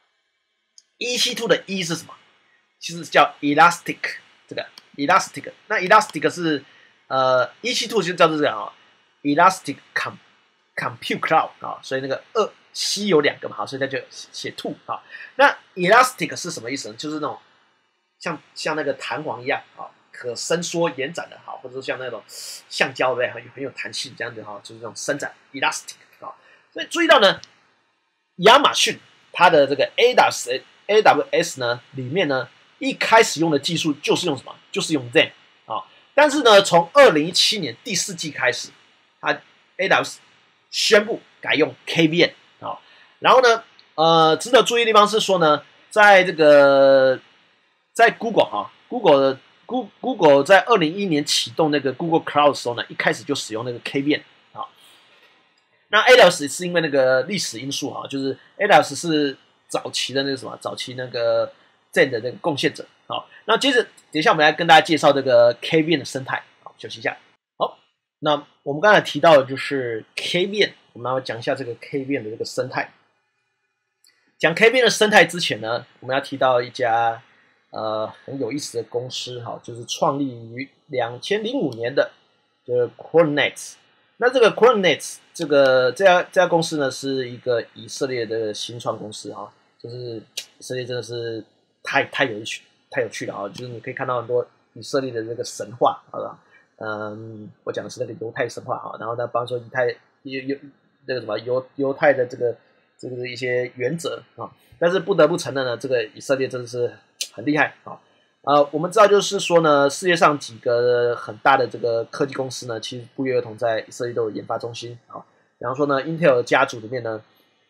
？E C 二的 E 是什么？其实叫 Elastic， 这个 Elastic， 那 Elastic 是呃 E C 二就叫做这个啊 ，Elastic Com Compute Cloud 啊，所以那个二 C 有两个嘛，好，所以它就写 two 啊。那 Elastic 是什么意思呢？就是那种像像那个弹簧一样啊。可伸缩延展的哈，或者是像那种橡胶对，很很有弹性这样子哈，就是这种伸展 elastic 啊。所以注意到呢，亚马逊它的这个 A W S A W S 呢里面呢，一开始用的技术就是用什么？就是用 Zen 啊。但是呢，从二零一七年第四季开始，它 A W S 宣布改用 K V M 啊。然后呢，呃，值得注意的地方是说呢，在这个在 Google 哈 ，Google 的Google 在二零一一年启动那个 Google Cloud 的时候呢，一开始就使用那个 K V M 啊。那 A W S 是因为那个历史因素哈，就是 A W S 是早期的那个什么，早期那个 Zen 的那个贡献者啊。那接着等一下我们来跟大家介绍这个 K V M 的生态。好，休息一下。好，那我们刚才提到的就是 K V M， 我们来讲一下这个 K V M 的这个生态。讲 K V M 的生态之前呢，我们要提到一家。呃，很有意思的公司哈，就是创立于两千零五年的，就是 Coordinates。那这个 Coordinates 这个这家这家公司呢，是一个以色列的新创公司哈，就是以色列真的是太太有趣太有趣了啊！就是你可以看到很多以色列的这个神话，好吧？嗯，我讲的是那个犹太神话哈，然后呢，比方说犹太犹犹那个什么犹犹太的这个这个一些原则啊，但是不得不承认呢，这个以色列真的是。很厉害啊！呃，我们知道就是说呢，世界上几个很大的这个科技公司呢，其实不约而同在以色列都有研发中心啊。比方说呢 ，Intel 家族里面呢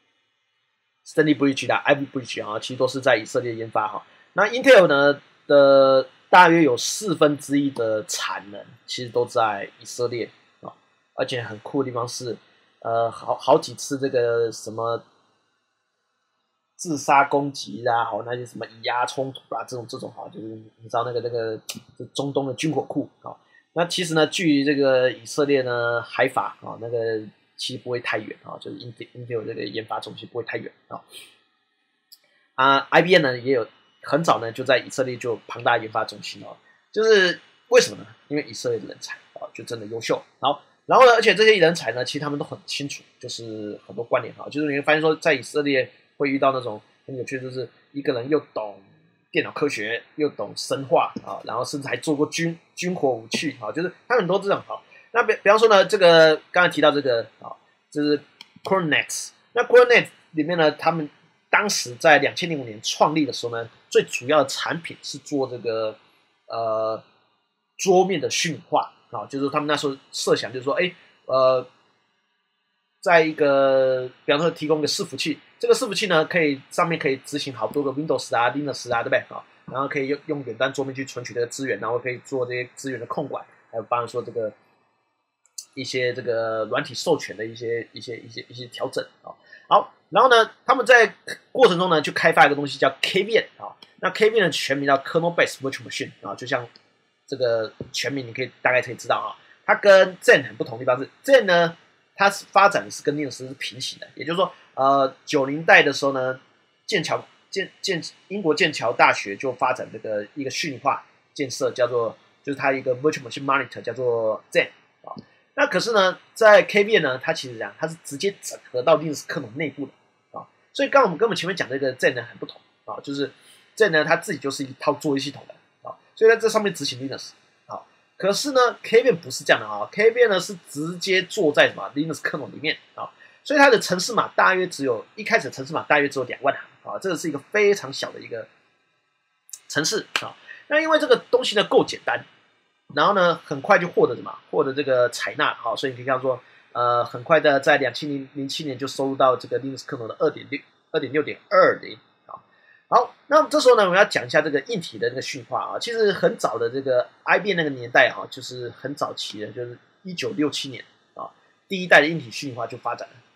，Stanley Bridge 的 Ivy Bridge 啊，其实都是在以色列研发哈。那 Intel 呢的大约有四分之一的产能，其实都在以色列啊。而且很酷的地方是，呃，好好几次这个什么。自杀攻击啦，好那些什么以牙冲突啊，这种这种哈，就是你知道那个那个中东的军火库啊，那其实呢，距这个以色列呢海法啊，那个其实不会太远啊，就是 Intel Intel 这个研发中心不会太远啊。啊 ，I B M 呢也有很早呢就在以色列就有庞大研发中心哦，就是为什么呢？因为以色列的人才啊就真的优秀，好，然后呢，而且这些人才呢，其实他们都很清楚，就是很多观念哈，就是你会发现说在以色列。会遇到那种很有趣，就是一个人又懂电脑科学，又懂生化啊，然后甚至还做过军军火武器啊，就是他很多这种哈。那比比方说呢，这个刚才提到这个啊，就是 Coordinates。那 Coordinates 里面呢，他们当时在两千零五年创立的时候呢，最主要的产品是做这个呃桌面的虚拟化啊，就是他们那时候设想就是说，哎呃。在一个，比方说提供一个伺服器，这个伺服器呢，可以上面可以执行好多个 Windows 啊、Linux 啊，对不对啊？然后可以用用远端桌面去存取这个资源，然后可以做这些资源的控管，还有帮说这个一些这个软体授权的一些一些一些一些调整啊。好，然后呢，他们在过程中呢，就开发一个东西叫 K V M 啊。那 K V M 的全名叫 Kernel Based Virtual Machine 啊，就像这个全名，你可以大概可以知道啊，它跟 Zen 很不同的地方是 Zen 呢。它是发展的是跟 Linux 是平行的，也就是说，呃，九零代的时候呢，剑桥剑剑英国剑桥大学就发展这个一个虚拟化建设，叫做就是它一个 Virtual Machine Monitor 叫做 Zen 啊。那可是呢，在 K V M 呢，它其实这样，它是直接整合到 Linux 可能内部的啊。所以刚刚我们跟我们前面讲这个 Zen 呢很不同啊，就是 Zen 呢它自己就是一套作业系统的啊，所以在这上面执行 Linux。可是呢 ，K V M 不是这样的啊 ，K V M 呢是直接做在什么 Linux 可能里面啊，所以它的程式码大约只有一开始程式码大约只有两万行啊，这个是一个非常小的一个程式啊。那因为这个东西呢够简单，然后呢很快就获得什么，获得这个采纳啊，所以你可以看到说，呃，很快的在两千零七年就收入到这个 Linux 可能的二点六二点六点二零。好，那这时候呢，我们要讲一下这个硬体的这个虚拟化啊。其实很早的这个 I B M 那个年代哈、啊，就是很早期的，就是一九六七年啊，第一代的硬体虚拟化就发展了啊。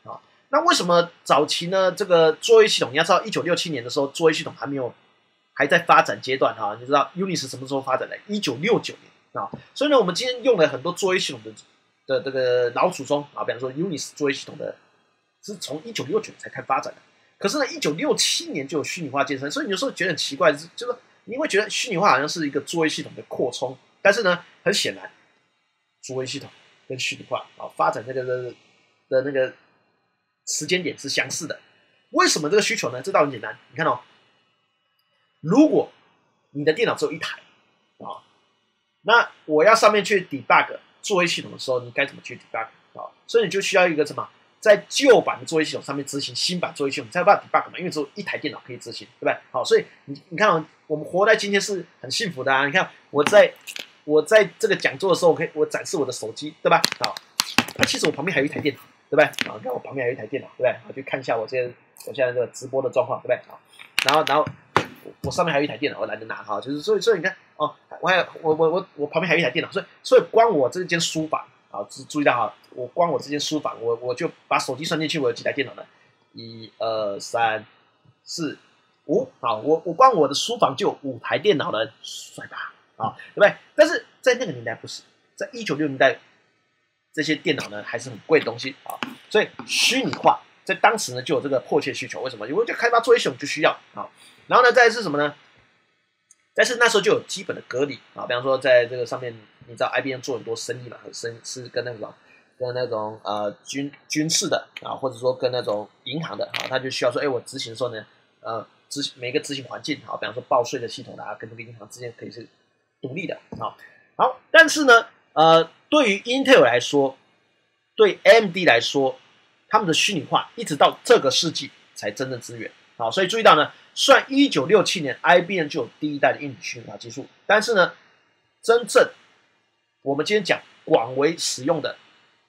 那为什么早期呢？这个作业系统，你要知道，一九六七年的时候，作业系统还没有还在发展阶段哈、啊。你知道 Unix 什么时候发展的？一九六九年啊。所以呢，我们今天用了很多作业系统的的这个老祖宗啊，比方说 Unix 作业系统的，是从一九六九年才开发展的。可是呢，一九六七年就有虚拟化健身，所以你有时候觉得很奇怪，就是你会觉得虚拟化好像是一个作业系统的扩充，但是呢，很显然，作业系统跟虚拟化啊发展这个的的那个时间点是相似的。为什么这个需求呢？这倒很简单，你看哦，如果你的电脑只有一台啊，那我要上面去 debug 作业系统的时候，你该怎么去 debug 啊？所以你就需要一个什么？在旧版的作业系统上面执行新版作业系统，才有办法 debug 嘛，因为只有一台电脑可以执行，对不对？好，所以你你看、哦，我们活在今天是很幸福的啊！你看我在我在这个讲座的时候，我可以我展示我的手机，对吧？好，那其实我旁边还有一台电脑，对不对？啊，你看我旁边还有一台电脑，对不对？我去看一下我现在我现在这个直播的状况，对不对？好，然后然后我上面还有一台电脑，我懒得拿哈，就是所以所以你看哦，我还有我我我我旁边还有一台电脑，所以所以光我这间书房。好，注注意到哈，我光我这间书房，我我就把手机算进去，我有几台电脑呢？一二三四五，好，我我光我的书房就有五台电脑了，帅吧？啊，对不对？但是在那个年代不是，在一九六零年代，这些电脑呢还是很贵的东西啊，所以虚拟化在当时呢就有这个迫切需求。为什么？因为就开发作业系统就需要啊。然后呢，再来是什么呢？但是那时候就有基本的隔离啊，比方说在这个上面。你知道 I B M 做很多生意嘛，很生是跟那种跟那种呃军军事的啊，或者说跟那种银行的啊，他就需要说，哎，我执行的时候呢，呃，执行每个执行环境啊，比方说报税的系统啊，跟这个银行之间可以是独立的啊。好，但是呢，呃，对于 Intel 来说，对 A M D 来说，他们的虚拟化一直到这个世纪才真正支援。好，所以注意到呢，虽然一九六七年 I B M 就有第一代的硬体虚拟化技术，但是呢，真正我们今天讲广为使用的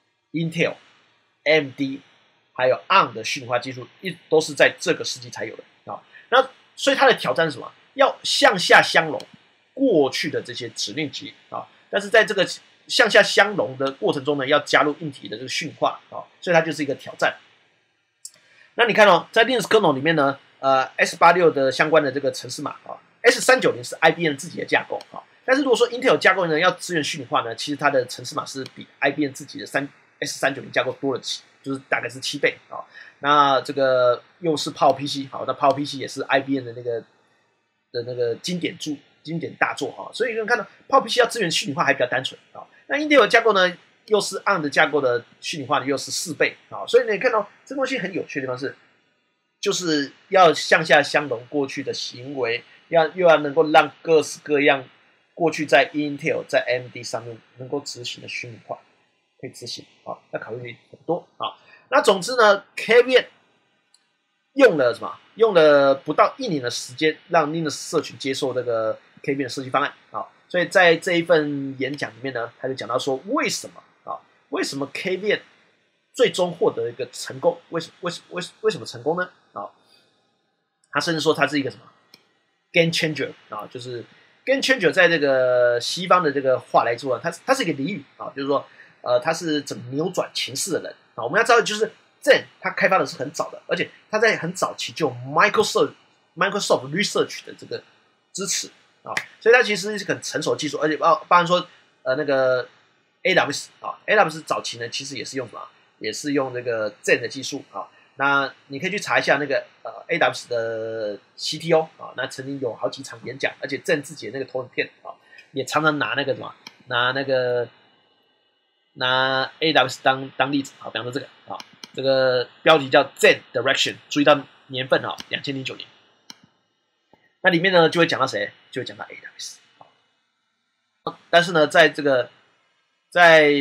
Intel、A M D 还有 A R M 的虚拟化技术，一都是在这个世纪才有的啊。那所以它的挑战是什么？要向下相容过去的这些指令集啊，但是在这个向下相容的过程中呢，要加入硬体的这个虚拟化啊，所以它就是一个挑战。那你看哦，在 Linux kernel 里面呢，呃 ，S 八十六 的相关的这个程式码啊 ，S 三九零 是 I B M 自己的架构啊。但是如果说 Intel 架构呢要支援虚拟化呢，其实它的程式码是比 I B M 自己的 S 三九零 架构多了七，就是大概是七倍啊。那这个又是 PowerPC， 好，那 PowerPC 也是 I B M 的那个的那个经典著经典大作哈。所以你看到 PowerPC 要支援虚拟化还比较单纯啊。那 Intel 架构呢又是 A R M 的架构的虚拟化呢又是四倍啊。所以你看到这东西很有趣的地方是，就是要向下相容过去的行为，要又要能够让各式各样。过去在 Intel 在 A M D 上面能够执行的虚拟化可以执行啊，要考虑很多啊。那总之呢 ，Kviet 用了什么？用了不到一年的时间，让 Linux 社群接受这个 Kviet 的设计方案啊。所以在这一份演讲里面呢，他就讲到说，为什么啊？为什么 Kviet 最终获得一个成功？为什么？为什么？为为什么成功呢？啊，他甚至说它是一个什么 game changer 啊，就是。Game changer 在这个西方的这个话来说，它它是一个俚语啊，就是说，呃，它是怎么扭转情势的人啊。我们要知道，就是 Zen 它开发的是很早的，而且它在很早期就有 Microsoft Microsoft Research 的这个支持啊，所以它其实是很成熟的技术，而且包包含说，呃，那个 A W S 啊 ，A W S 早期呢其实也是用什么，也是用这个 Zen 的技术啊。那你可以去查一下那个呃 A W S 的 C T O 啊，那曾经有好几场演讲，而且郑自己的那个投影片啊，也常常拿那个什么，拿那个拿 A W S 当当例子啊，比方说这个啊，这个标题叫 Zen Direction， 注意到年份啊，二零零九年。那里面呢就会讲到谁？就会讲到 A W S。但是呢，在这个在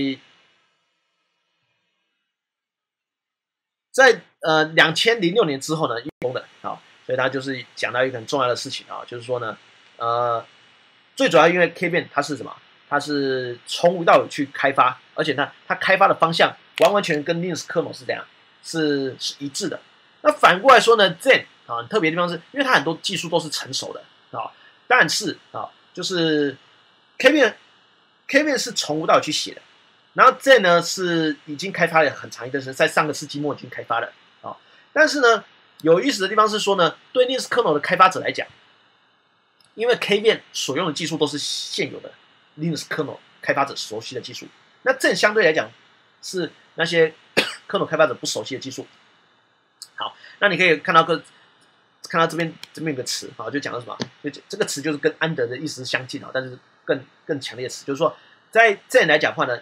在呃两千零六年之后呢，用的啊，所以他就是讲到一个很重要的事情啊，就是说呢，呃，最主要因为 Kviet 它是什么？它是从无到有去开发，而且呢，它开发的方向完完全跟 Linux kernel 是怎样，是是一致的。那反过来说呢 ，Zen 啊，很特别的地方是，因为它很多技术都是成熟的啊，但是啊，就是 Kviet Kviet 是从无到有去写的。然后 Zen 呢是已经开发了很长一段时间，在上个世纪末已经开发了啊。但是呢，有意思的地方是说呢，对 Linux kernel 的开发者来讲，因为 Kvian 所用的技术都是现有的 Linux kernel 开发者熟悉的技术，那这相对来讲是那些 kernel 开发者不熟悉的技术。好，那你可以看到个看到这边这边有个词啊，就讲到什么？就这个词就是跟安德的意思相近啊，但是更更强烈的词，就是说在这里来讲的话呢，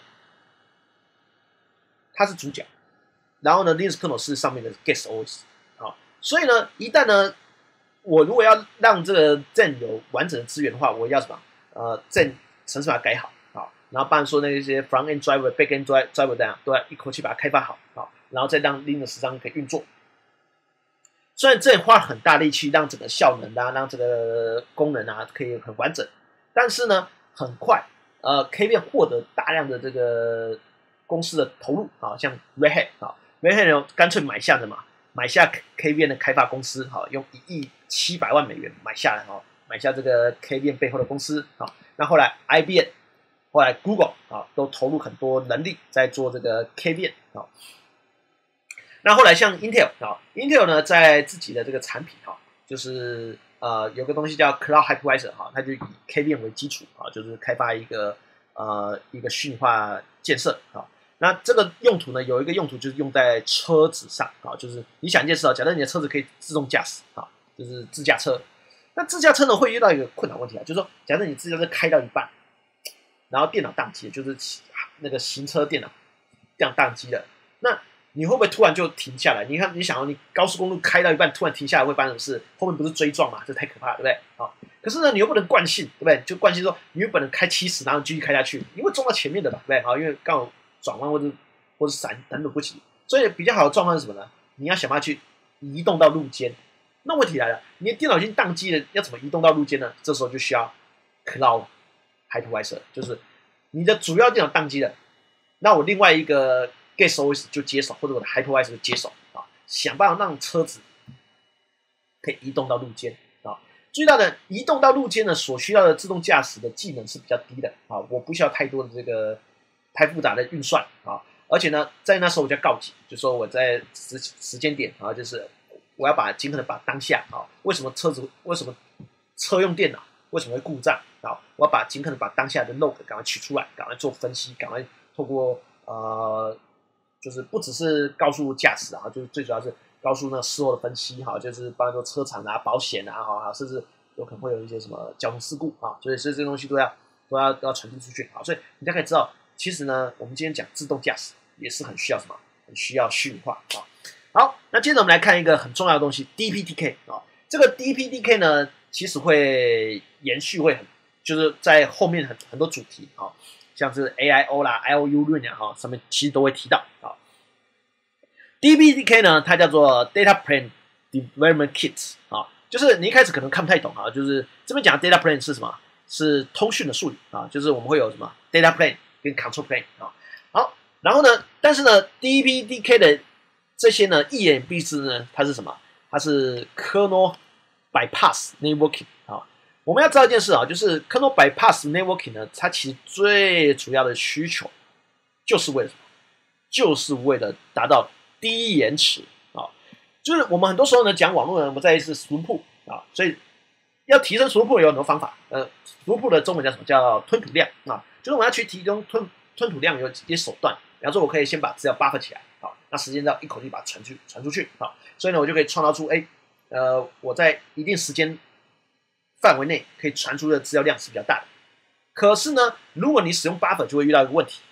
它是主角，然后呢 Linux kernel 是上面的 guest O S 啊，所以呢，一旦呢我如果要让这个 Zen 有完整的资源的话，我要什么？呃 ，Zen 程式把它改好啊，然后不然说那些 front end driver、back end driver 这样都要一口气把它开发好啊，然后再让 Linux 上可以运作。虽然 Zen 花很大力气让整个效能啊，让这个功能啊可以很完整，但是呢，很快呃 Kvian 获得大量的这个公司的投入啊，像 Red Hat 啊 ，Red Hat 呢干脆买下的嘛。买下 Kvian 的开发公司，好，用一亿七百万美元买下来，哈，买下这个 Kvian 背后的公司，好，那后来 I B M， 后来 Google 啊，都投入很多能力在做这个 Kvian 啊。那后来像 Intel 啊 ，Intel 呢在自己的这个产品哈，就是呃有个东西叫 Cloud Hypervisor 哈，它就以 Kvian 为基础啊，就是开发一个呃一个虚拟化建设啊。那这个用途呢，有一个用途就是用在车子上啊，就是你想一件事啊，假设你的车子可以自动驾驶啊，就是自驾车。那自驾车呢会遇到一个困难问题啊，就是说，假设你自驾车开到一半，然后电脑宕机，就是那个行车电脑这样宕机了，那你会不会突然就停下来？你看，你想要你高速公路开到一半突然停下来会发生什么事？后面不是追撞嘛？这太可怕了，对不对？啊，可是呢，你又不能惯性，对不对？就惯性说，你原本能开七十，然后继续开下去，你会撞到前面的吧，对不对？啊，因为刚好。转弯或者或者闪等等不起，所以比较好的状况是什么呢？你要想办法去移动到路肩。那问题来了，你的电脑已经宕机了，要怎么移动到路肩呢？这时候就需要 Cloud Hypervisor， 就是你的主要电脑宕机了，那我另外一个 Guest O S 就接手，或者我的 Hypervisor 就接手啊，想办法让车子可以移动到路肩啊。注意到呢，移动到路肩呢，所需要的自动驾驶的技能是比较低的啊，我不需要太多的这个。太复杂的运算啊，而且呢，在那时候我就告急，就说我在时时间点啊，就是我要把尽可能把当下啊，为什么车子为什么车用电脑为什么会故障啊？我要把尽可能把当下的 log 赶快取出来，赶快做分析，赶快透过呃，就是不只是告诉驾驶啊，就是最主要是告诉那事后的分析哈，就是包括说车厂啊、保险啊，哈，甚至有可能会有一些什么交通事故啊，所以所以这些东西都要都要都要传递出去啊，所以你大概知道。其实呢，我们今天讲自动驾驶也是很需要什么？很需要虚拟化啊。好，那接着我们来看一个很重要的东西 ，D P D K 啊。这个 D P D K 呢，其实会延续，会很就是在后面很很多主题啊，像是 A I O 啦、I O U 论啊，上面其实都会提到啊。D P D K 呢，它叫做 Data Plane Development Kit 啊，就是你一开始可能看不太懂啊，就是这边讲的 Data Plane 是什么？是通讯的术语啊，就是我们会有什么 Data Plane。跟 control plane 啊，好，然后呢，但是呢 ，D P D K 的这些呢，一言蔽之呢，它是什么？它是 kernel bypass networking 啊。我们要知道一件事啊，就是 kernel bypass networking 呢，它其实最主要的需求就是为了什么？就是为了达到低延迟啊。就是我们很多时候呢讲网络呢，我们在意是 throughput 啊，所以要提升 throughput 有很多方法。呃 ，throughput 的中文叫什么？叫吞吐量啊。就是我要去提供吞吞吐量有一些手段，比方说我可以先把资料 buffer 起来，好，那时间到一口气把它传出传出去，好，所以呢我就可以创造出，哎，呃，我在一定时间范围内可以传出的资料量是比较大的。可是呢，如果你使用 buffer 就会遇到一个问题，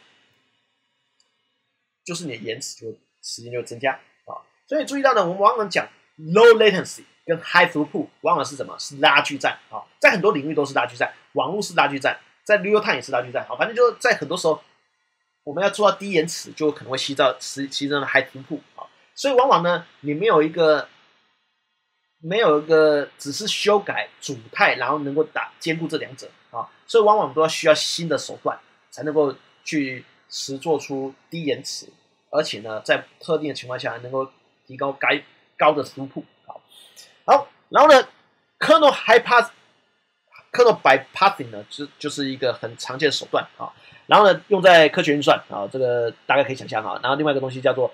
就是你的延迟就时间就增加啊。所以注意到呢，我们往往讲 low latency 跟 high throughput 往往是什么？是拉锯战啊，在很多领域都是拉锯战，网络是拉锯战。在 real time 也是拉锯战，好，反正就在很多时候，我们要做到低延迟，就可能会吸到吸吸到 high throughput 啊，所以往往呢，你没有一个没有一个只是修改主态，然后能够打兼顾这两者啊，所以往往都要需要新的手段，才能够去实做出低延迟，而且呢，在特定的情况下能够提高该高的throughput。好，好，然后呢 ，kernel hyper kernel bypassing 呢，就就是一个很常见的手段啊。然后呢，用在科学运算啊，这个大概可以想象啊。然后另外一个东西叫做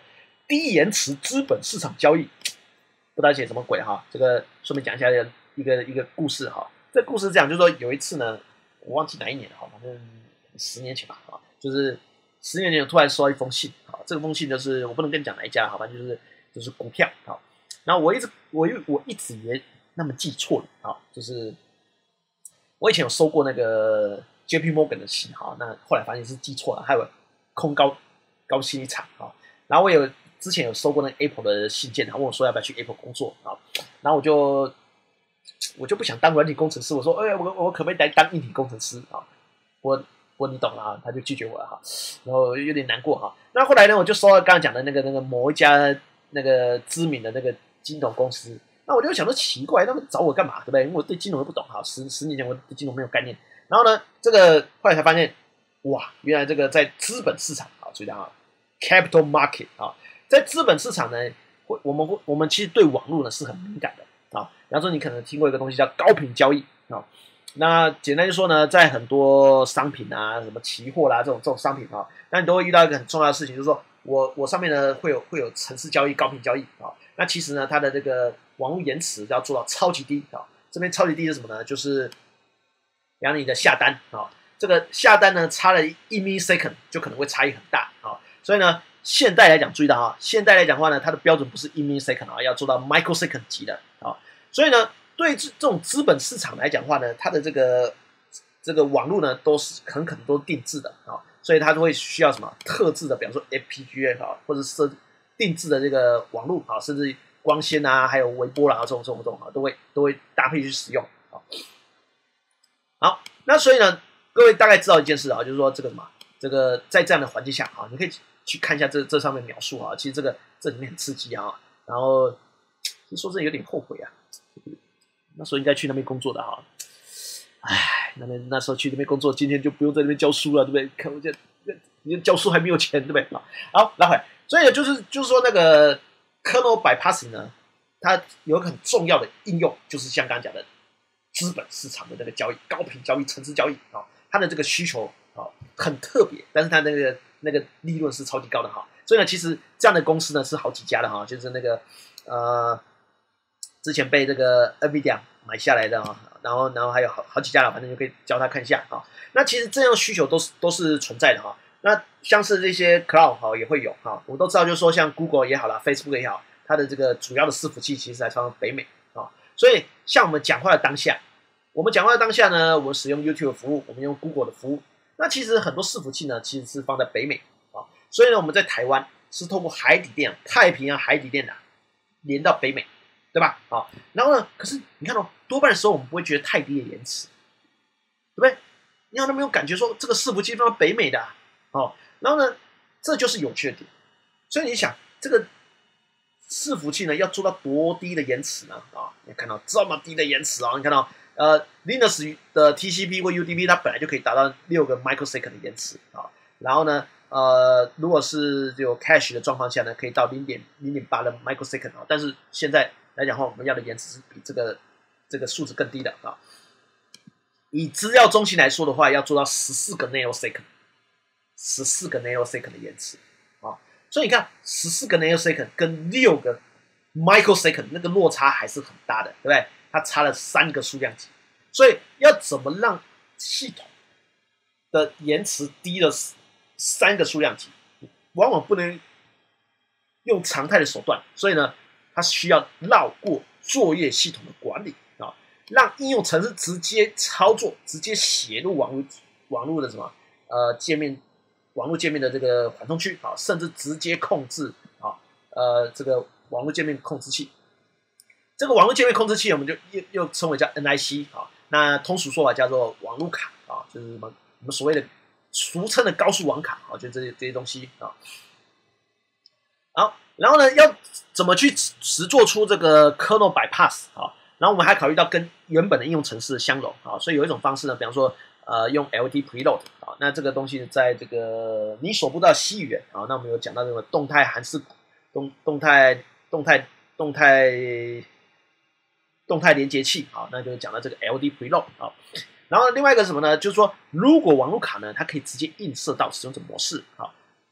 低延迟资本市场交易，不知道写什么鬼哈。这个顺便讲一下一个一个故事哈。这故事是这样，就是说有一次呢，我忘记哪一年了哈，反正十年前吧啊，就是十年前我突然收到一封信啊，这个封信就是我不能跟你讲哪一家好吧，就是就是股票啊。然后我一直我我一直以为那么记错了啊，就是我以前有收过那个 J P Morgan 的信哈，那后来发现是记错了，还有空高高息一场啊。然后我有之前有收过那个 Apple 的信件，他问我说要不要去 Apple 工作啊，然后我就我就不想当软体工程师，我说哎我我可不可以来当硬体工程师啊？我我你懂了啊，他就拒绝我了哈，然后有点难过哈。那后来呢，我就收到刚才讲的那个那个某一家那个知名的那个金融公司，那我就想说奇怪，他们找我干嘛，对不对？因为我对金融又不懂哈，十十年前我对金融没有概念。然后呢，这个后来才发现，哇，原来这个在资本市场啊，注意到啊 ，capital market 啊，在资本市场呢，会我们会我们其实对网络呢是很敏感的啊。比方说，你可能听过一个东西叫高频交易啊。那简单就说呢，在很多商品啊，什么期货啦这种这种商品啊，那你都会遇到一个很重要的事情，就是说我我上面呢会有会有程式交易、高频交易啊。那其实呢，它的这个网络延迟要做到超级低啊。这边超级低是什么呢？就是比方你的下单啊，这个下单呢差了一 millisecond 就可能会差异很大啊。所以呢，现代来讲，注意到啊，现代来讲的话呢，它的标准不是一 millisecond 啊，要做到 microsecond 级的啊。所以呢，对这这种资本市场来讲的话呢，它的这个这个网络呢，都是很可能都是定制的啊，所以它就会需要什么特制的，比方说 F P G A 啊，或者设定制的这个网络啊，甚至光纤啊，还有微波啦、啊、这种这种这种啊，都会都会搭配去使用啊。好，那所以呢，各位大概知道一件事啊，就是说这个什么，这个在这样的环境下啊，你可以去看一下这这上面描述啊，其实这个这里面很刺激啊，然后其实说真的有点后悔啊。那时候应该去那边工作的哈，唉，那边那时候去那边工作，今天就不用在那边教书了，对不对？看我这，你教书还没有钱，对不对？好，拉回来，所以就是就是说那个 kernel bypassing 呢，它有一个很重要的应用，就是像刚刚讲的资本市场的那个交易、高频交易、程式交易啊，它的这个需求啊很特别，但是它那个那个利润是超级高的哈。所以呢，其实这样的公司呢是好几家的哈，就是那个呃。之前被这个 Nvidia 买下来的啊，然后然后还有好好几家了，反正就可以教他看一下啊。那其实这样需求都是都是存在的哈。那像是这些 Cloud 哈也会有哈，我们都知道，就是说像 Google 也好啦 ，Facebook 也好，它的这个主要的伺服器其实还放在北美啊。所以像我们讲话的当下，我们讲话的当下呢，我们使用 YouTube 的服务，我们用 Google 的服务，那其实很多伺服器呢其实是放在北美啊。所以呢，我们在台湾是透过海底电太平洋海底电缆连到北美。对吧？好，然后呢？可是你看哦，多半的时候我们不会觉得太低的延迟，对不对？你有没有感觉说这个伺服器放到北美的、啊，哦，然后呢，这就是有趣的点。所以你想，这个伺服器呢要做到多低的延迟呢？啊、哦，你看到这么低的延迟啊、哦？你看到呃 ，Linux 的 T C P 或 U D P 它本来就可以达到六个 microsecond 的延迟啊、哦，然后呢？呃，如果是有 cache 的状况下呢，可以到零点零点八的 microsecond 啊，但是现在来讲的话，我们要的延迟是比这个这个数值更低的啊。以资料中心来说的话，要做到十四个 nanosecond， 十四个 nanosecond 的延迟啊。所以你看，十四个 nanosecond 跟六个 microsecond 那个落差还是很大的，对不对？它差了三个数量级，所以要怎么让系统的延迟低了三个数量级，往往不能用常态的手段，所以呢，它需要绕过作业系统的管理啊，让应用程式直接操作，直接写入网络网络的什么呃界面，网络界面的这个缓冲区啊，甚至直接控制啊呃这个网络界面控制器。这个网络界面控制器我们就又又称为叫 N I C 啊，那通俗说法叫做网络卡啊，就是什么我们所谓的。俗称的高速网卡啊，就这些这些东西啊。好，然后呢，要怎么去实做出这个 kernel bypass 啊？然后我们还考虑到跟原本的应用程式的相容啊，所以有一种方式呢，比方说呃用 L T preload 啊，那这个东西在这个你所不知道西语言啊，那我们有讲到这个动态函式动动态动态动态动态连接器啊，那就是讲到这个 L T preload 啊。然后另外一个是什么呢？就是说，如果网络卡呢，它可以直接映射到使用者模式啊，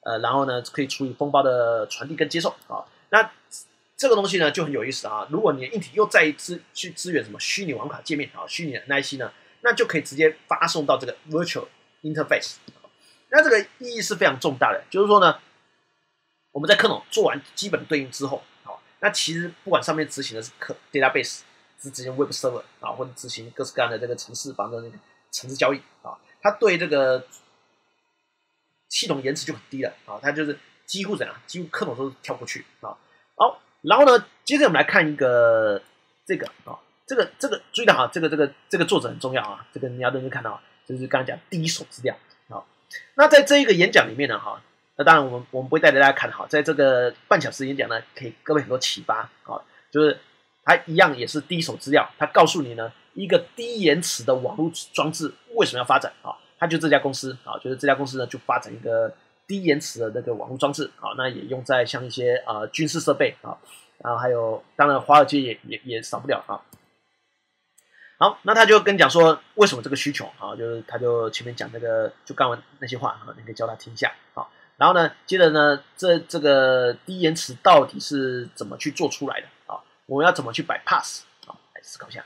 呃，然后呢可以处理封包的传递跟接受啊。那这个东西呢就很有意思啊。如果你的硬体又再支去支援什么虚拟网卡界面啊、虚拟的 N I C 呢，那就可以直接发送到这个 Virtual Interface。那这个意义是非常重大的，就是说呢，我们在 kernel 做完基本对应之后，好，那其实不管上面执行的是 database， 是执行 web server 啊，或者执行各式各样的这个程式方的那个程式交易啊，它对这个系统延迟就很低了啊，它就是几乎怎样，几乎 kernel 都是跳过去啊。好，然后呢，接着我们来看一个这个啊，这个这个注意到哈，这个这个这个作者很重要啊，这个你要认真看到，就是刚才讲第一手资料。那在这一个演讲里面呢，哈，那当然我们我们不会带大家看哈，在这个半小时演讲呢，可以各位很多启发啊，就是它一样也是第一手资料，它告诉你呢一个低延迟的网络装置为什么要发展啊，它就这家公司啊，就是这家公司呢就发展一个低延迟的那个网络装置啊，那也用在像一些啊、呃、军事设备啊，然后还有当然华尔街也也也少不了啊。好，那他就跟你讲说为什么这个需求啊，就是他就前面讲那个就刚完那些话啊，你可以教他听一下啊。然后呢，接着呢，这这个低延迟到底是怎么去做出来的啊？我们要怎么去 bypass 啊？来思考一下。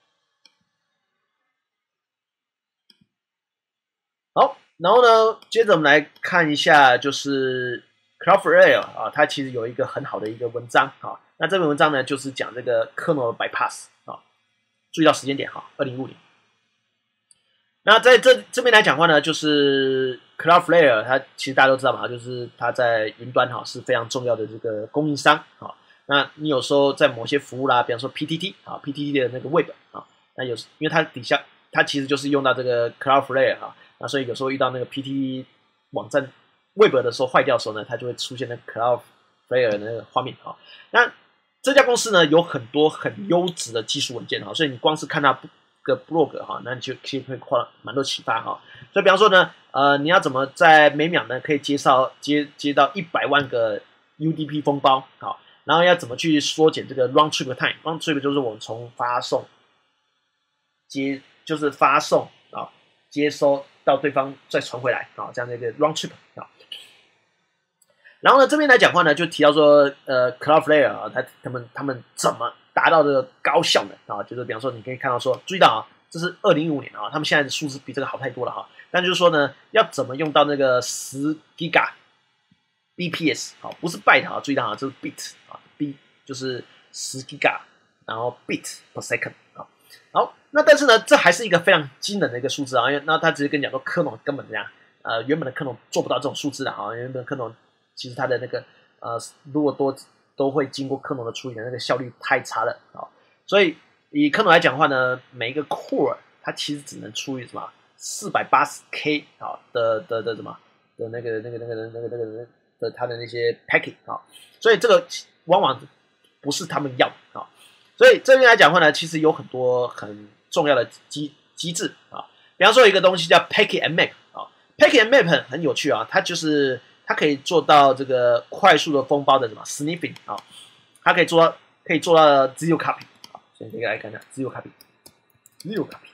好，然后呢，接着我们来看一下，就是 Cloudflare 啊，它其实有一个很好的一个文章啊。那这篇文章呢，就是讲这个 kernel bypass 啊。注意到时间点哈，二零五零。那在这这边来讲的话呢，就是 Cloudflare， 它其实大家都知道嘛，就是它在云端哈是非常重要的这个供应商啊。那你有时候在某些服务啦，比方说 P T T 啊 ，P T T 的那个 Web 啊，那有因为它底下它其实就是用到这个 Cloudflare 哈，那所以有时候遇到那个 P T T 网站 Web 的时候坏掉的时候呢，它就会出现那 Cloudflare 的那个画面啊。那这家公司呢有很多很优质的技术文件哈，所以你光是看它个 blog 哈，那你就其实会获蛮多启发哈。所以比方说呢，呃，你要怎么在每秒呢可以接到接接到一百万个 U D P 封包好，然后要怎么去缩减这个 round trip time？round trip 就是我们从发送接就是发送啊接收到对方再传回来啊这样的一个 round trip 啊。然后呢，这边来讲话呢，就提到说，呃 ，Cloudflare 啊，他他们他们怎么达到这个高效能啊？就是比方说，你可以看到说，注意到啊，这是二零一五年啊，他们现在的数字比这个好太多了哈。但就是说呢，要怎么用到那个十 Giga B P S 啊，不是 byte 啊，注意到啊，这是 bit 啊 ，b 就是十 Giga， 然后 bit per second 啊。好，那但是呢，这还是一个非常惊人的一个数字啊，因为那他直接跟你讲说，kernel根本怎样，呃，原本的 kernel 做不到这种数字的啊，原本的 kernel。其实它的那个呃，如果多都会经过 kernel 的处理的那个效率太差了啊、哦，所以以 kernel 来讲的话呢，每一个 core 它其实只能处理什么四百八十 K 啊的的的什么的那个那个那个那个那个的它的那些 packet 啊、哦，所以这个往往不是他们要的啊、哦，所以这边来讲的话呢，其实有很多很重要的机机制啊、哦，比方说有一个东西叫 packet and map 啊、哦、，packet and map 很有趣啊，它就是它可以做到这个快速的封包的什么 sniffing 啊、哦，它可以做到可以做到 zero copy 啊、哦，所以这个来看看 zero copy，zero copy。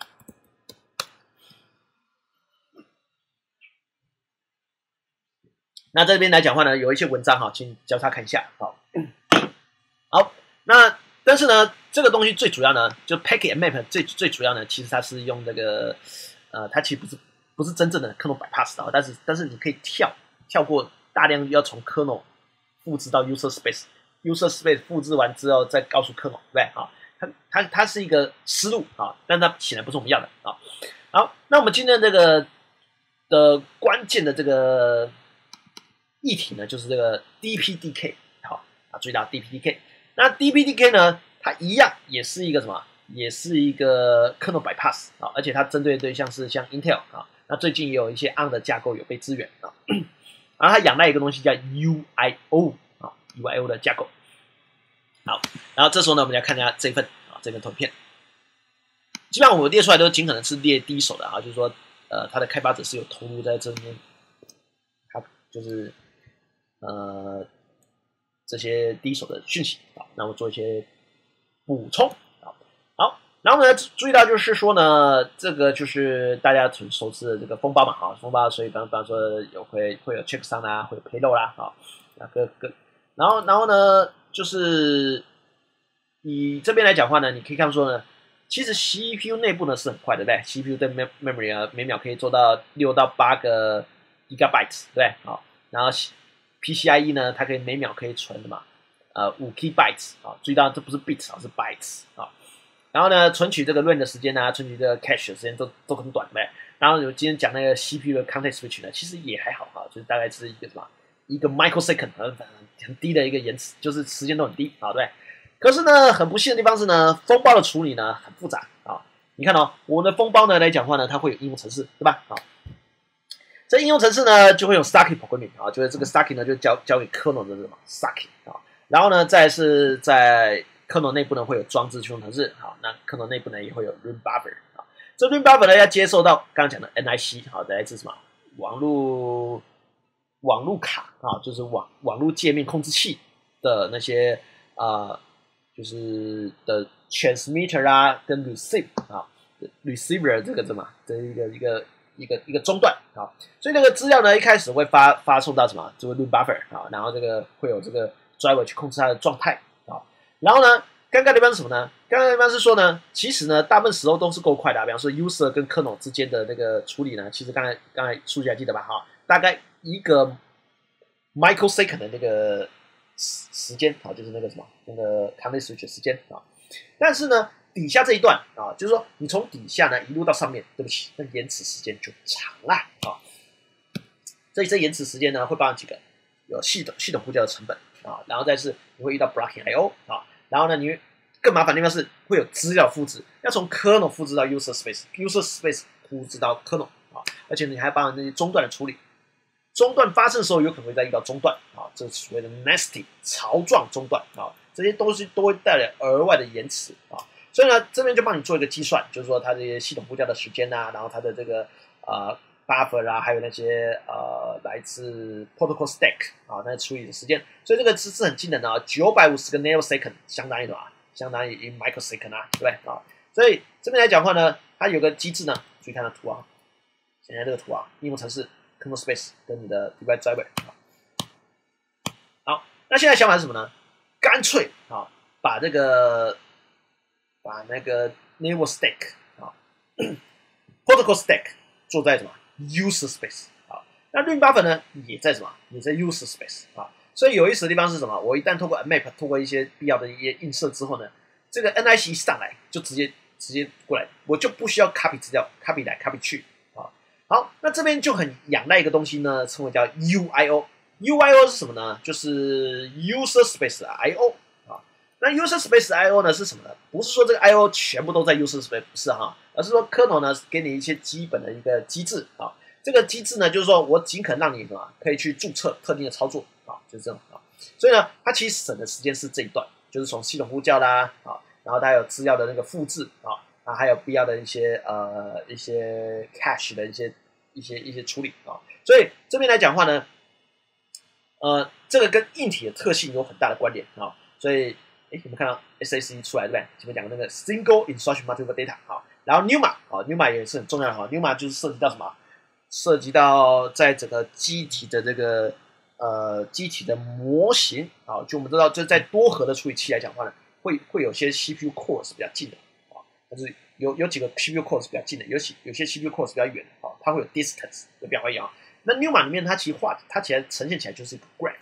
那这边来讲话呢，有一些文章哈，请交叉看一下。好，好，那但是呢，这个东西最主要呢，就 packet and map 最最主要呢，其实它是用这个呃，它其实不是不是真正的 kernel bypass 的，但是但是你可以跳。跳过大量要从 kernel 复制到 user space，user space 复制完之后再告诉 kernel， 对不对啊？它它它是一个思路啊，但它显然不是我们要的啊。好，那我们今天这个的关键的这个议题呢，就是这个 D P D K， 好啊，注意到 D P D K， 那 D P D K 呢，它一样也是一个什么？也是一个 kernel bypass 啊，而且它针对的对象是像 Intel 啊，那最近也有一些 A R M 的架构有被支援啊。然后它仰赖一个东西叫 U I O 啊 ，U I O 的架构。好，然后这时候呢，我们来看一下这份啊这份图片。基本上我列出来都尽可能是列第一手的啊，就是说呃，它的开发者是有投入在这里面，它就是呃这些第一手的讯息啊，那我做一些补充啊。好， 然后呢，注意到就是说呢，这个就是大家很熟知的这个封包嘛，啊，封包，所以比方比方说有会会有 checksum 啦，会有 payload 啦，啊，那个个，然后然后呢，就是以这边来讲话呢，你可以看说呢，其实 C P U 内部呢是很快的，对不对 ？C P U 的 memory 啊，每秒可以做到六到八个 gigabytes， 对不对？好，然后 P C I E 呢，它可以每秒可以存的嘛，呃，五 K bytes 啊，注意到这不是 bits 啊，是 bytes 啊。然后呢，存取这个 RAM 的时间啊，存取这个 cache 的时间都都很短，对不对？然后我今天讲那个 C P U 的 context switch 呢，其实也还好啊，就是大概是一个什么，一个 microsecond 很很低的一个延迟，就是时间都很低啊，对不对？可是呢，很不幸的地方是呢，封包的处理呢很复杂啊。你看哦，我的封包呢来讲话呢，它会有应用程式，对吧？好，这应用程式呢就会有 Stacky programming 啊，就是这个 Stacky 呢就交交给 kernel 的什么 Stacky 啊，然后呢再是在 kernel 内部呢会有装置驱动程式，好，那 kernel 内部呢也会有 RAM buffer 啊，这 RAM buffer 呢要接受到刚刚讲的 N I C 好，来自什么网络网络卡啊，就是网网络界面控制器的那些啊。呃就是的 transmitter 啊，跟 receive 啊 ，receiver 这个什么的一个一个一个一个中断啊，所以那个资料呢一开始会发发送到什么这个 loop buffer 啊，然后这个会有这个 driver 去控制它的状态啊，然后呢，刚刚的地方是什么呢？刚刚的地方是说呢，其实呢大部分时候都是够快的、啊，比方说 user 跟 kernel 之间的那个处理呢，其实刚才刚才数据还记得吧？哈，大概一个 microsecond 的那个。时间啊，就是那个什么，那个 context switch 时间啊。但是呢，底下这一段啊，就是说你从底下呢一路到上面，对不起，那延迟时间就长了啊。所以这延迟时间呢，会包含几个，有系统系统部件的成本啊，然后再是你会遇到 blocking I O 啊，然后呢，你更麻烦的地方是会有资料复制，要从 kernel 复制到 user space，user space 复制到 kernel 啊，而且你还包含那些中断的处理。中断发生的时候，有可能会再遇到中断啊，这是所谓的 nesting 槽状中断啊，这些东西都会带来额外的延迟啊，所以呢，这边就帮你做一个计算，就是说它这些系统部件的时间呐、啊，然后它的这个呃 buffer 啊，还有那些呃来自 protocol stack 啊，那处理的时间，所以这个是是很惊人的啊，九百五十个 nanosecond 相当于什么？相当于一 microsecond 啊，对不对啊？所以这边来讲的话呢，它有个机制呢，注意看它图啊，现在这个图啊，应用程式。kernel space 跟你的 device driver 好，那现在想法是什么呢？干脆啊，把这个把那个 network stack 啊 protocol stack 做在什么 user space 啊，那 RAM buffer 呢也在什么？也在 user space 啊，所以有意思的地方是什么？我一旦透过 map 透过一些必要的一些映射之后呢，这个 N I C 上来就直接直接过来，我就不需要 copy 资料 ，copy 来 copy 去。好，那这边就很仰赖一个东西呢，称为叫 U I O。U I O 是什么呢？就是 User Space I O 啊。那 User Space I O 呢是什么呢？不是说这个 I O 全部都在 User Space， 不是哈，而是说 kernel 呢给你一些基本的一个机制啊。这个机制呢，就是说我尽可能让你什么可以去注册特定的操作啊，就是这样啊。所以呢，它其实省的时间是这一段，就是从系统呼叫啦啊，然后它有资料的那个复制啊，啊还有必要的一些呃一些 cache 的一些。一些一些处理啊，所以这边来讲的话呢，呃，这个跟硬体的特性有很大的关联啊，所以，哎，有没有看到 S A C 出来对不对？前面讲的那个 Single Instruction Multiple Data 好，然后 NUMA 啊 ，NUMA 也是很重要的哈 ，NUMA 就是涉及到什么？涉及到在整个机体的这个呃机体的模型啊，就我们知道，就在多核的处理器来讲的话呢，会会有些 C P U core 是比较近的啊，但是有有几个 C P U core 是比较近的，有些有些 C P U core 是比较远的啊，它会有 distance 有变化一样。那 NUMA 里面它其实画它起来呈现起来就是一个 graph。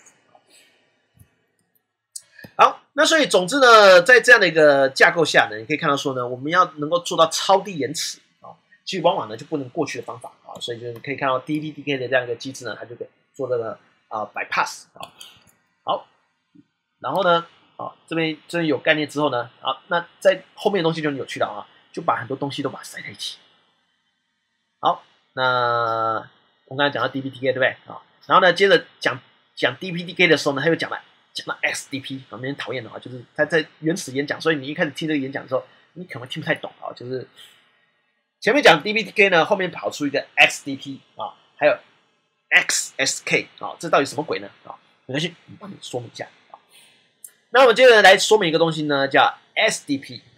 好，那所以总之呢，在这样的一个架构下呢，你可以看到说呢，我们要能够做到超低延迟啊，其实往往呢就不能过去的方法啊，所以就是可以看到 D V D K 的这样一个机制呢，它就可以做这个啊 bypass 啊。好，然后呢，啊这边这边有概念之后呢，好，那在后面的东西就有趣了啊，就把很多东西都把它塞在一起。好，那我刚才讲到 D V D K 对不对啊？然后呢，接着讲讲 D V D K 的时候呢，他又讲了。讲到 X D P 啊，没人讨厌的话，就是他在原始演讲，所以你一开始听这个演讲的时候，你可能听不太懂啊。就是前面讲 D V D K 呢，后面跑出一个 X D P 啊，还有 X S K 啊，这到底什么鬼呢？啊，没关系，我帮你说明一下啊。那我们接着来说明一个东西呢，叫 S D P 啊。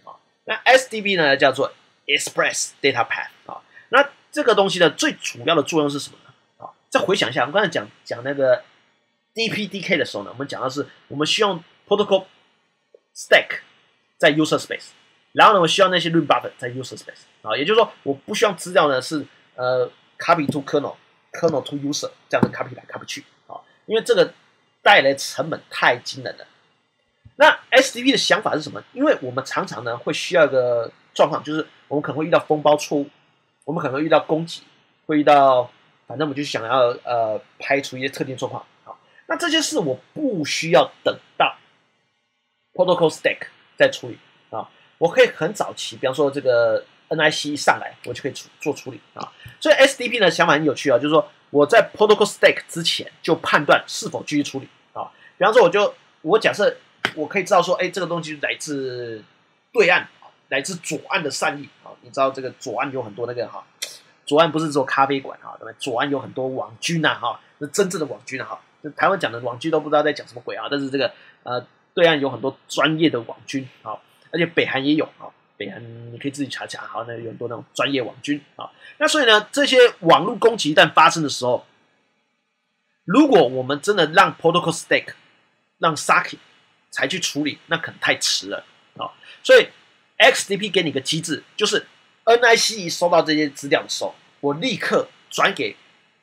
那 S D P 呢叫做 Express Data Path 啊。那这个东西呢最主要的作用是什么呢？啊，再回想一下，我们刚才讲讲那个 D P D K 的时候呢，我们讲的是我们需要 Protocol Stack 在 User Space， 然后呢我需要那些 Root Buffer 在 User Space 啊，也就是说我不需要资料呢是呃 Copy to Kernel。kernel to user 这样的 copy 来 copy 去啊，因为这个带来成本太惊人了。那 S D P 的想法是什么？因为我们常常呢会需要一个状况，就是我们可能会遇到封包错误，我们可能会遇到攻击，会遇到，反正我们就想要呃排除一些特定状况啊。那这些事我不需要等到 protocol stack 再处理啊，我可以很早期，比方说这个 N I C 一上来，我就可以做处理啊。所以 S D P 呢想法很有趣啊，就是说我在 protocol stack 之前就判断是否继续处理啊。比方说，我就我假设我可以知道说，哎，这个东西来自对岸，来自左岸的善意啊。你知道这个左岸有很多那个哈，左岸不是只有咖啡馆哈，对不对？左岸有很多网军呐哈，是真正的网军啊哈。台湾讲的网军都不知道在讲什么鬼啊，但是这个呃对岸有很多专业的网军啊，而且北韩也有啊。北韩你可以自己查查，好，那有很多那种专业网军啊。那所以呢，这些网络攻击一旦发生的时候，如果我们真的让 protocol stack 让 socket 才去处理，那可能太迟了啊。所以 X D P 给你一个机制，就是 N I C 一收到这些资料的时候，我立刻转给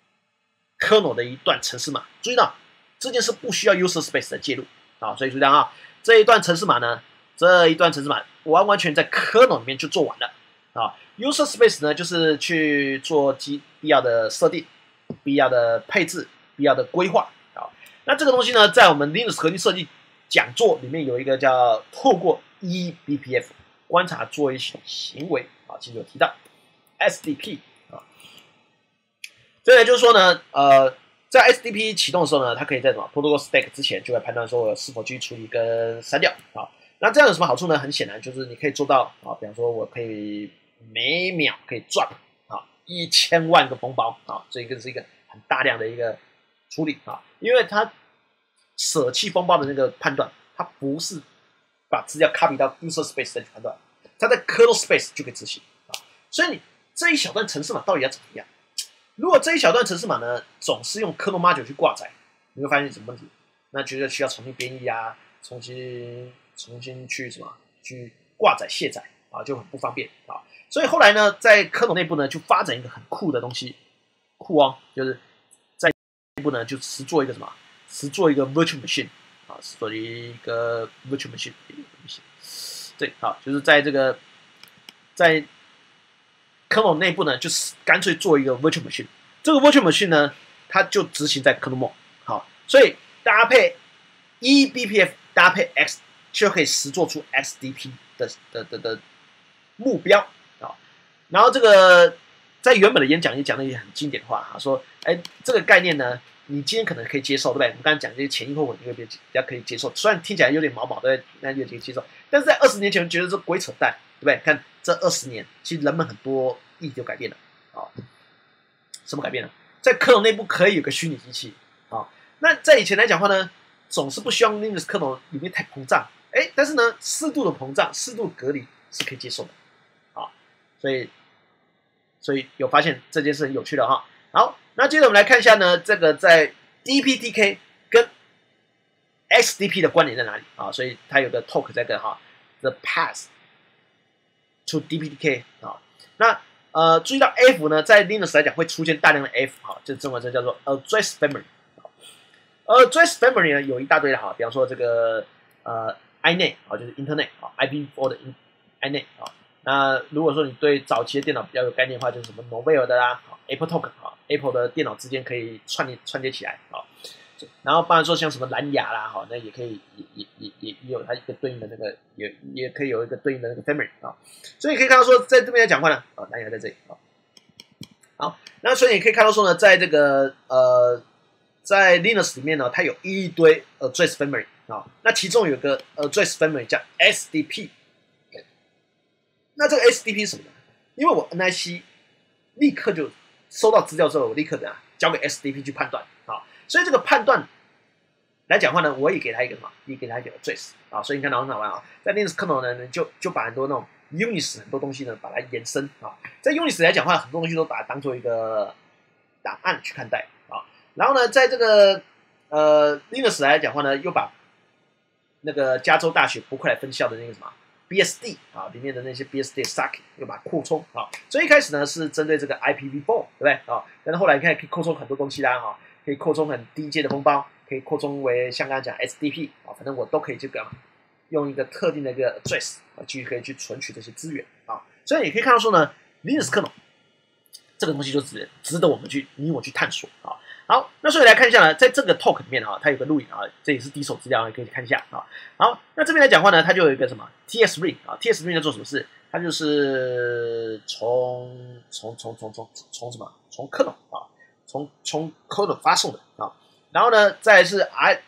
kernel 的一段程式码。注意到这件事不需要 user space 的介入啊，所以注意到啊，这一段程式码呢，这一段程式码完完全在 kernel 里面就做完了啊。user space 呢，就是去做基必要的设定、必要的配置、必要的规划啊。那这个东西呢，在我们 Linux 核心设计讲座里面有一个叫透过 E B P F 观察做一些行为啊，其实有提到 S D P 啊。这也就是说呢，呃，在 S D P 启动的时候呢，它可以在什么 protocol stack 之前就会判断说我是否继续处理跟删掉啊。那这样有什么好处呢？很显然就是你可以做到啊，比方说我可以每秒可以 drop 啊一千万个封包啊，这个是一个很大量的一个处理啊，因为它舍弃封包的那个判断，它不是把资料 copy 到 user space 再去判断，它在 kernel space 就可以执行啊。所以你这一小段程式码到底要怎么样？如果这一小段程式码呢，总是用 kernel module 去挂载，你会发现什么问题？那觉得需要重新编译啊，重新重新去什么去挂载卸载啊，就很不方便啊。所以后来呢，在 kernel 内部呢，就发展一个很酷的东西，酷哦，就是在内部呢就实做一个什么，实做一个 virtual machine 啊，实做一个 virtual machine， 对，好，就是在这个在 kernel 内部呢，就是干脆做一个 virtual machine。这个 virtual machine 呢，它就执行在 kernel mode。好，所以搭配 E B P F 搭配 X 就可以实做出 X D P 的的的的目标啊。然后这个在原本的演讲也讲了一些很经典的话哈，说，哎，这个概念呢，你今天可能可以接受，对不对？我们刚才讲这些前因后果，你会比较可以接受，虽然听起来有点毛毛，对不对？那就可以接受。但是在二十年前觉得这鬼扯淡，对不对？看这二十年，其实人们很多意义就改变了啊。什么改变了？在kernel内部可以有个虚拟机器啊。那在以前来讲的话呢，总是不希望 Linux kernel 里面太膨胀，哎，但是呢，适度的膨胀、适度的隔离是可以接受的啊。所以，所以有发现这件事很有趣的哈。好，那接着我们来看一下呢，这个在 D P D K 跟 X D P 的关联在哪里啊？所以它有个 talk 在跟哈 The path to D P D K 啊。那呃，注意到 F 呢，在 Linux 来讲会出现大量的 F 哈，这中文称叫做 address family。呃 ，address family 呢有一大堆的哈，比方说这个呃 inet 啊，就是 Internet 啊 ，I P v four 的 inet 啊。那如果说你对早期的电脑比较有概念的话，就是什么 Novell 的啦 ，Apple Talk 啊 ，Apple 的电脑之间可以串联串接起来啊。然后，当然说像什么蓝牙啦，哈，那也可以，也也也也也有它一个对应的那个，也也可以有一个对应的那个 family 啊。所以可以看到说，在这边来讲话呢，啊，蓝牙在这里啊。好，那所以你可以看到说呢，在这个呃，在 Linux 里面呢，它有一堆 address family 啊。那其中有个 address family 叫 S D P。那这个 S D P 是什么呢？因为我 N I C 立刻就收到资料之后，我立刻怎样交给 S D P 去判断啊。所以这个判断来讲话呢，我也给他一个什么？也给他一个 address 啊。所以你看到很好玩啊，在 Linux kernel 呢，就就把很多那种 Unix 很多东西呢，把它延伸啊。在 Unix 来讲的话，很多东西都把它当做一个档案去看待啊。然后呢，在这个呃 Linux 来讲的话呢，又把那个加州大学伯克莱分校的那个什么 B S D 啊里面的那些 B S D socket 又把它扩充啊。所以一开始呢是针对这个 I P v 四， 对不对啊？但是后来你看可以扩充很多东西啦哈，可以扩充很低阶的封包，可以扩充为像刚刚讲 S D P 啊，反正我都可以这个用一个特定的一个 address 啊，去可以去存取这些资源啊。所以你可以看到说呢 ，Linux 可能这个东西就值值得我们去你我去探索啊。好，那所以来看一下呢，在这个 talk 里面啊，它有个录影啊，这也是第一手资料，也可以看一下啊。好，那这边来讲话呢，它就有一个什么 T S ring 啊 ，T S ring 在做什么事？它就是从从从从从从什么？从 kernel 啊，从从 kernel 发送的啊。然后呢，再来是 I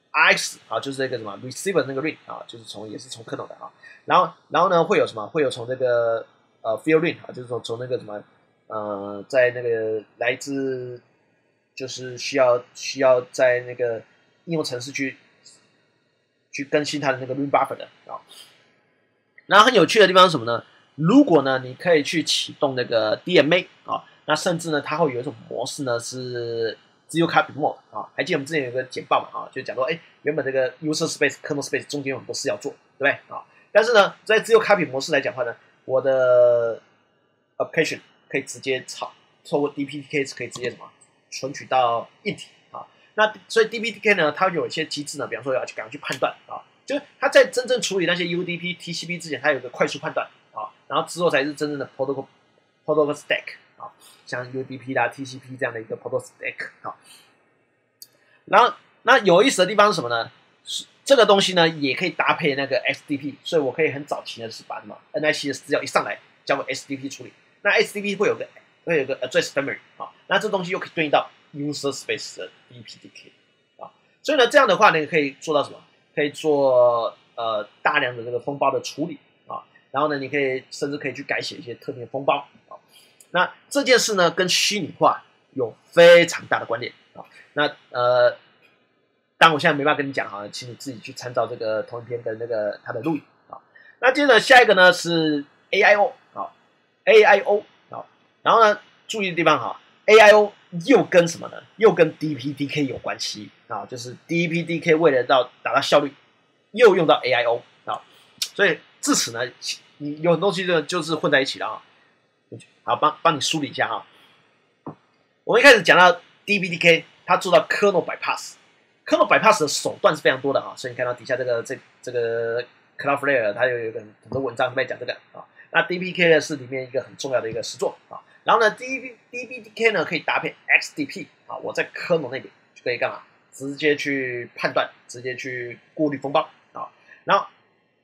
X 啊，就是这个什么 receiver 那个 ring 啊，就是从也是从 kernel 的啊。然后然后呢，会有什么？会有从这个呃 field ring 啊，就是从从那个什么呃，在那个来自就是需要需要在那个应用程式去去更新它的那个 ring buffer 的啊。然后很有趣的地方是什么呢？如果呢你可以去启动那个 D M A 啊，那甚至呢它会有一种模式呢是 Zero Copy Mode 啊。还记得我们之前有个简报嘛啊，就讲说哎原本这个 user space kernel space 中间有很多事要做，对不对啊？但是呢在 Zero Copy 模式来讲的话呢，我的 application 可以直接操透过 D P D K 可以直接什么存取到硬体啊。那所以 D P D K 呢，它有一些机制呢，比方说要去赶快去判断啊，就是它在真正处理那些 U D P、T C P 之前，它有一个快速判断啊，然后之后才是真正的 protocol protocol stack 啊，像 U D P 啦、T C P 这样的一个 protocol stack 啊。然后那有意思的地方是什么呢？这个东西呢也可以搭配那个 S D P， 所以我可以很早期的是把什么 N I C 的资料一上来交给 S D P 处理。那 S D P 会有个会有个 address memory 啊，那这东西又可以对应到 user space 的 D P D K 啊，所以呢这样的话呢可以做到什么？可以做呃大量的这个封包的处理啊，然后呢你可以甚至可以去改写一些特定的封包啊。那这件事呢跟虚拟化有非常大的关联啊。那呃，当然我现在没办法跟你讲哈，请你自己去参照这个同一篇的那个它的录影啊。那接着下一个呢是 A I O 啊 ，A I O 啊，然后呢注意的地方哈 ，A I O 又跟什么呢？又跟 D P D K 有关系啊，就是 D P D K 为了到达到效率，又用到 A I O 啊，所以至此呢，你有很多东西呢就是混在一起了啊。好，帮帮你梳理一下哈。我们一开始讲到 D P D K， 它做到 kernel bypass。kernel bypass 的手段是非常多的啊，所以你看到底下这个这这个 Cloudflare 它有一个很多文章在讲这个啊。那 D P D K 呢是里面一个很重要的一个实作啊。然后呢 D P D K 呢可以搭配 X D P 啊，我在 kernel 那边就可以干嘛？直接去判断，直接去过滤封包啊。然后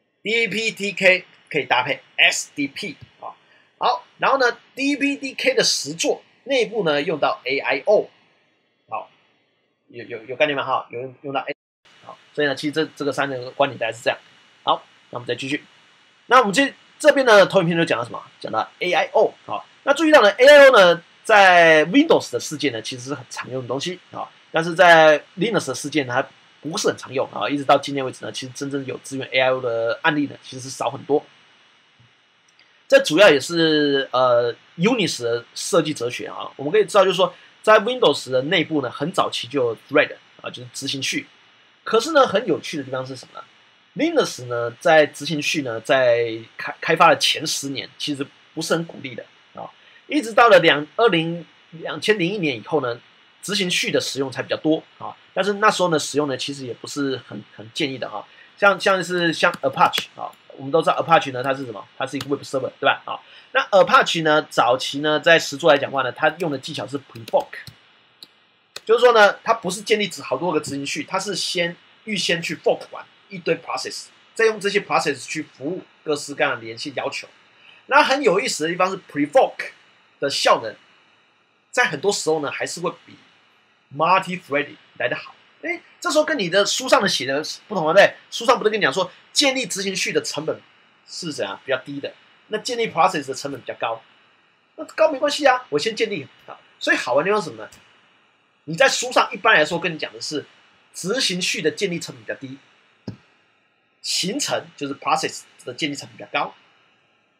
D P D K 可以搭配 S D P 啊。好，然后呢 D P D K 的实作内部呢用到 A I O。好，有有有概念吗？哈，有用用到 A， 好，所以呢，其实这这个三个观点大概是这样。好，那我们再继续。那我们这这边呢，投影片就讲到什么？讲到 A I O 啊。那注意到呢 ，A I O 呢，在 Windows 的世界呢，其实是很常用的东西啊，但是在 Linux 的世界呢，它不是很常用啊。一直到今天为止呢，其实真正有支援 A I O 的案例呢，其实是少很多。这主要也是呃 Unix 的设计哲学啊。我们可以知道，就是说，在 Windows 的内部呢，很早期就有 Thread 啊，就是执行序。可是呢，很有趣的地方是什么呢 ？Linux 呢，在执行序呢，在开开发的前十年，其实不是很鼓励的啊。一直到了两二零两千零一年以后呢，执行序的使用才比较多啊。但是那时候呢，使用呢，其实也不是很很建议的哈。像像是像 Apache 啊。我们都知道 Apache 呢，它是什么？它是一个 Web Server， 对吧？好，那 Apache 呢，早期呢，在实作来讲的话呢，它用的技巧是 Prefork， 就是说呢，它不是建立好多个执行序，它是先预先去 fork 完一堆 process， 再用这些 process 去服务各式各样的连线要求。那很有意思的地方是 Prefork 的效能，在很多时候呢，还是会比 Multi-threading 来得好。哎，这时候跟你的书上的写的不同了，对不对？书上不是跟你讲说，建立执行序的成本是怎样比较低的，那建立 process 的成本比较高，那高没关系啊，我先建立啊。所以好玩的地方是什么呢？你在书上一般来说跟你讲的是，执行序的建立成本比较低，形成就是 process 的建立成本比较高。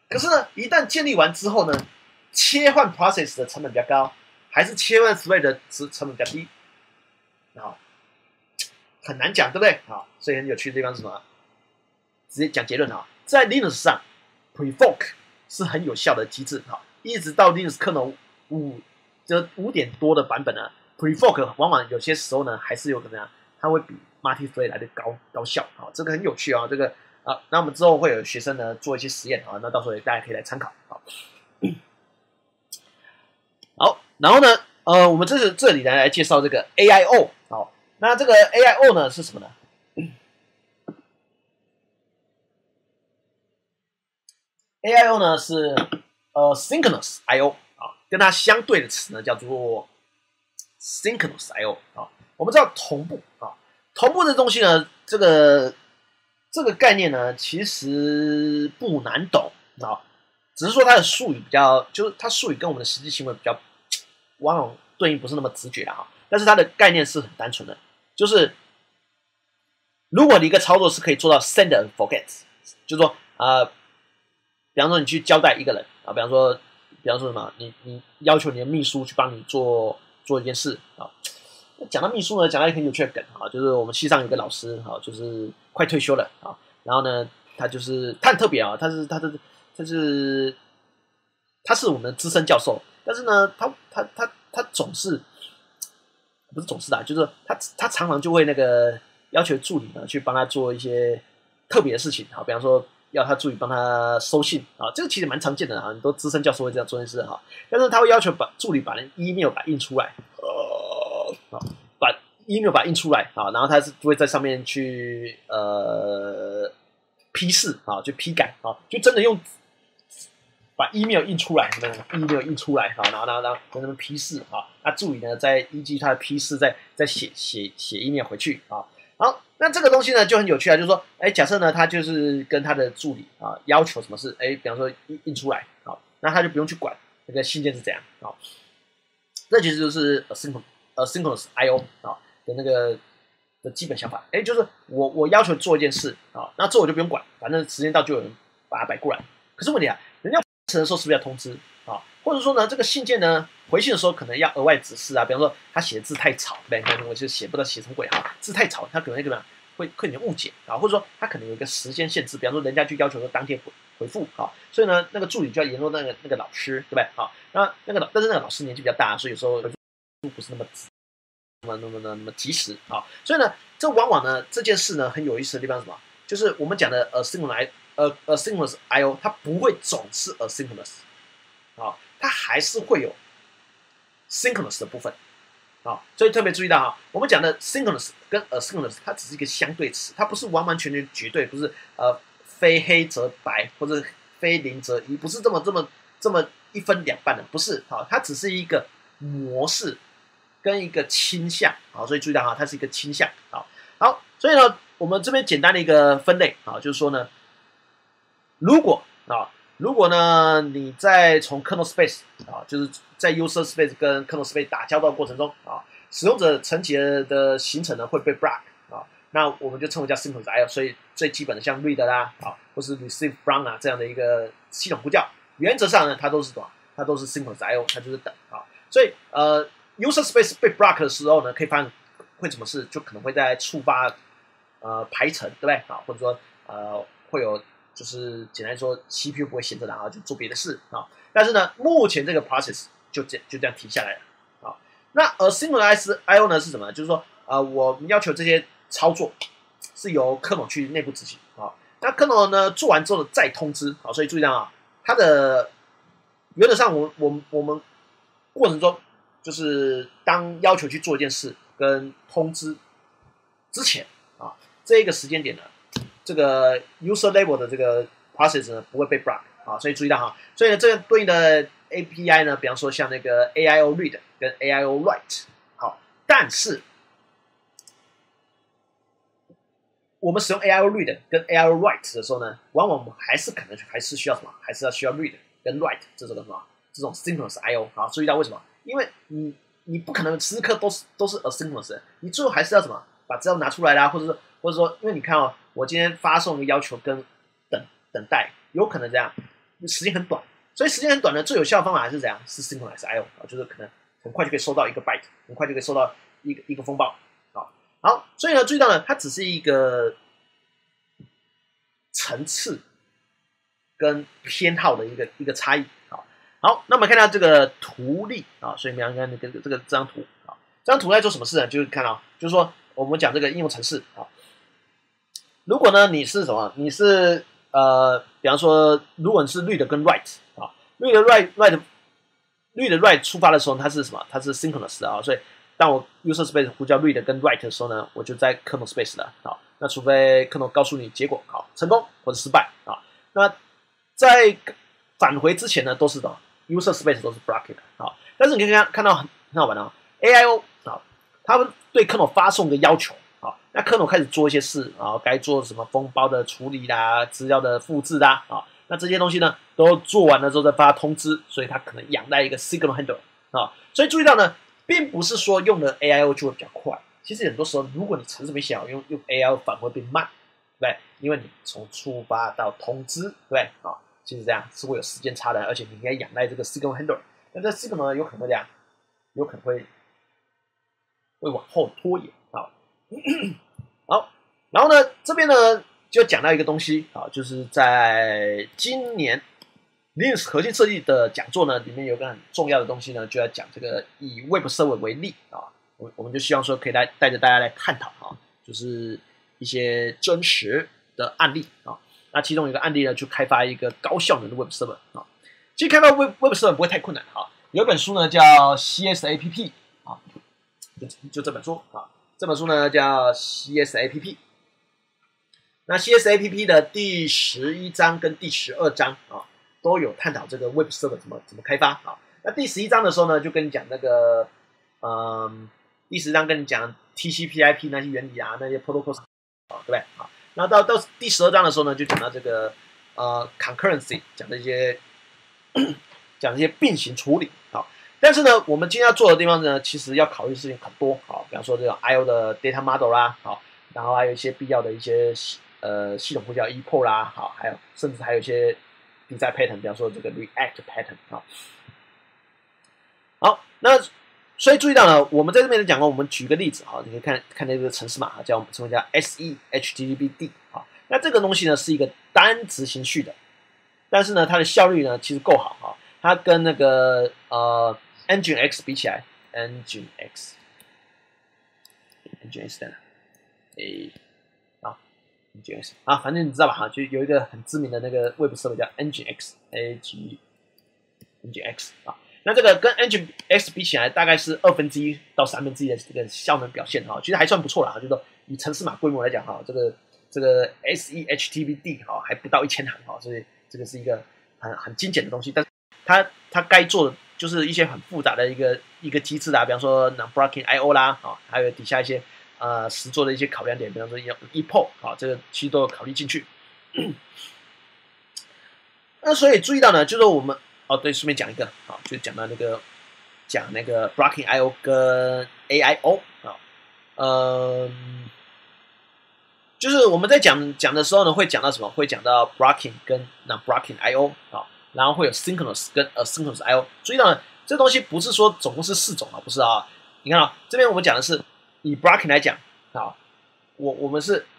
可是呢，一旦建立完之后呢，切换 process 的成本比较高，还是切换 thread 的成本比较低？啊，很难讲，对不对？啊，所以很有趣的地方是什么？直接讲结论啊，在 Linux 上 ，prefork 是很有效的机制啊，一直到 Linux kernel 五这五点多的版本呢 ，prefork 往往有些时候呢，还是有可能它会比 multi-thread 来的高高效啊，这个很有趣啊，这个啊，那我们之后会有学生呢做一些实验啊，那到时候大家可以来参考啊。好，然后呢，呃，我们这是这里呢来介绍这个 A I O 好，那这个 A I O 呢是什么呢？A I O 呢是呃 synchronous I O 啊，跟它相对的词呢叫做 synchronous I O 啊。我们知道同步啊，同步的东西呢，这个这个概念呢其实不难懂啊，只是说它的术语比较，就是它术语跟我们的实际行为比较往往对应不是那么直觉啊。但是它的概念是很单纯的，就是如果你一个操作是可以做到 send and forget， 就是说呃。比方说，你去交代一个人啊，比方说，比方说什么，你你要求你的秘书去帮你做做一件事啊。讲到秘书呢，讲到一个很有趣的梗啊，就是我们系上有个老师啊，就是快退休了啊，然后呢，他就是他很特别啊，他是他是他是他是我们的资深教授，但是呢，他他他他总是不是总是的，就是他他常常就会那个要求助理呢去帮他做一些特别的事情啊，比方说。要他助理帮他收信啊，这个其实蛮常见的啊，很多资深教授会这样做件事哈。但是他会要求把助理把那 email 把印出来，呃，把 email 把印出来啊，然后他是会在上面去呃批示啊，就批改啊，就真的用把 email 印出来，email 印出来啊，然后然后然后跟他们批示啊，那助理呢再依据他的批示再再写写写 email 回去啊。好，那这个东西呢就很有趣啊，就是说，哎，假设呢他就是跟他的助理啊要求什么事，哎，比方说印印出来，好，那他就不用去管那个信件是怎样，好，这其实就是 asynchronous asynchronous I O 啊的那个的基本想法，哎，就是我我要求做一件事啊，那这我就不用管，反正时间到就有人把它摆过来。可是问题啊，人家完成的时候是不是要通知啊？或者说呢，这个信件呢回信的时候可能要额外指示啊，比方说他写的字太吵，对，我就写不知道写成鬼哈，字太吵，他可能会怎么样，会会有点误解啊，或者说他可能有一个时间限制，比方说人家就要求说当天回回复啊，所以呢，那个助理就要联络那个那个老师，对不对？好，那那个老，但是那个老师年纪比较大，所以有时候回复不是那么那么那么那么及时啊，所以呢，这往往呢这件事呢很有意思的地方是什么？就是我们讲的 asynchronous 呃 asynchronous I O， 它不会总是 asynchronous 啊，它还是会有 synchronous 的部分啊，所以特别注意到哈，我们讲的 synchronous 跟 asynchronous 它只是一个相对词，它不是完完全全绝对，不是呃非黑则白或者非零则一，不是这么这么这么一分两半的，不是啊，它只是一个模式。跟一个倾向，好，所以注意到哈，它是一个倾向，好，好，所以呢，我们这边简单的一个分类，啊，就是说呢，如果啊，如果呢你在从 kernel space 啊，就是在 user space 跟 kernel space 打交道的过程中啊，使用者层级的形成呢会被 block 啊，那我们就称为叫 synchronous I O， 所以最基本的像 read 啦啊，或是 receive from 啊这样的一个系统呼叫，原则上呢它都是什么？它都是 synchronous I O， 它就是等啊，所以呃。user space 被 block 的时候呢，可以发生会什么事？就可能会在触发呃排程，对不对啊？或者说呃会有就是简单说 C P U 不会闲着的啊，就做别的事啊。但是呢，目前这个 process 就这就这样停下来了啊。那 asynchronous I O 呢是什么？就是说呃我们要求这些操作是由 kernel 去内部执行啊。那 kernel 呢做完之后再通知啊，所以注意到啊，它的原则上我我我们过程中。就是当要求去做一件事跟通知之前啊，这一个时间点呢，这个 user level 的这个 process 呢不会被 block 啊，所以注意到哈，所以呢这个对应的 A P I 呢，比方说像那个 A I O read 跟 A I O write 好，但是我们使用 A I O read 跟 A I O write 的时候呢，往往我们还是可能还是需要什么，还是要需要 read 跟 write 这种什么这种 synchronous I O 好，注意到为什么？因为你你不可能时时刻都是都是 asynchronous， 你最后还是要什么把资料拿出来啦，或者说或者说，因为你看哦，我今天发送一个要求跟等等待，有可能这样， 时间很短，所以时间很短呢，最有效的方法还是怎样？是 synchronous I O 啊，就是可能很快就可以收到一个 byte， 很快就可以收到一个一个风暴啊。好，所以呢，注意到呢，它只是一个层次跟偏好的一个一个差异。好，好，那我们看到这个图例啊，所以我们要看这个这个这张图啊，这张图在做什么事呢？就是看到，就是说我们讲这个应用程式啊，如果呢你是什么？你是呃，比方说，如果你是绿的跟 right 啊，绿的 right right 绿的 right 出发的时候，它是什么？它是 synchronous 的啊，所以当我 user space 呼叫绿的跟 right 的时候呢，我就在 kernel space 的啊。那除非 kernel 告诉你结果好成功或者失败啊，那在返回之前呢，都是的 user space 都是 blocking 的啊。但是你可以看看到很很好玩啊 ，A I O 啊，他们对 kernel 发送的要求。好，那kernel开始做一些事啊，该做什么封包的处理啦、资料的复制啦啊，那这些东西呢都做完了之后再发通知，所以它可能仰赖一个 signal handler 啊，所以注意到呢，并不是说用了 A I O 就会比较快，其实很多时候如果你程式没写好，用用 A I O 反而会变慢，对不对？因为你从触发到通知，对不对啊？其实这样是会有时间差的，而且你应该仰赖这个 signal handler， 那这 signal 呢有可能会这样，有可能会会往后拖延啊。好，然后呢，这边呢就讲到一个东西啊，就是在今年 Linux 核心设计的讲座呢，里面有一个很重要的东西呢，就要讲这个以 Web Server 为例啊，我我们就希望说可以来带着大家来探讨啊，就是一些真实的案例啊。那其中有一个案例呢，就开发一个高效能的 Web Server 啊。其实开发 Web Web Server 不会太困难啊，有一本书呢叫 C S A P P 啊，就就这本书啊。这本书呢叫 C S A P P， 那 C S A P P 的第十一章跟第十二章啊，都有探讨这个 Web Server 怎么怎么开发啊。那第十一章的时候呢，就跟你讲那个，嗯，第十章跟你讲 T C P/I P 那些原理啊，那些 protocol 啊，对不对啊？然后到到第十二章的时候呢，就讲到这个呃 concurrency， 讲这些讲这些并行处理啊。但是呢，我们今天要做的地方呢，其实要考虑的事情很多，好，比方说这种 I O 的 data model 啦，好，然后还有一些必要的一些呃系统呼叫 E P O 啦，好，还有甚至还有一些 design pattern， 比方说这个 React pattern 啊。好，那所以注意到呢，我们在这边讲过，我们举个例子哈，你可以看看这个程式码叫我们称为叫 S E H T T P D 啊。那这个东西呢是一个单执行序的，但是呢它的效率呢其实够好哈，它跟那个呃。Nginx 比起来 ，Nginx，Nginx 在哪？诶，啊 ，Nginx 啊，反正你知道吧？哈，就有一个很知名的那个 Web Server 叫 Nginx，A G Nginx 啊。那这个跟 Nginx 比起来，大概是二分之一到三分之一的这个效能表现哈，其实还算不错了哈。就是说以程式码规模来讲哈，这个这个 S E H T T P D 哈还不到一千行哈，所以这个是一个很很精简的东西，但是它它该做的。就是一些很复杂的一个一个机制啦，比方说 non-blocking I O 啦，啊，还有底下一些呃实作的一些考量点，比方说 E P O 啊，这个其实都有考虑进去。那所以注意到呢，就是我们哦对，顺便讲一个啊，就讲到那个讲那个 blocking I O 跟 A I O 啊，嗯，就是我们在讲讲的时候呢，会讲到什么？会讲到 blocking 跟 non-blocking I O 啊。然后会有 synchronous 跟 asynchronous I O， 注意到呢，这东西不是说总共是四种啊，不是啊。你看啊，这边我们讲的是以 blocking 来讲啊，我我们是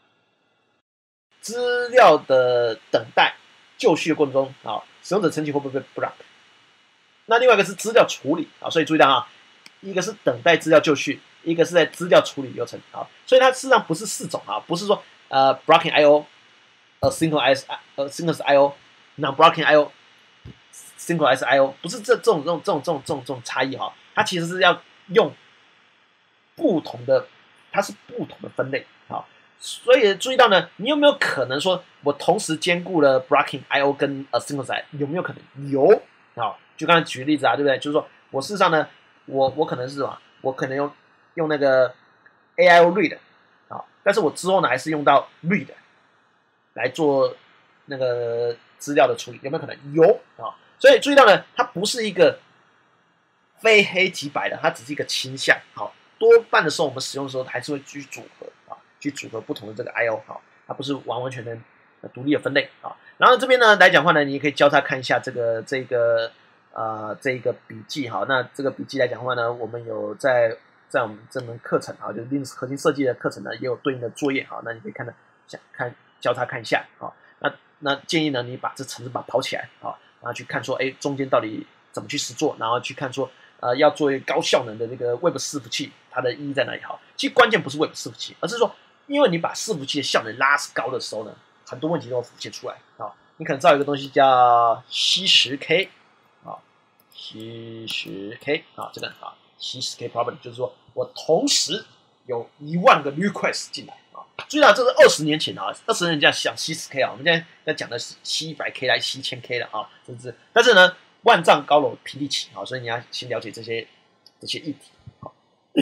资料的等待就绪的过程中啊，使用者层级会不会被 block？ 那另外一个是资料处理啊，所以注意到啊，一个是等待资料就绪，一个是在资料处理流程啊，所以它事实上不是四种啊，不是说呃 blocking I O、asynchronous asynchronous I O。non-blocking I O、synchronous I O 不是这这种这种这种这种这种这种差异哈，它其实是要用不同的，它是不同的分类啊。所以注意到呢，你有没有可能说我同时兼顾了 blocking I O 跟 asynchronous I O？ 有没有可能？有啊。就刚才举个例子啊，对不对？就是说我事实上呢，我我可能是什么？我可能用用那个 A I O read 啊，但是我之后呢还是用到 read 来做那个。资料的处理有没有可能有啊？所以注意到呢，它不是一个非黑即白的，它只是一个倾向。好，多半的时候我们使用的时候还是会去组合啊，去组合不同的这个 I O 好，它不是完完全全独立的分类啊。 然后这边呢来讲话呢，你也可以交叉看一下这个这个呃这个笔记哈。那这个笔记来讲话呢，我们有在在我们这门课程啊，就是 Linux 核心设计的课程呢，也有对应的作业哈。那你可以看的想看交叉看一下啊。那那建议呢，你把这程式把它跑起来啊，然后去看说，哎，中间到底怎么去实做，然后去看说，呃，要做一个高效能的这个 Web 伺服器，它的意义在哪里？好，其实关键不是 Web 伺服器，而是说，因为你把伺服器的效能拉高的时候呢，很多问题都会浮现出来啊。你可能知道一个东西叫 C 十 K 啊 ，C 十 K 啊，这个啊 C 十 K problem 就是说我同时有一万个 request 进来啊。注意到这是二十年前啊，二十年前想 C 十 K 啊，我们现在在讲的是 C 一百 K 来 C 千 K 了啊，是不是？但是呢，万丈高楼平地起啊，所以你要先了解这些这些议题。好，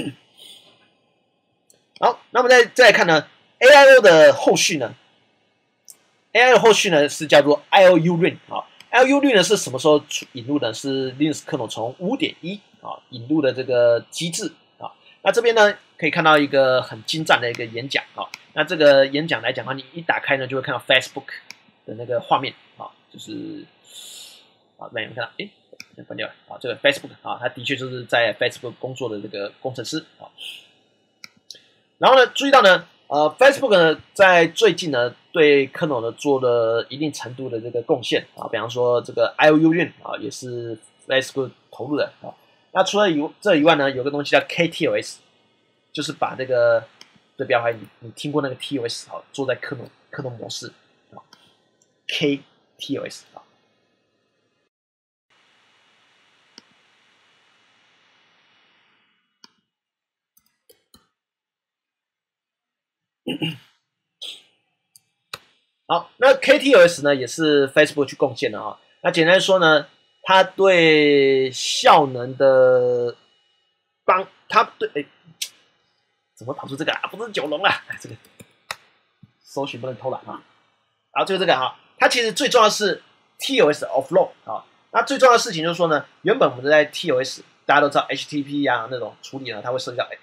好，那么再再来看呢 ，A I O 的后续呢 ，A I O 的后续呢是叫做 I O U Ring 啊 ，I O U Ring 呢是什么时候引入的？是 Linux kernel 从 五点一 啊引入的这个机制啊。那这边呢可以看到一个很精湛的一个演讲啊。那这个演讲来讲的话，你一打开呢就会看到 Facebook 的那个画面啊，就是啊，没有看到，诶，关掉了啊，这个 Facebook 啊，他的确就是在 Facebook 工作的这个工程师啊。然后呢，注意到呢，呃 ，Facebook 呢在最近呢对 kernel 呢做了一定程度的这个贡献啊，比方说这个 I O U Ring 啊，也是 Facebook 投入的啊。那除了以这以外呢，有个东西叫 K T O S， 就是把这个对标牌，你你听过那个 T O S 啊，做在 kernel kernel 模式啊 ，K T O S 啊。好，那 K T O S 呢也是 Facebook 去贡献的啊。那简单说呢，它对效能的帮，它对哎，怎么跑出这个啊？不是九龙啊，这个搜寻不能偷懒啊。然后就是这个哈，它其实最重要的是 T O S offload 啊。那最重要的事情就是说呢，原本我们在 T O S 大家都知道 H T T P 啊那种处理呢，它会涉及到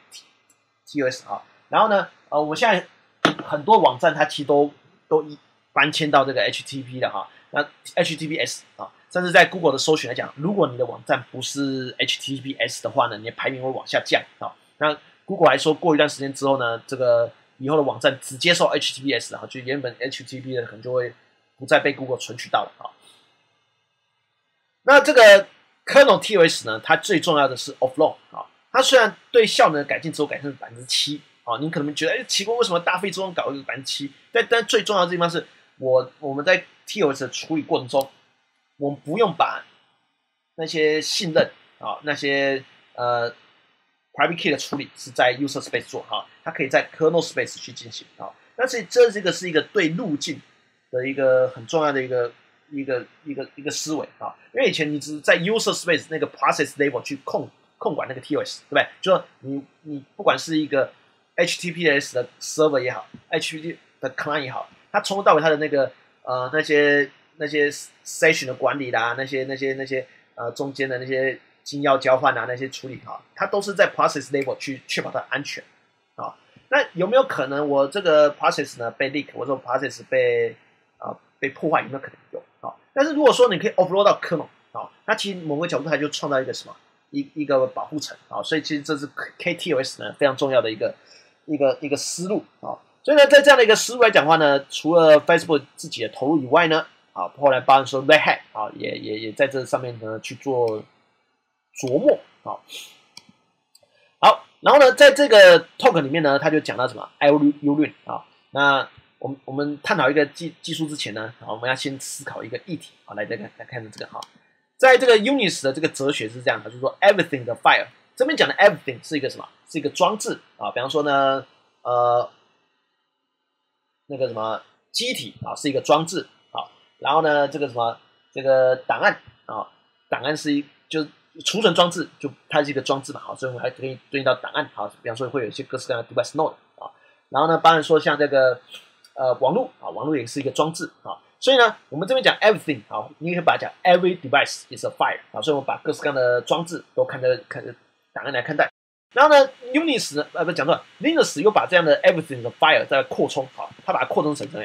T O S 啊。然后呢，呃，我们现在很多网站它其实都都搬迁到这个 H T T P 的哈。那 H T T P S 啊，甚至在 Google 的搜寻来讲，如果你的网站不是 H T T P S 的话呢，你的排名会往下降啊。那 Google 来说，过一段时间之后呢，这个以后的网站只接受 H T T P S 啊，就原本 H T T P 的可能就会不再被 Google 存取到了啊。那这个 Kernel T O S 呢，它最重要的是 offload 啊。它虽然对效能改进之后改成百分之七啊，你可能觉得哎奇怪，为什么大费周章搞一个百分之七？但但最重要的地方是我我们在 T O S 的处理过程中，我们不用把那些信任啊那些呃 private key 的处理是在 user space 做哈，它可以在 kernel space 去进行啊。但是这这个是一个对路径的一个很重要的一个一个一个一个思维啊，因为以前你只是在 user space 那个 process level 去控控管那个 T O S， 对不对？就说你你不管是一个 H T T P S 的 server 也好 ，H T T P 的 client 也好，它从头到尾它的那个呃那些那些 session 的管理啦，那些那些那些呃中间的那些金钥交换啊，那些处理哈，它都是在 process level 去确保它的安全啊。那有没有可能我这个 process 呢被 leak， 我这个 process 被啊、呃、被破坏，有没有可能有啊？但是如果说你可以 offload 到 kernel 啊，那其实某个角度它就创造一个什么一一个保护层啊，所以其实这是 K T O S 呢非常重要的一个一个一个思路啊。所以呢，在这样的一个思路来讲的话呢，除了 Facebook 自己的投入以外呢，啊，后来包含说 Red Hat 啊，也也也在这上面呢去做琢磨啊。好，然后呢，在这个 talk 里面呢，他就讲到什么 I O U Ring 啊。那我们我们探讨一个技技术之前呢，啊，我们要先思考一个议题啊，来来来看这个哈。在这个 Unix 的这个哲学是这样的，就是说 everything 的 file 这边讲的 everything 是一个什么？是一个装置啊，比方说呢，呃，那个什么机体啊是一个装置啊，然后呢，这个什么这个档案啊，档案是一就储存装置，就它是一个装置嘛，好，所以我们还可以对应到档案，好，比方说会有一些各式各样的 device node 啊，然后呢，当然说像这个呃网络啊，网络也是一个装置啊。所以呢，我们这边讲 everything 好，你可以把它讲 every device is a file 啊，所以我们把各式各样的装置都看着看着档案来看待。然后呢 ，Unix 呢，呃不讲错了 ，Linux 又把这样的 everything 的 file 再扩充，好，它把它扩充成这样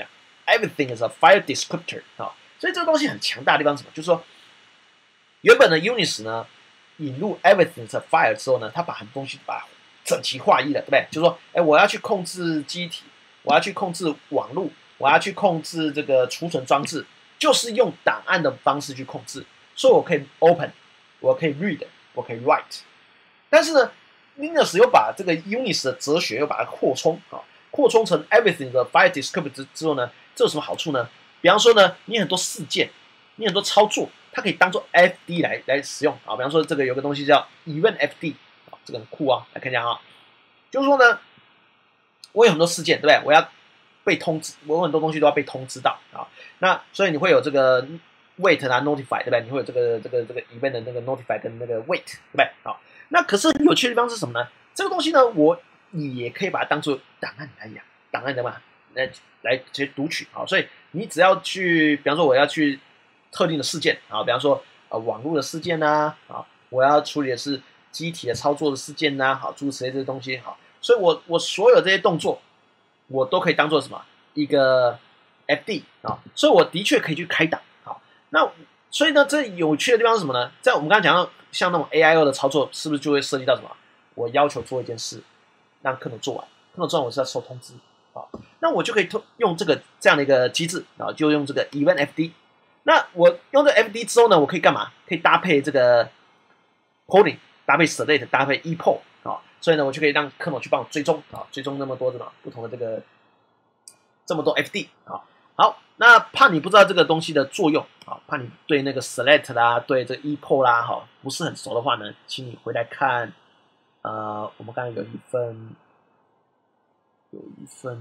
everything is a file descriptor 啊，所以这个东西很强大的地方是什么？就是说，原本的 Unix 呢引入 everything is a file 之后呢，它把很多东西把它整齐划一了，对不对？就是说，哎，我要去控制机体，我要去控制网络，我要去控制这个储存装置，就是用档案的方式去控制，所以我可以 open， 我可以 read， 我可以 write。但是呢 ，Linux 又把这个 Unix 的哲学又把它扩充啊，扩充成 everything 的 file descriptor 之后呢，这有什么好处呢？比方说呢，你很多事件，你很多操作，它可以当做 F D 来来使用啊。比方说这个有个东西叫 Event F D 啊，这个很酷啊，来看一下啊，就是说呢，我有很多事件，对不对？我要被通知，我有很多东西都要被通知到啊。那所以你会有这个 wait 啊 notify， 对不对？你会有这个这个这个 event 的那个 notify 跟那个 wait， 对不对？好。那可是很有趣的地方是什么呢？这个东西呢，我也可以把它当做档案来养，档案的嘛，来来直接读取啊。所以你只要去，比方说我要去特定的事件啊，比方说呃网络的事件呐啊，我要处理的是机体的操作的事件呐，好，诸如此类这些东西好，所以我我所有这些动作，我都可以当做什么一个 F D 啊，所以我的确可以去开档好，那所以呢，这有趣的地方是什么呢？在我们刚才讲到。像那种 A I O 的操作，是不是就会涉及到什么？我要求做一件事，让客人做完，客人做完我是要收通知啊。那我就可以用这个这样的一个机制啊，就用这个 Event F D。那我用这 F D 之后呢，我可以干嘛？可以搭配这个 polling， 搭配 select， 搭配 epoll 啊。所以呢，我就可以让客人去帮我追踪啊，追踪那么多这种不同的这个这么多 F D 啊。好，那怕你不知道这个东西的作用啊，怕你对那个 select 啦，对这个 epoll 啦，哈，不是很熟的话呢，请你回来看，呃，我们刚才有一份，有一份，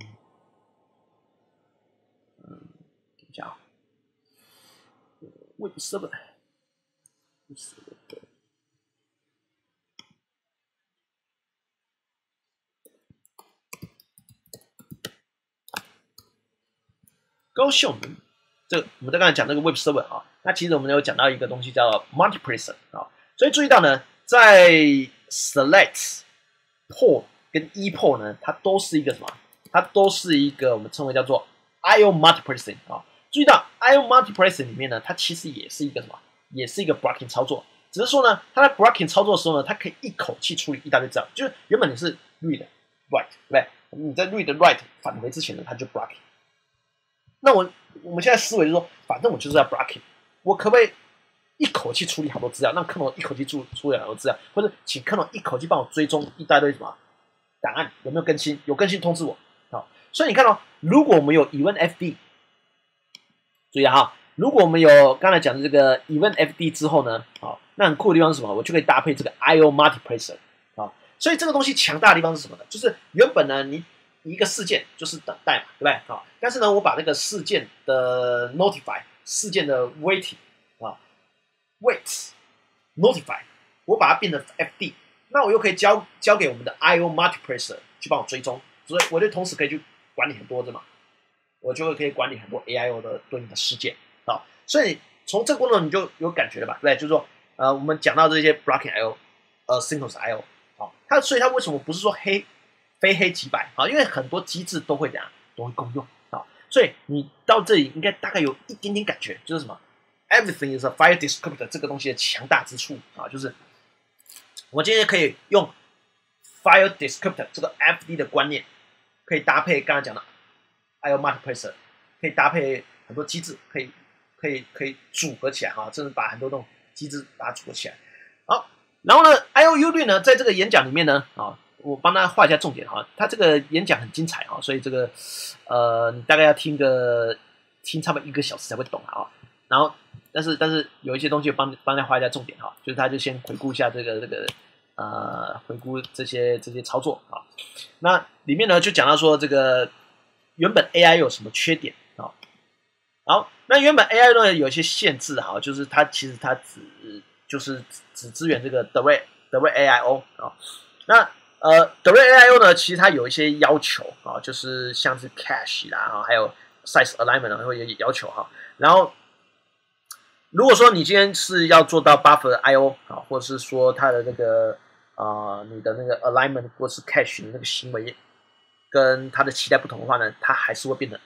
嗯，等一下啊 ，Web Server， 高效能，这个我们在刚才讲那个 Web Server 啊，那其实我们有讲到一个东西叫 Multipressor 啊，所以注意到呢，在 Select、Poll 跟 epoll 呢，它都是一个什么？它都是一个我们称为叫做 I O Multipressing 啊。注意到 I O Multipressing 里面呢，它其实也是一个什么？也是一个 blocking 操作，只是说呢，它在 blocking 操作的时候呢，它可以一口气处理一大堆资料，就是原本你是 read、write， 对不对？你在 read、write 返回之前呢，它就 blocking。那我我们现在思维就是说，反正我就是要 blocking， 我可不可以一口气处理好多资料，让克隆一口气处处理好多资料，或者请克隆一口气帮我追踪一大堆什么档案有没有更新，有更新通知我。好，所以你看哦，如果我们有 Event F D， 注意哈，如果我们有刚才讲的这个 Event F D 之后呢，好，那很酷的地方是什么？我就可以搭配这个 I O Multipressor 啊，所以这个东西强大的地方是什么呢？就是原本呢你。一个事件就是等待嘛，对不对？好，但是呢，我把那个事件的 notify 事件的 waiting 啊 wait notify 我把它变成 F D， 那我又可以交交给我们的 I O Multipressor 去帮我追踪，所以我就同时可以去管理很多的嘛，我就会可以管理很多 A I O 的对应的事件啊。所以从这个过程你就有感觉了吧，对不对？就是说，呃，我们讲到这些 blocking I O， 呃 synchronous I O， 好，它所以它为什么不是说黑？非黑即白啊，因为很多机制都会怎样，都会共用啊，所以你到这里应该大概有一点点感觉，就是什么 ，everything is a file descriptor 这个东西的强大之处啊，就是我今天可以用 file descriptor 这个 F D 的观念，可以搭配刚才讲的 I O Multipressor， 可以搭配很多机制，可以可以可以组合起来哈，甚至把很多这种机制把它组合起来。好，然后呢 ，I O U 率呢，在这个演讲里面呢，啊。我帮他画一下重点哈，他这个演讲很精彩哈，所以这个呃，你大概要听个听差不多一个小时才会懂啊。然后，但是但是有一些东西帮帮他画一下重点哈，就是他就先回顾一下这个这个呃，回顾这些这些操作啊。那里面呢就讲到说这个原本 A I 有什么缺点啊？好，那原本 A I 呢有一些限制哈，就是它其实它只就是只支援这个 Direct Direct A I O 啊，那。呃 ，Direct A I O 呢，其实它有一些要求啊，就是像是 cache 啦，哈，还有 size alignment 呢，会有要求哈。然后，如果说你今天是要做到 buffer I O 啊，或者是说它的那个呃，你的那个 alignment 或是 cache 的那个行为跟它的期待不同的话呢，它还是会变得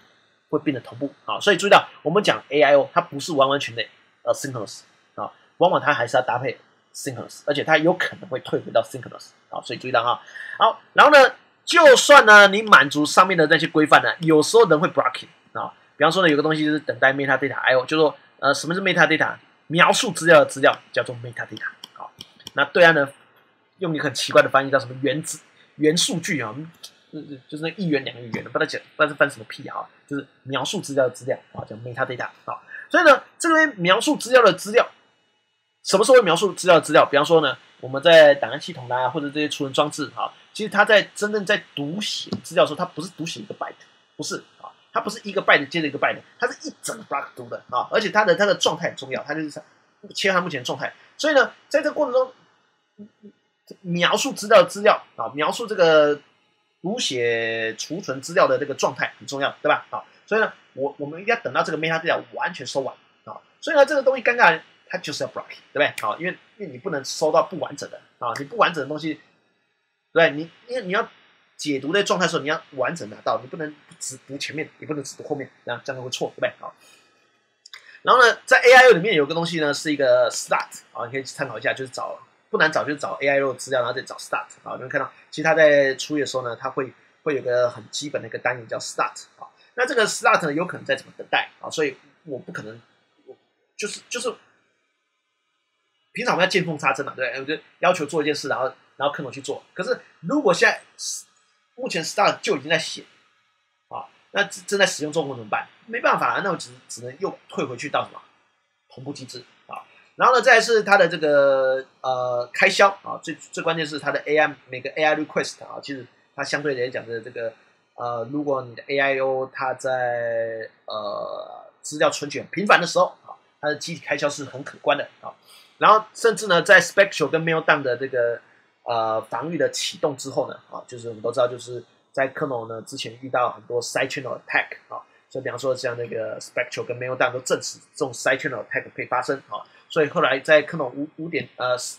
会变得同步啊。所以注意到，我们讲 A I O， 它不是完完全的呃 synchronous 啊，往往它还是要搭配 synchronous， 而且它有可能会退回到 synchronous 啊。所以注意到哈，好，然后呢，就算呢你满足上面的那些规范呢，有时候人会 blocking 啊。比方说呢，有个东西就是等待 metadata I O， 就是说呃什么是 metadata？ 描述资料的资料叫做 metadata。好，那对岸呢用一个很奇怪的翻译叫什么原子原数据啊，就是那一元两个元的，不知道讲不知道是翻什么屁哈，就是描述资料的资料啊，叫 metadata 啊。所以呢，这边描述资料的资料，什么时候会描述资料的资料？比方说呢，我们在档案系统啦，或者这些储存装置啊，其实它在真正在读写资料的时候，它不是读写一个 byte， 不是啊。它不是一个 byte 接着一个 byte， 它是一整个 block 读的啊，而且它的它的状态很重要，它就是切换目前的状态。所以呢，在这个过程中，描述资料的资料啊，描述这个读写储存资料的这个状态很重要，对吧？好，所以呢，我我们应该等到这个 metadata 完全收完啊。所以呢，这个东西尴尬，它就是要 blocking， 对不对？好，因为因为你不能收到不完整的啊，你不完整的东西，对，你因为你要。解读的状态的时候，你要完整拿到，你不能只读前面，也不能只读后面，这样这样会错，对不对？好，然后呢，在 A I O 里面有个东西呢，是一个 start 啊，你可以参考一下，就是找不难找，就是找 A I O 的资料，然后再找 start 啊。你会看到，其实它在处理的时候呢，它会会有个很基本的一个单元叫 start 啊。那这个 start 呢，有可能再怎么等待啊，所以我不可能，就是就是平常我们要见缝插针嘛，对不对？我就要求做一件事，然后然后 kernel 去做。可是如果现在目前 start 就已经在写啊，那正在使用中文怎么办？没办法，那我只只能又退回去到什么同步机制啊。然后呢，再来是它的这个呃开销啊，最最关键是它的 A I 每个 A I request 啊，其实它相对来讲的这个呃，如果你的 A I O 它在呃资料存取很频繁的时候啊，它的机体开销是很可观的啊。然后甚至呢，在 Spectral 跟 Meltdown 的这个呃防御的启动之后呢，啊，就是我们都知道，就是在 kernel 呢之前遇到很多 side channel attack 啊，所以比方说像那个 Spectral 跟 Meltdown 都证实这种 side channel attack 可以发生啊，所以后来在 kernel 五五点呃四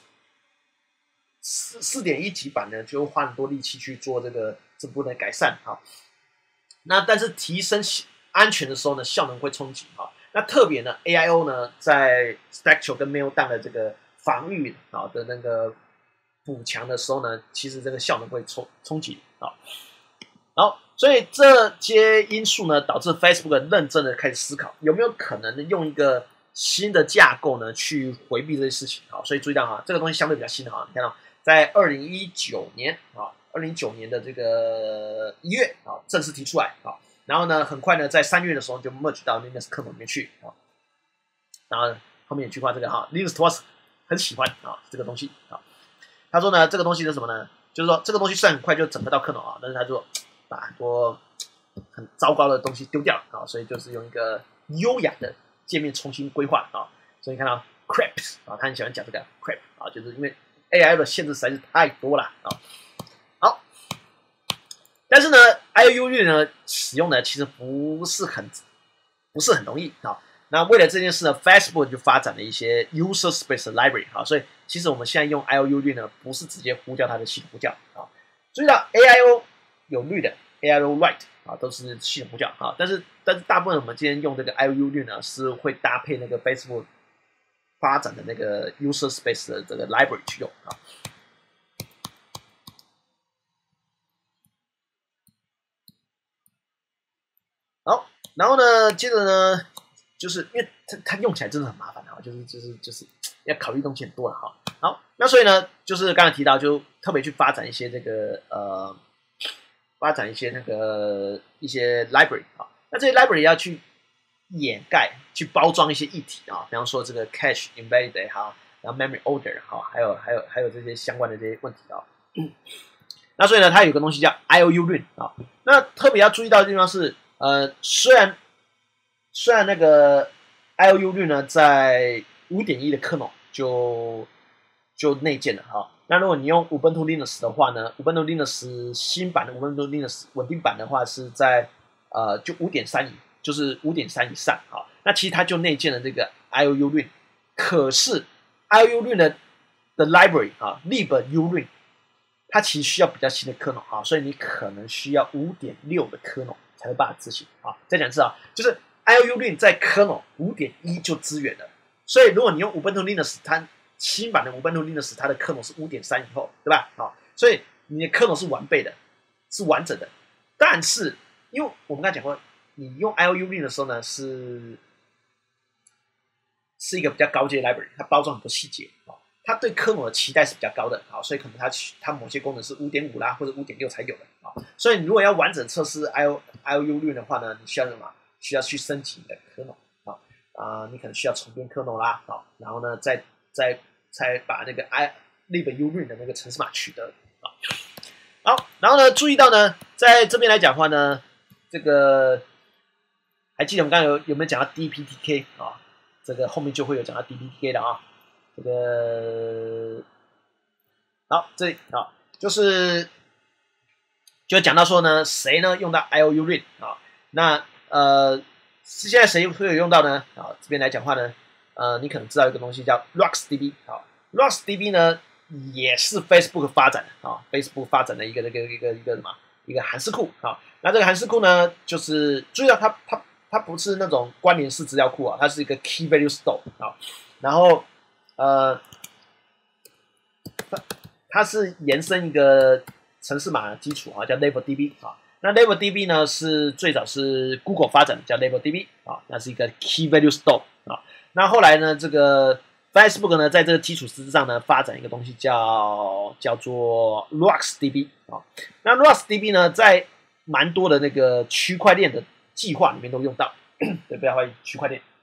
四点一级版呢，就花很多力气去做这个这部分的改善啊。那但是提升安全的时候呢，效能会冲击啊。那特别呢 ，A I O 呢在 Spectral 跟 Meltdown 的这个防御啊的那个补强的时候呢，其实这个效能会冲冲击啊。好，所以这些因素呢，导致 Facebook 认真的开始思考，有没有可能用一个新的架构呢，去回避这些事情。好，所以注意到哈，这个东西相对比较新的哈，你看到在二零一九年啊，二零一九年的这个一月啊，正式提出来啊。然后呢，很快呢，在三月的时候就 merge 到 Linux kernel 里面去啊。然后后面有句话，这个哈 Linus Torvalds 很喜欢啊这个东西啊。他说呢，这个东西是什么呢？就是说这个东西虽然很快就整合到 kernel 啊，但是他说把很多很糟糕的东西丢掉啊，所以就是用一个优雅的界面重新规划啊。所以你看到 crepes 啊，他很喜欢讲这个 crep 啊，就是因为 A I O 的限制实在是太多了啊。好。但是呢 ，I O U 率呢使用呢其实不是很不是很容易啊。那为了这件事呢 ，Facebook 就发展了一些 user space library 啊，所以其实我们现在用 I O U 率呢，不是直接呼叫它的系统呼叫啊。注意到 A I O 有绿的 ，A I O write 啊都是系统呼叫啊，但是但是大部分我们今天用这个 I O U 率呢，是会搭配那个 Facebook 发展的那个 user space 的这个 library 去用啊。好，然后呢，接着呢，就是因为它它用起来真的很麻烦哈，就是就是就是要考虑东西很多了哈。好，那所以呢，就是刚才提到，就特别去发展一些这个呃，发展一些那个一些 library 啊，那这些 library 要去掩盖、去包装一些议题啊，比方说这个 cache embedded 哈，然后 memory order 哈，还有还有还有这些相关的这些问题啊。那所以呢，它有个东西叫 I O U 率啊，那特别要注意到的地方是。呃，虽然虽然那个 I O U 率呢，在 五点一 的 kernel 就就内建了哈。那如果你用 Ubuntu Linux 的话呢 ，Ubuntu Linux 新版的 Ubuntu Linux 稳定版的话是在呃就 五点三 以，就是 五点三 以上哈。那其实它就内建了这个 I O U 率，可是 I O U 率呢的 library 啊 ，libuU 率，它其实需要比较新的 kernel 啊，所以你可能需要 五点六 的 kernel。 才会把它执行啊。再讲一次啊，就是 I O U Lin 在 kernel 五点一就支援了，所以如果你用 Ubuntu Linux， 它新版的 Ubuntu Linux 它的 kernel 是五点三以后，对吧？啊，所以你的 kernel 是完备的，是完整的。但是因为我们刚才讲过，你用 I O U Lin 的时候呢，是是一个比较高阶的 library， 它包装很多细节啊。它对kernel的期待是比较高的啊，所以可能它它某些功能是 五点五 啦或者 五点六 才有的啊，所以你如果要完整测试 I O I O U Lin 的话呢，你需要什么？需要去升级你的 kernel 啊啊，你可能需要重编 kernel 啦啊，然后呢再再再把那个 I libuLin 的那个程式码取得啊。好，然后呢注意到呢，在这边来讲的话呢，这个还记得我们刚刚有有没有讲到 D P T K 啊？这个后面就会有讲到 D P T K 的啊。这个好，这里啊，就是就讲到说呢，谁呢用到 I O U Lin 啊？那呃，现在谁会有用到呢？啊，这边来讲话呢，呃，你可能知道一个东西叫 RuxDB 啊 ，RuxDB 呢也是 Facebook 发展的啊 ，Facebook 发展的一个那个一个一个什么一个函式库啊。那这个函式库呢，就是注意到它它它不是那种关联式资料库啊，它是一个 Key Value Store 啊，然后。呃，它它是延伸一个程式码的基础啊，叫 LabelDB 啊。那 LabelDB 呢是最早是 Google 发展的，叫 LabelDB 啊，那是一个 Key Value Store 啊。那后来呢，这个 Facebook 呢在这个基础之上呢发展一个东西叫叫做 RuxDB 啊。那 RuxDB 呢在蛮多的那个区块链的计划里面都用到，对，不要怀疑区块链。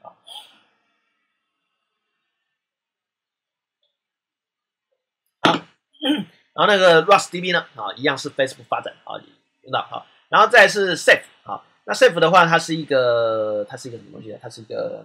然后那个 RuxDB 呢，啊，一样是 Facebook 发展啊，用到啊。然后再来是 Ceph 啊，那 Ceph 的话，它是一个，它是一个什么东西呢？它是一个，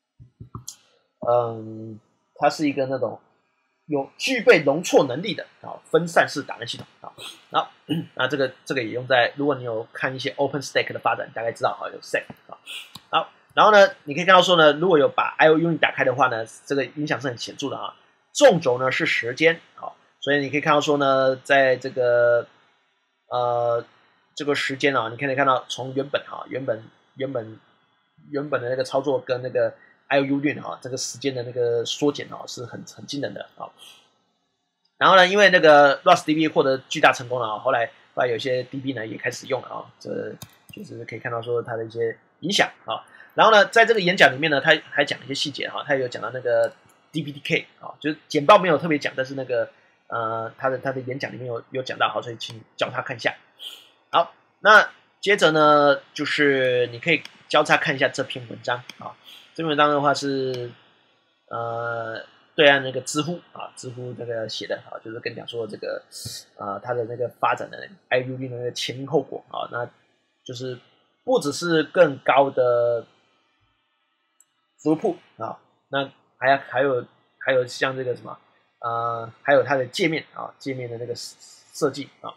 嗯，它是一个那种有具备容错能力的啊分散式档案系统啊。然后那这个这个也用在，如果你有看一些 OpenStack 的发展，大概知道啊，有 Ceph 啊。好，然后呢，你可以看到说呢，如果有把 I O U Lin 打开的话呢，这个影响是很显著的啊。纵轴呢是时间啊。所以你可以看到说呢，在这个呃这个时间啊，你可以看到从原本啊原本原本原本的那个操作跟那个 I O U Lin 啊这个时间的那个缩减啊是很很惊人的啊。然后呢，因为那个 RuxDB 获得巨大成功了啊，后来后来有些 D B 呢也开始用了啊，这就是可以看到说它的一些影响啊。然后呢，在这个演讲里面呢，他还讲一些细节哈，他有讲到那个 D P T K 啊，就是简报没有特别讲，但是那个。呃，他的他的演讲里面有有讲到，好，所以请交叉看一下。好，那接着呢，就是你可以交叉看一下这篇文章啊。这篇文章的话是呃，对岸那个知乎啊，知乎那个写的啊，就是跟你讲说这个呃，它的那个发展的 I O U Lin 的那个前因后果啊，那就是不只是更高的throughput啊，那还还有还有像这个什么。呃，还有它的界面啊，界面的那个设计啊，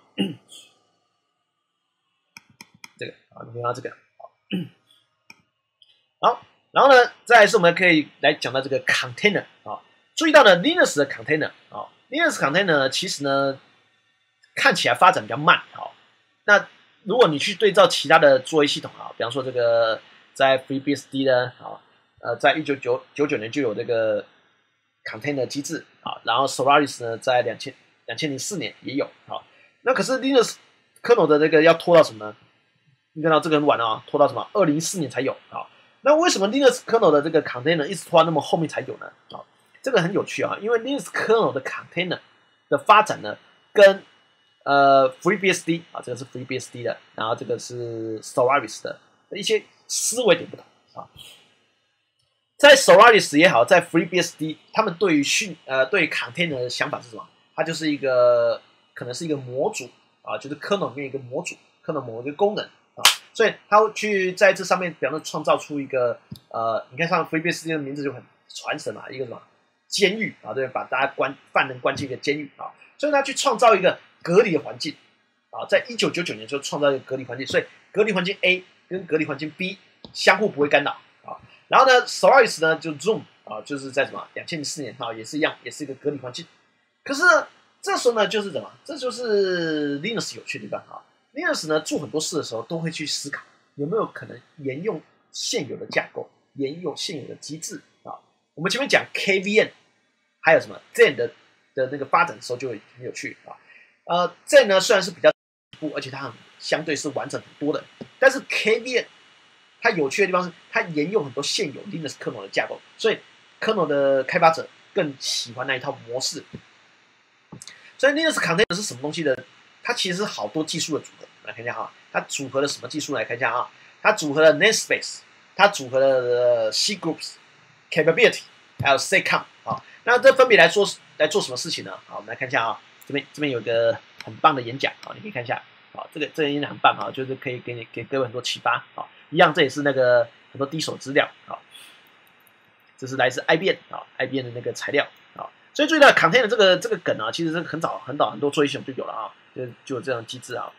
这个啊，你看到这个好，然后呢，再来是我们可以来讲到这个 container 啊，注意到呢 Linux 的 container 啊 ，Linux container 呢其实呢看起来发展比较慢啊，那如果你去对照其他的作业系统啊，比方说这个在 FreeBSD 呢啊，呃，在一九九九年就有这个。container 机制啊，然后 Solaris 呢，在两千两千零四年也有啊。那可是 Linux kernel 的那个要拖到什么呢？你看到这个很晚啊，拖到什么？二零一四年才有啊。那为什么 Linux kernel 的这个 container 一直拖到那么后面才有呢？啊，这个很有趣啊，因为 Linux kernel 的 container 的发展呢，跟呃 FreeBSD 啊，这个是 FreeBSD 的，然后这个是 Solaris 的一些思维点不同啊。在 Solaris 也好，在 FreeBSD， 他们对于训呃对 container 的想法是什么？它就是一个可能是一个模组啊，就是 kernel 里面一个模组， kernel 某一个功能啊，所以它会去在这上面，比方说创造出一个呃，你看像 FreeBSD 的名字就很传神嘛，一个什么监狱啊，对，把大家关犯人关进一个监狱啊，所以它去创造一个隔离的环境啊，在一九九九年就创造一个隔离环境，所以隔离环境 A 跟隔离环境 B 相互不会干扰啊。然后呢 ，Solaris 呢就 Zoom 啊，就是在什么两千零四年哈、啊，也是一样，也是一个隔离环境。可是呢，这时候呢就是什么？这就是 Linux 有趣的地方啊。Linux 呢做很多事的时候都会去思考有没有可能沿用现有的架构，沿用现有的机制啊？我们前面讲 K V M， 还有什么 Zen 的的那个发展的时候就会很有趣啊。呃 ，Zen 呢虽然是比较而且它很相对是完整很多的，但是 K V M 它有趣的地方是它沿用很多现有 Linux kernel 的架构，所以 kernel 的开发者更喜欢那一套模式。所以 Linux container 是什么东西的？它其实是好多技术的组合。来看一下哈，它组合了什么技术？来看一下啊，它组合了 namespace， 它组合了 C groups、capability， 还有 seccomp 啊。那这分别来说来做什么事情呢？好，我们来看一下啊，这边这边有一个很棒的演讲啊，你可以看一下。好，这个这个演讲很棒啊，就是可以给你给各位很多启发。好，一样这也是那个很多第一手资料。好，这是来自 I B M 啊 ，I B M 的那个材料。好，所以注意到 container 这个这个梗啊，其实是很早很早很多作业系统就有了啊，就就有这种机制啊。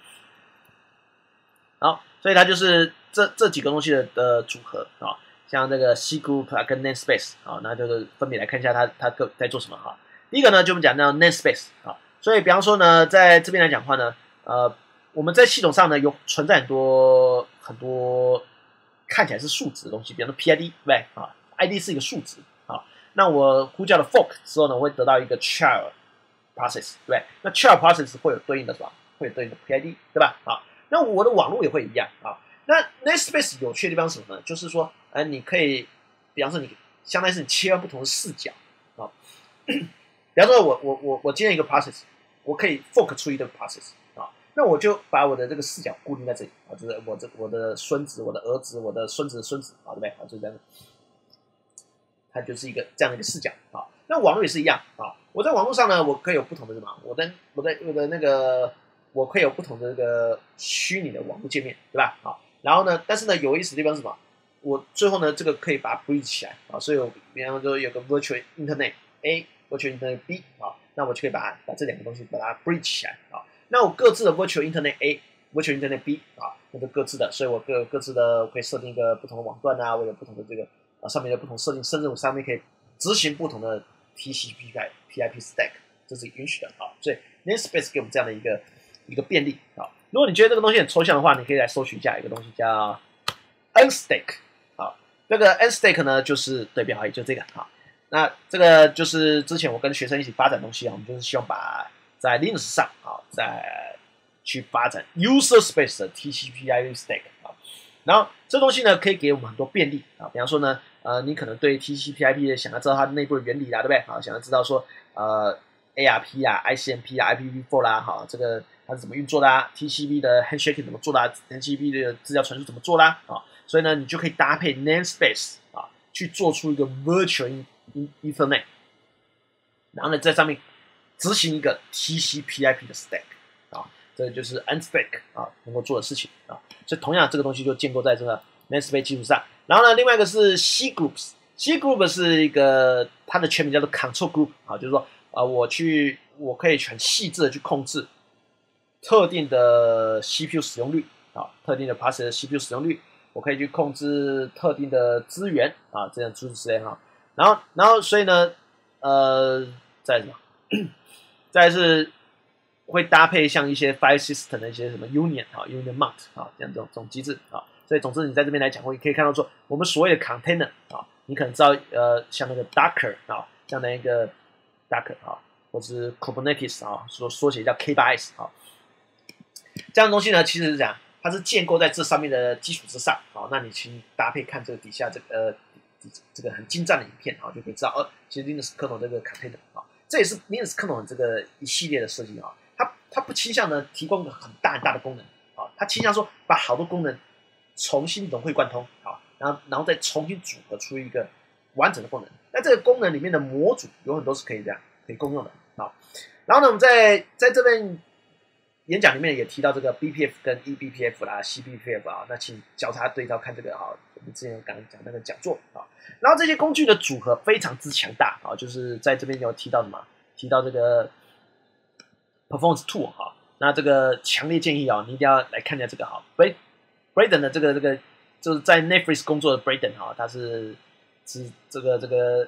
好，所以它就是这这几个东西的的组合啊，像这个 C group 啊跟 namespace 啊，那就是分别来看一下它它各在做什么哈。第一个呢，就我们讲到 namespace 啊，所以比方说呢，在这边来讲的话呢，呃，我们在系统上呢有存在很多很多看起来是数值的东西，比方说 P I D 对不对啊 ？I D 是一个数值啊，那我呼叫了 fork 之后呢，我会得到一个 child process 对不对？那 child process 会有对应的什么？会有对应的 P I D 对吧？啊。那我的网络也会一样啊。那 namespace 有趣的地方是什么呢？就是说，呃，你可以，比方说你，相当于是你切换不同的视角啊。比方说我我我我今天一个 process， 我可以 fork 出一个 process 啊，那我就把我的这个视角固定在这里啊，就是我这我的孙子、我的儿子、我的孙子的孙子啊，对不对？啊，就这样，它就是一个这样的一个视角啊。那网络也是一样啊，我在网络上呢，我可以有不同的什么，我的我的我的那个。我可以有不同的这个虚拟的网络界面，对吧？好，然后呢，但是呢，有意思的地方是什么？我最后呢，这个可以把它 bridge 起来啊，所以我比方说有个 virtual internet A、virtual internet B 啊，那我就可以把它把这两个东西把它 bridge 起来啊。那我各自的 virtual internet A、virtual internet B 啊，那就各自的，所以我各各自的我可以设定一个不同的网段啊，我有不同的这个啊上面的不同设定，甚至我上面可以执行不同的 T C P/P I P stack， 这是允许的啊。所以 namespace 给我们这样的一个。一个便利啊，如果你觉得这个东西很抽象的话，你可以来搜寻一下一个东西叫 nstack 啊，这个 nstack 呢就是对标而已，就这个啊。那这个就是之前我跟学生一起发展的东西啊，我们就是希望把在 Linux 上啊，再去发展 user space 的 T C P I P stack 啊。然后这东西呢可以给我们很多便利啊，比方说呢，呃，你可能对 T C P I P 想要知道它内部的原理啦，对不对？好，想要知道说呃 A R P 啊、I C M P 啊、I P v 四 啦，好，这个。它是怎么运作的啊 ？T C P 的 handshaking 怎么做的啊 ？T C P 的资料传输怎么做啦？啊，所以呢，你就可以搭配 namespace 啊，去做出一个 virtual Ethernet， 然后呢，在上面执行一个 T C P I P 的 stack 啊，这就是 nstack 啊能够做的事情啊。所以同样这个东西就建构在这个 namespace 基础上。然后呢，另外一个是 C groups，C group 是一个它的全名叫做 control group 啊，就是说啊，我去我可以很细致的去控制。特定的 C P U 使用率啊，特定的 process 的 C P U 使用率，我可以去控制特定的资源啊，这样诸如此类哈。然后，然后所以呢，呃，再什么，再是会搭配像一些 file system 的一些什么 union 啊 ，union mount 啊，这样这种这种机制啊。所以总之你在这边来讲，我也可以看到说，我们所谓的 container 啊，你可能知道呃，像那个 Docker 啊，这样的一个 Docker 啊，或者是 Kubernetes 啊，缩缩写叫 K 八 S 啊。这样的东西呢，其实是这样，它是建构在这上面的基础之上。好，那你请搭配看这个底下这个呃这个很精湛的影片啊，就可以知道，呃，其实 Linux kernel 这个 container 啊，这也是 Linux kernel 这个一系列的设计啊，它它不倾向呢提供一个很大很大的功能啊，它倾向说把好多功能重新融会贯通啊，然后然后再重新组合出一个完整的功能。那这个功能里面的模组有很多是可以这样可以共用的啊。然后呢，我们在在这边。演讲里面也提到这个 B P F 跟 E B P F 啦 ，C B P F 啊，那请交叉对照看这个啊，我们之前刚刚讲那个讲座啊，然后这些工具的组合非常之强大啊，就是在这边有提到什么？提到这个 Performance Tool 哈，那这个强烈建议啊，你一定要来看一下这个哈 ，Braden 的这个这个就是在 Netflix 工作的 Braden 哈，他是是这个这个。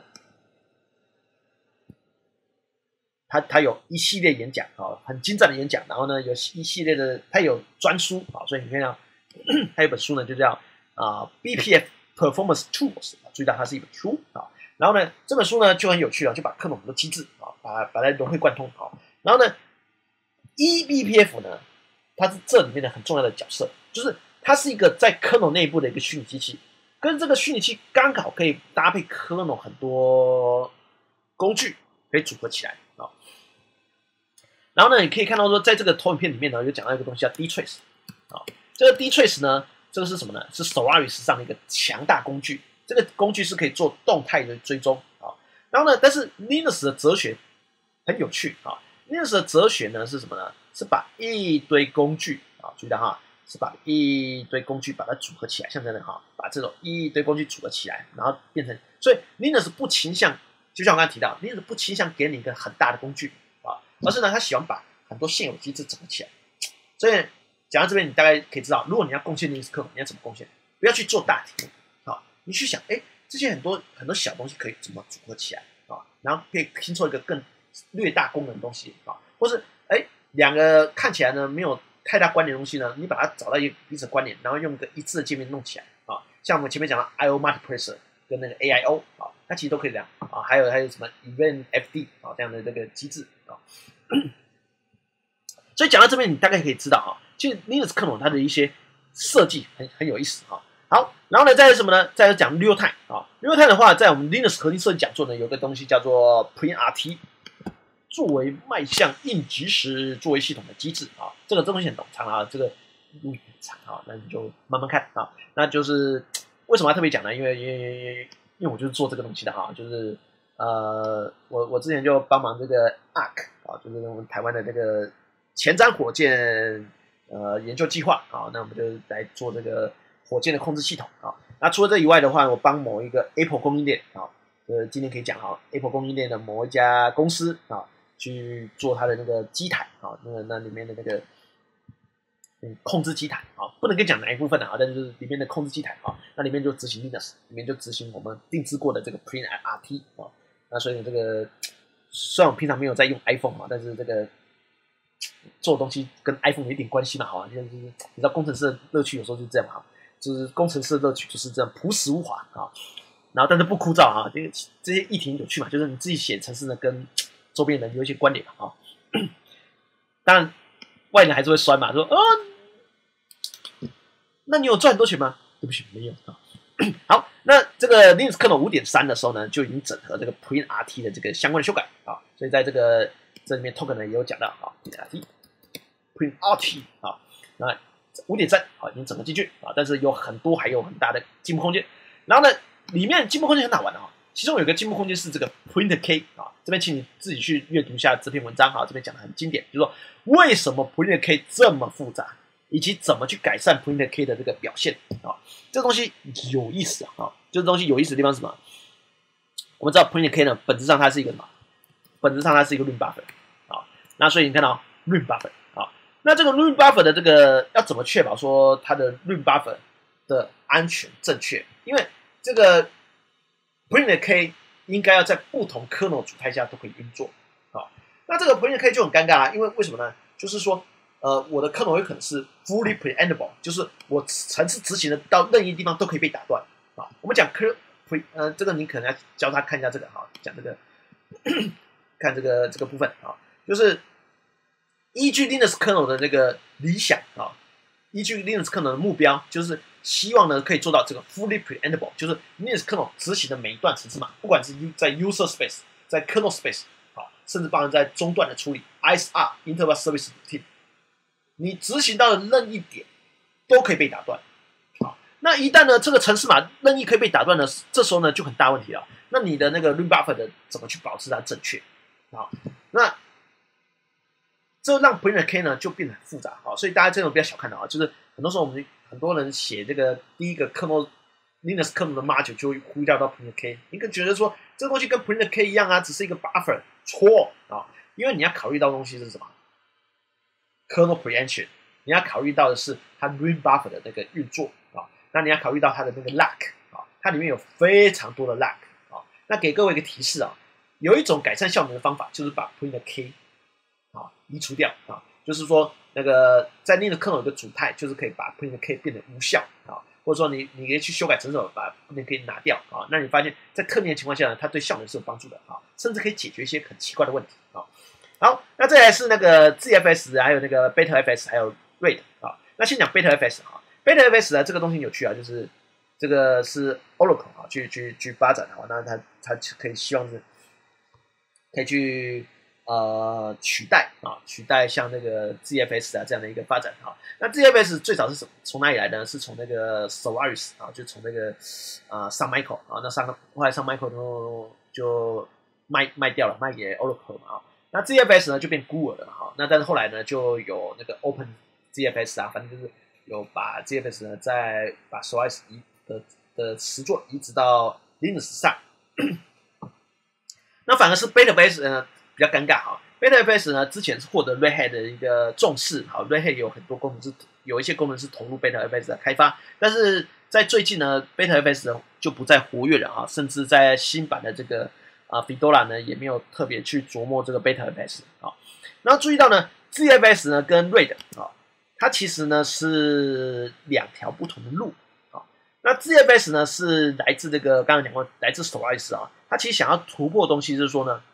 他他有一系列演讲啊，很精湛的演讲，然后呢有一系列的他有专书啊，所以你看到还有一本书呢，就叫啊、呃、B P F Performance Tools， 注意到它是一本书啊。然后呢，这本书呢就很有趣啊，就把科农很多机制啊，把把它融会贯通啊。然后呢 ，E B P F 呢，它是这里面的很重要的角色，就是它是一个在科农内部的一个虚拟机器，跟这个虚拟机刚好可以搭配科农很多工具，可以组合起来啊。然后呢，你可以看到说，在这个投影片里面呢，有讲到一个东西叫 D-Trace 啊。这个 D-Trace 呢，这个是什么呢？是 Solaris 上的一个强大工具。这个工具是可以做动态的追踪啊。然后呢，但是 Linux 的哲学很有趣啊。Linux 的哲学呢是什么呢？是把一堆工具啊，注意到哈，是把一堆工具把它组合起来，像这样哈，把这种一堆工具组合起来，然后变成，所以 Linux 不倾向，就像我刚才提到 ，Linux 不倾向给你一个很大的工具啊，而是呢，他喜欢把很多现有机制整合起来。所以讲到这边，你大概可以知道，如果你要贡献 Linux 课，你要怎么贡献？不要去做大题目啊，你去想，哎，这些很多很多小东西可以怎么组合起来啊，然后可以拼凑一个更略大功能的东西啊，或是哎两个看起来呢没有太大关联的东西呢，你把它找到一个彼此关联，然后用一个一致的界面弄起来啊，像我们前面讲的 I O multiplexer 跟那个 A I O 啊，它其实都可以这样啊，还有还有什么 Event F D 啊这样的这个机制啊。所以讲到这边，你大概可以知道哈，其实 Linux 克隆它的一些设计很很有意思哈。好，然后呢，再是什么呢？再是讲 Real Time 啊 ，Real Time 的话，在我们 Linux 核心设计讲座呢，有个东西叫做 PrintRT， 作为迈向硬即时作为系统的机制啊，这个东西很长啊，这个路很长啊，那你就慢慢看啊。那就是为什么要特别讲呢？因为因为因为我就是做这个东西的哈，就是呃，我我之前就帮忙这个 A R C 啊，就是我们台湾的这个前瞻火箭呃研究计划啊，那我们就来做这个火箭的控制系统啊。那除了这以外的话，我帮某一个 Apple 供应链啊，呃，今天可以讲哈 ，Apple 供应链的某一家公司啊，去做它的那个机台啊，那个那里面的那个嗯控制机台啊，不能跟你讲哪一部分的啊，但是就是里面的控制机台啊，那里面就执行 Linux， 里面就执行我们定制过的这个 PrintRT 啊，那所以这个虽然我平常没有在用 iPhone 啊，但是这个做东西跟 iPhone 有一点关系嘛，好，就是你知道工程师的乐趣有时候就是这样嘛，就是工程师的乐趣就是这样朴实无华啊，然后但是不枯燥啊，这这些议题有趣嘛，就是你自己写程式呢跟周边人有一些关联嘛啊，当然外人还是会酸嘛，说哦，那你有赚很多钱吗？对不起，没有啊。好，那这个 Linux kernel 五点三 的时候呢，就已经整合这个 PrintRT 的这个相关的修改啊，所以在这个这里面 token 呢也有讲到啊 ，PrintRT PrintRT 啊，那五点三 好已经整合进去啊，但是有很多还有很大的进步空间。然后呢，里面进步空间很好玩的啊，其中有个进步空间是这个 PrintK 啊，这边请你自己去阅读一下这篇文章啊，这边讲的很经典，就是说为什么 PrintK 这么复杂。以及怎么去改善 PrintK 的这个表现啊？这个东西有意思啊！这个东西有意思的地方是什么？我们知道 PrintK 呢，本质上它是一个什么？本质上它是一个 rim buffer 啊。那所以你看到 rim buffer 啊，那这个 rim buffer 的这个要怎么确保说它的 rim buffer 的安全正确？因为这个 PrintK 应该要在不同 kernel 主态下都可以运作啊。那这个 PrintK 就很尴尬啊，因为为什么呢？就是说。呃，我的 kernel 有可能是 fully preemptible， 就是我程式执行的到任意地方都可以被打断啊。我们讲 pre， 呃，这个你可能要教他看一下这个哈，讲这个看这个这个部分啊，就是依据 Linux kernel 的这个理想啊，依据 Linux kernel 的目标，就是希望呢可以做到这个 fully preemptible， 就是 Linux kernel 执行的每一段程式码，不管是在 user space， 在 kernel space 啊，甚至包含在中段的处理 I S R interrupt service routine。你执行到的任意点都可以被打断，好，那一旦呢这个程式码任意可以被打断呢，这时候呢就很大问题了。那你的那个 rim buffer 的怎么去保持它正确？好，那这让 PrintK 呢就变得很复杂啊，所以大家这种不要小看的啊，就是很多时候我们很多人写这个第一个 kernel Linux kernel 的 module 就会呼叫到 PrintK， 你可能觉得说这个东西跟 PrintK 一样啊，只是一个 buffer， 错啊，因为你要考虑到的东西是什么？ kernel preemption， 你要考虑到的是它 rim buffer 的那个运作啊，那你要考虑到它的那个 lock 啊，它里面有非常多的 lock 啊。那给各位一个提示啊，有一种改善效能的方法就是把 PrintK 啊移除掉啊， 就是说那个在 Linux 可能有个主态，就是可以把 print k 变得无效啊，或者说你你可以去修改程式把 print k 拿掉啊，那你发现在特定的情况下呢，它对效能是有帮助的啊，甚至可以解决一些很奇怪的问题啊。好，那再来是那个 Z F S， 还有那个 Beta F S， 还有 RAID 啊。那先讲 Beta F S 啊 ，Beta F S 呢这个东西有趣啊，就是这个是 Oracle 啊去去去发展啊，那它它可以希望是可以去呃取代啊取代像那个 Z F S 啊这样的一个发展啊。那 Z F S 最早是从哪里来的呢？是从那个 Solaris 啊，就从那个啊 Sun Micro 啊，那上后来 Sun Micro 就就卖卖掉了，卖给 Oracle 嘛啊。那 Z F S 呢就变孤儿了哈，那但是后来呢就有那个 Open Z F S 啊，反正就是有把 Z F S 呢再把 Solaris 移的的实作移植到 Linux 上。那反而是 Beta F S 呢比较尴尬哈 ，Beta F S 呢之前是获得 Red Hat 的一个重视，好 ，Red Hat 有很多功能是有一些功能是投入 Beta F S 的开发，但是在最近呢 ，Beta F S 就不再活跃了啊，甚至在新版的这个啊 Fedora 呢也没有特别去琢磨这个 Beta F S 啊。然后注意到呢 ，Z F S 呢跟 RAID 啊，它其实呢是两条不同的路。那 Z F S 呢是来自这个刚刚讲过，来自 Solaris 啊，它其实想要突破的东西是说呢，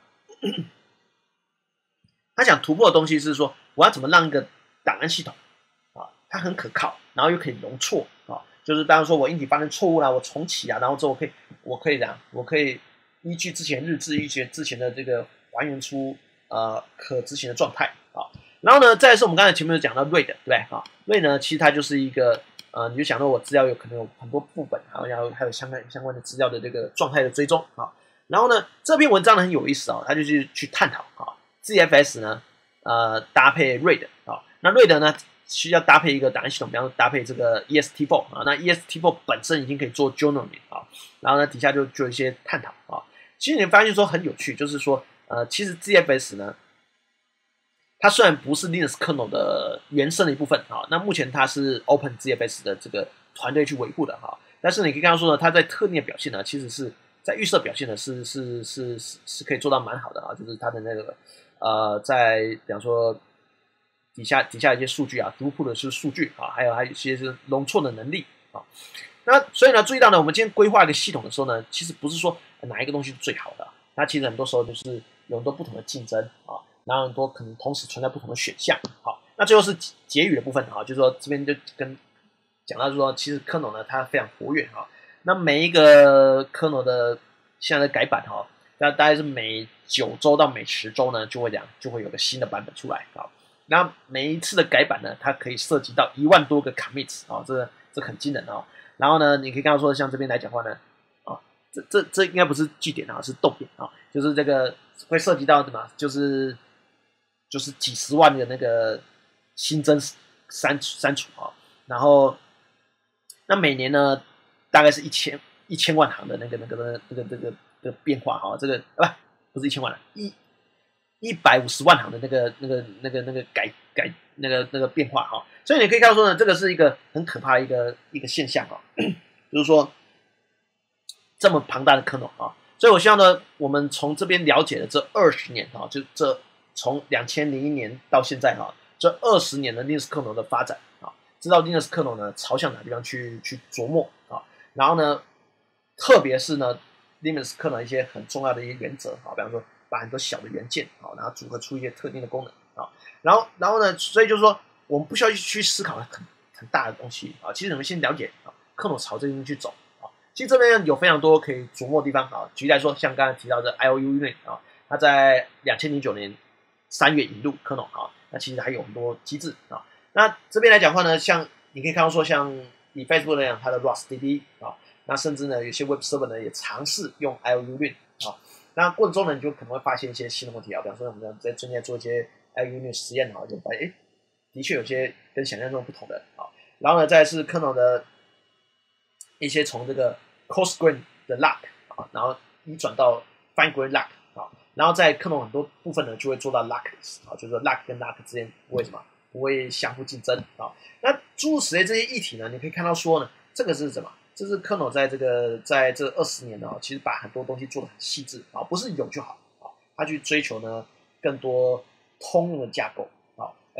他想突破的东西是说，我要怎么让一个档案系统啊，它很可靠，然后又可以容错啊，就是当然说我硬体发生错误啦，我重启啊，然后之后我可以我可以这样，我可以依据之前日志，依据之前的这个还原出呃可执行的状态啊。然后呢，再来是我们刚才前面有讲到 RAID， 对不对啊 ？RAID 呢，其实它就是一个呃，你就想到我资料有可能有很多副本，然后还有相关相关的资料的这个状态的追踪啊。然后呢，这篇文章呢很有意思啊，它就是去探讨啊 Z F S 呢呃搭配 RAID 啊，那 RAID 呢需要搭配一个档案系统，比方说搭配这个 E S T 四 啊，那 E S T 四 本身已经可以做 journaling 啊，然后呢底下就就有一些探讨啊。其实你发现说很有趣，就是说呃，其实 Z F S 呢。它虽然不是 Linux kernel 的原生的一部分啊，那目前它是 Open Z F S 的这个团队去维护的哈，但是你可以刚刚说呢，它在特定的表现呢，其实是在预设表现呢是是是是是可以做到蛮好的啊，就是它的那个呃，在比方说底下底下一些数据啊，读库的是数据啊，还有还有一些是容错的能力啊。那所以呢，注意到呢，我们今天规划一个系统的时候呢，其实不是说哪一个东西是最好的，它其实很多时候就是有很多不同的竞争啊。然后很多可能同时存在不同的选项，好，那最后是结语的部分哈，就是说这边就跟讲到说，其实 kernel 呢它非常活跃哈，那每一个 kernel 的现在的改版哈，那大概是每九周到每十周呢就会讲就会有个新的版本出来啊，那每一次的改版呢，它可以涉及到一万多个 commits 啊，这这很惊人啊，然后呢，你可以刚刚说像这边来讲话呢，啊，这这这应该不是句点啊，是逗点啊，就是这个会涉及到什么，就是。就是几十万的那个新增删删除啊，然后那每年呢，大概是一千一千万行的那个那个那个那个那个那个变化哈，这个啊不是一千万了，一一百五十万行的那个那个那个那个改改那个那个变化哈，所以你可以看到说呢，这个是一个很可怕的一个一个现象啊，就是说这么庞大的kernel啊，所以我希望呢，我们从这边了解了这二十年啊，就这。从两千零一年到现在哈，这二十年的 Linux kernel 的发展啊，知道 Linux kernel 呢朝向哪地方去去琢磨啊，然后呢，特别是呢 Linux kernel 一些很重要的一些原则啊，比方说把很多小的元件啊，然后组合出一些特定的功能啊，然后然后呢，所以就是说我们不需要去思考很很大的东西啊，其实我们先了解啊 kernel 朝这边去走啊，其实这边有非常多可以琢磨的地方啊，举例来说，像刚才提到的 I O U Unit 啊，它在两千零九年。三月引入 kernel 啊，那其实还有很多机制啊。那这边来讲的话呢，像你可以看到说，像以 Facebook 来讲，它的 rustdd 啊，那甚至呢，有些 Web Server 呢也尝试用 I O U Unit 啊。那过程中呢，你就可能会发现一些新的问题啊，比方说我们在最近做一些 I O U Unit 实验啊，就发现哎，的确有些跟想象中不同的啊。然后呢，再是 kernel 的一些从这个 coarse grain 的 lock 啊，然后移转到 fine grain lock。然后在 kernel 很多部分呢，就会做到 lockless 啊，就是说 lock 跟 lock 之间不会什么，不会相互竞争啊。那诸如此类这些议题呢，你可以看到说呢，这个是什么？这是 kernel 在这个在这二十年呢，其实把很多东西做得很细致啊，不是有就好啊，他去追求呢更多通用的架构啊，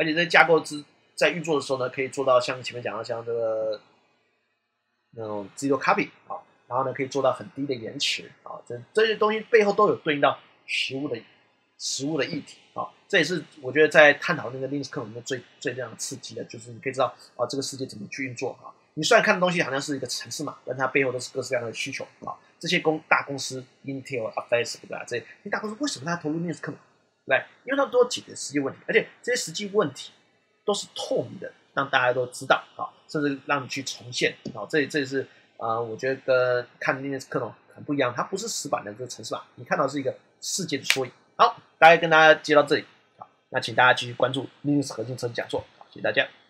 而且这些架构之在运作的时候呢，可以做到像前面讲到像这个那种 zero copy 啊，然后呢可以做到很低的延迟啊，这这些东西背后都有对应到实物的实物的议题啊，这也是我觉得在探讨那个 Linux 课里面最最这样刺激的，就是你可以知道啊这个世界怎么去运作啊。你虽然看的东西好像是一个程式码，但它背后都是各式各样的需求啊。这些公大公司 Intel 啊、Facebook 啊这些大公司为什么它投入 Linux 课嘛？对，因为它都有解决实际问题，而且这些实际问题都是透明的，让大家都知道啊，甚至让你去重现啊。这这是啊、呃，我觉得跟看 Linux 课程很不一样，它不是死板的这个程式码，你看到是一个世界的缩影。好，大概跟大家接到这里，好，那请大家继续关注 Linux 核心程讲座，好，谢谢大家。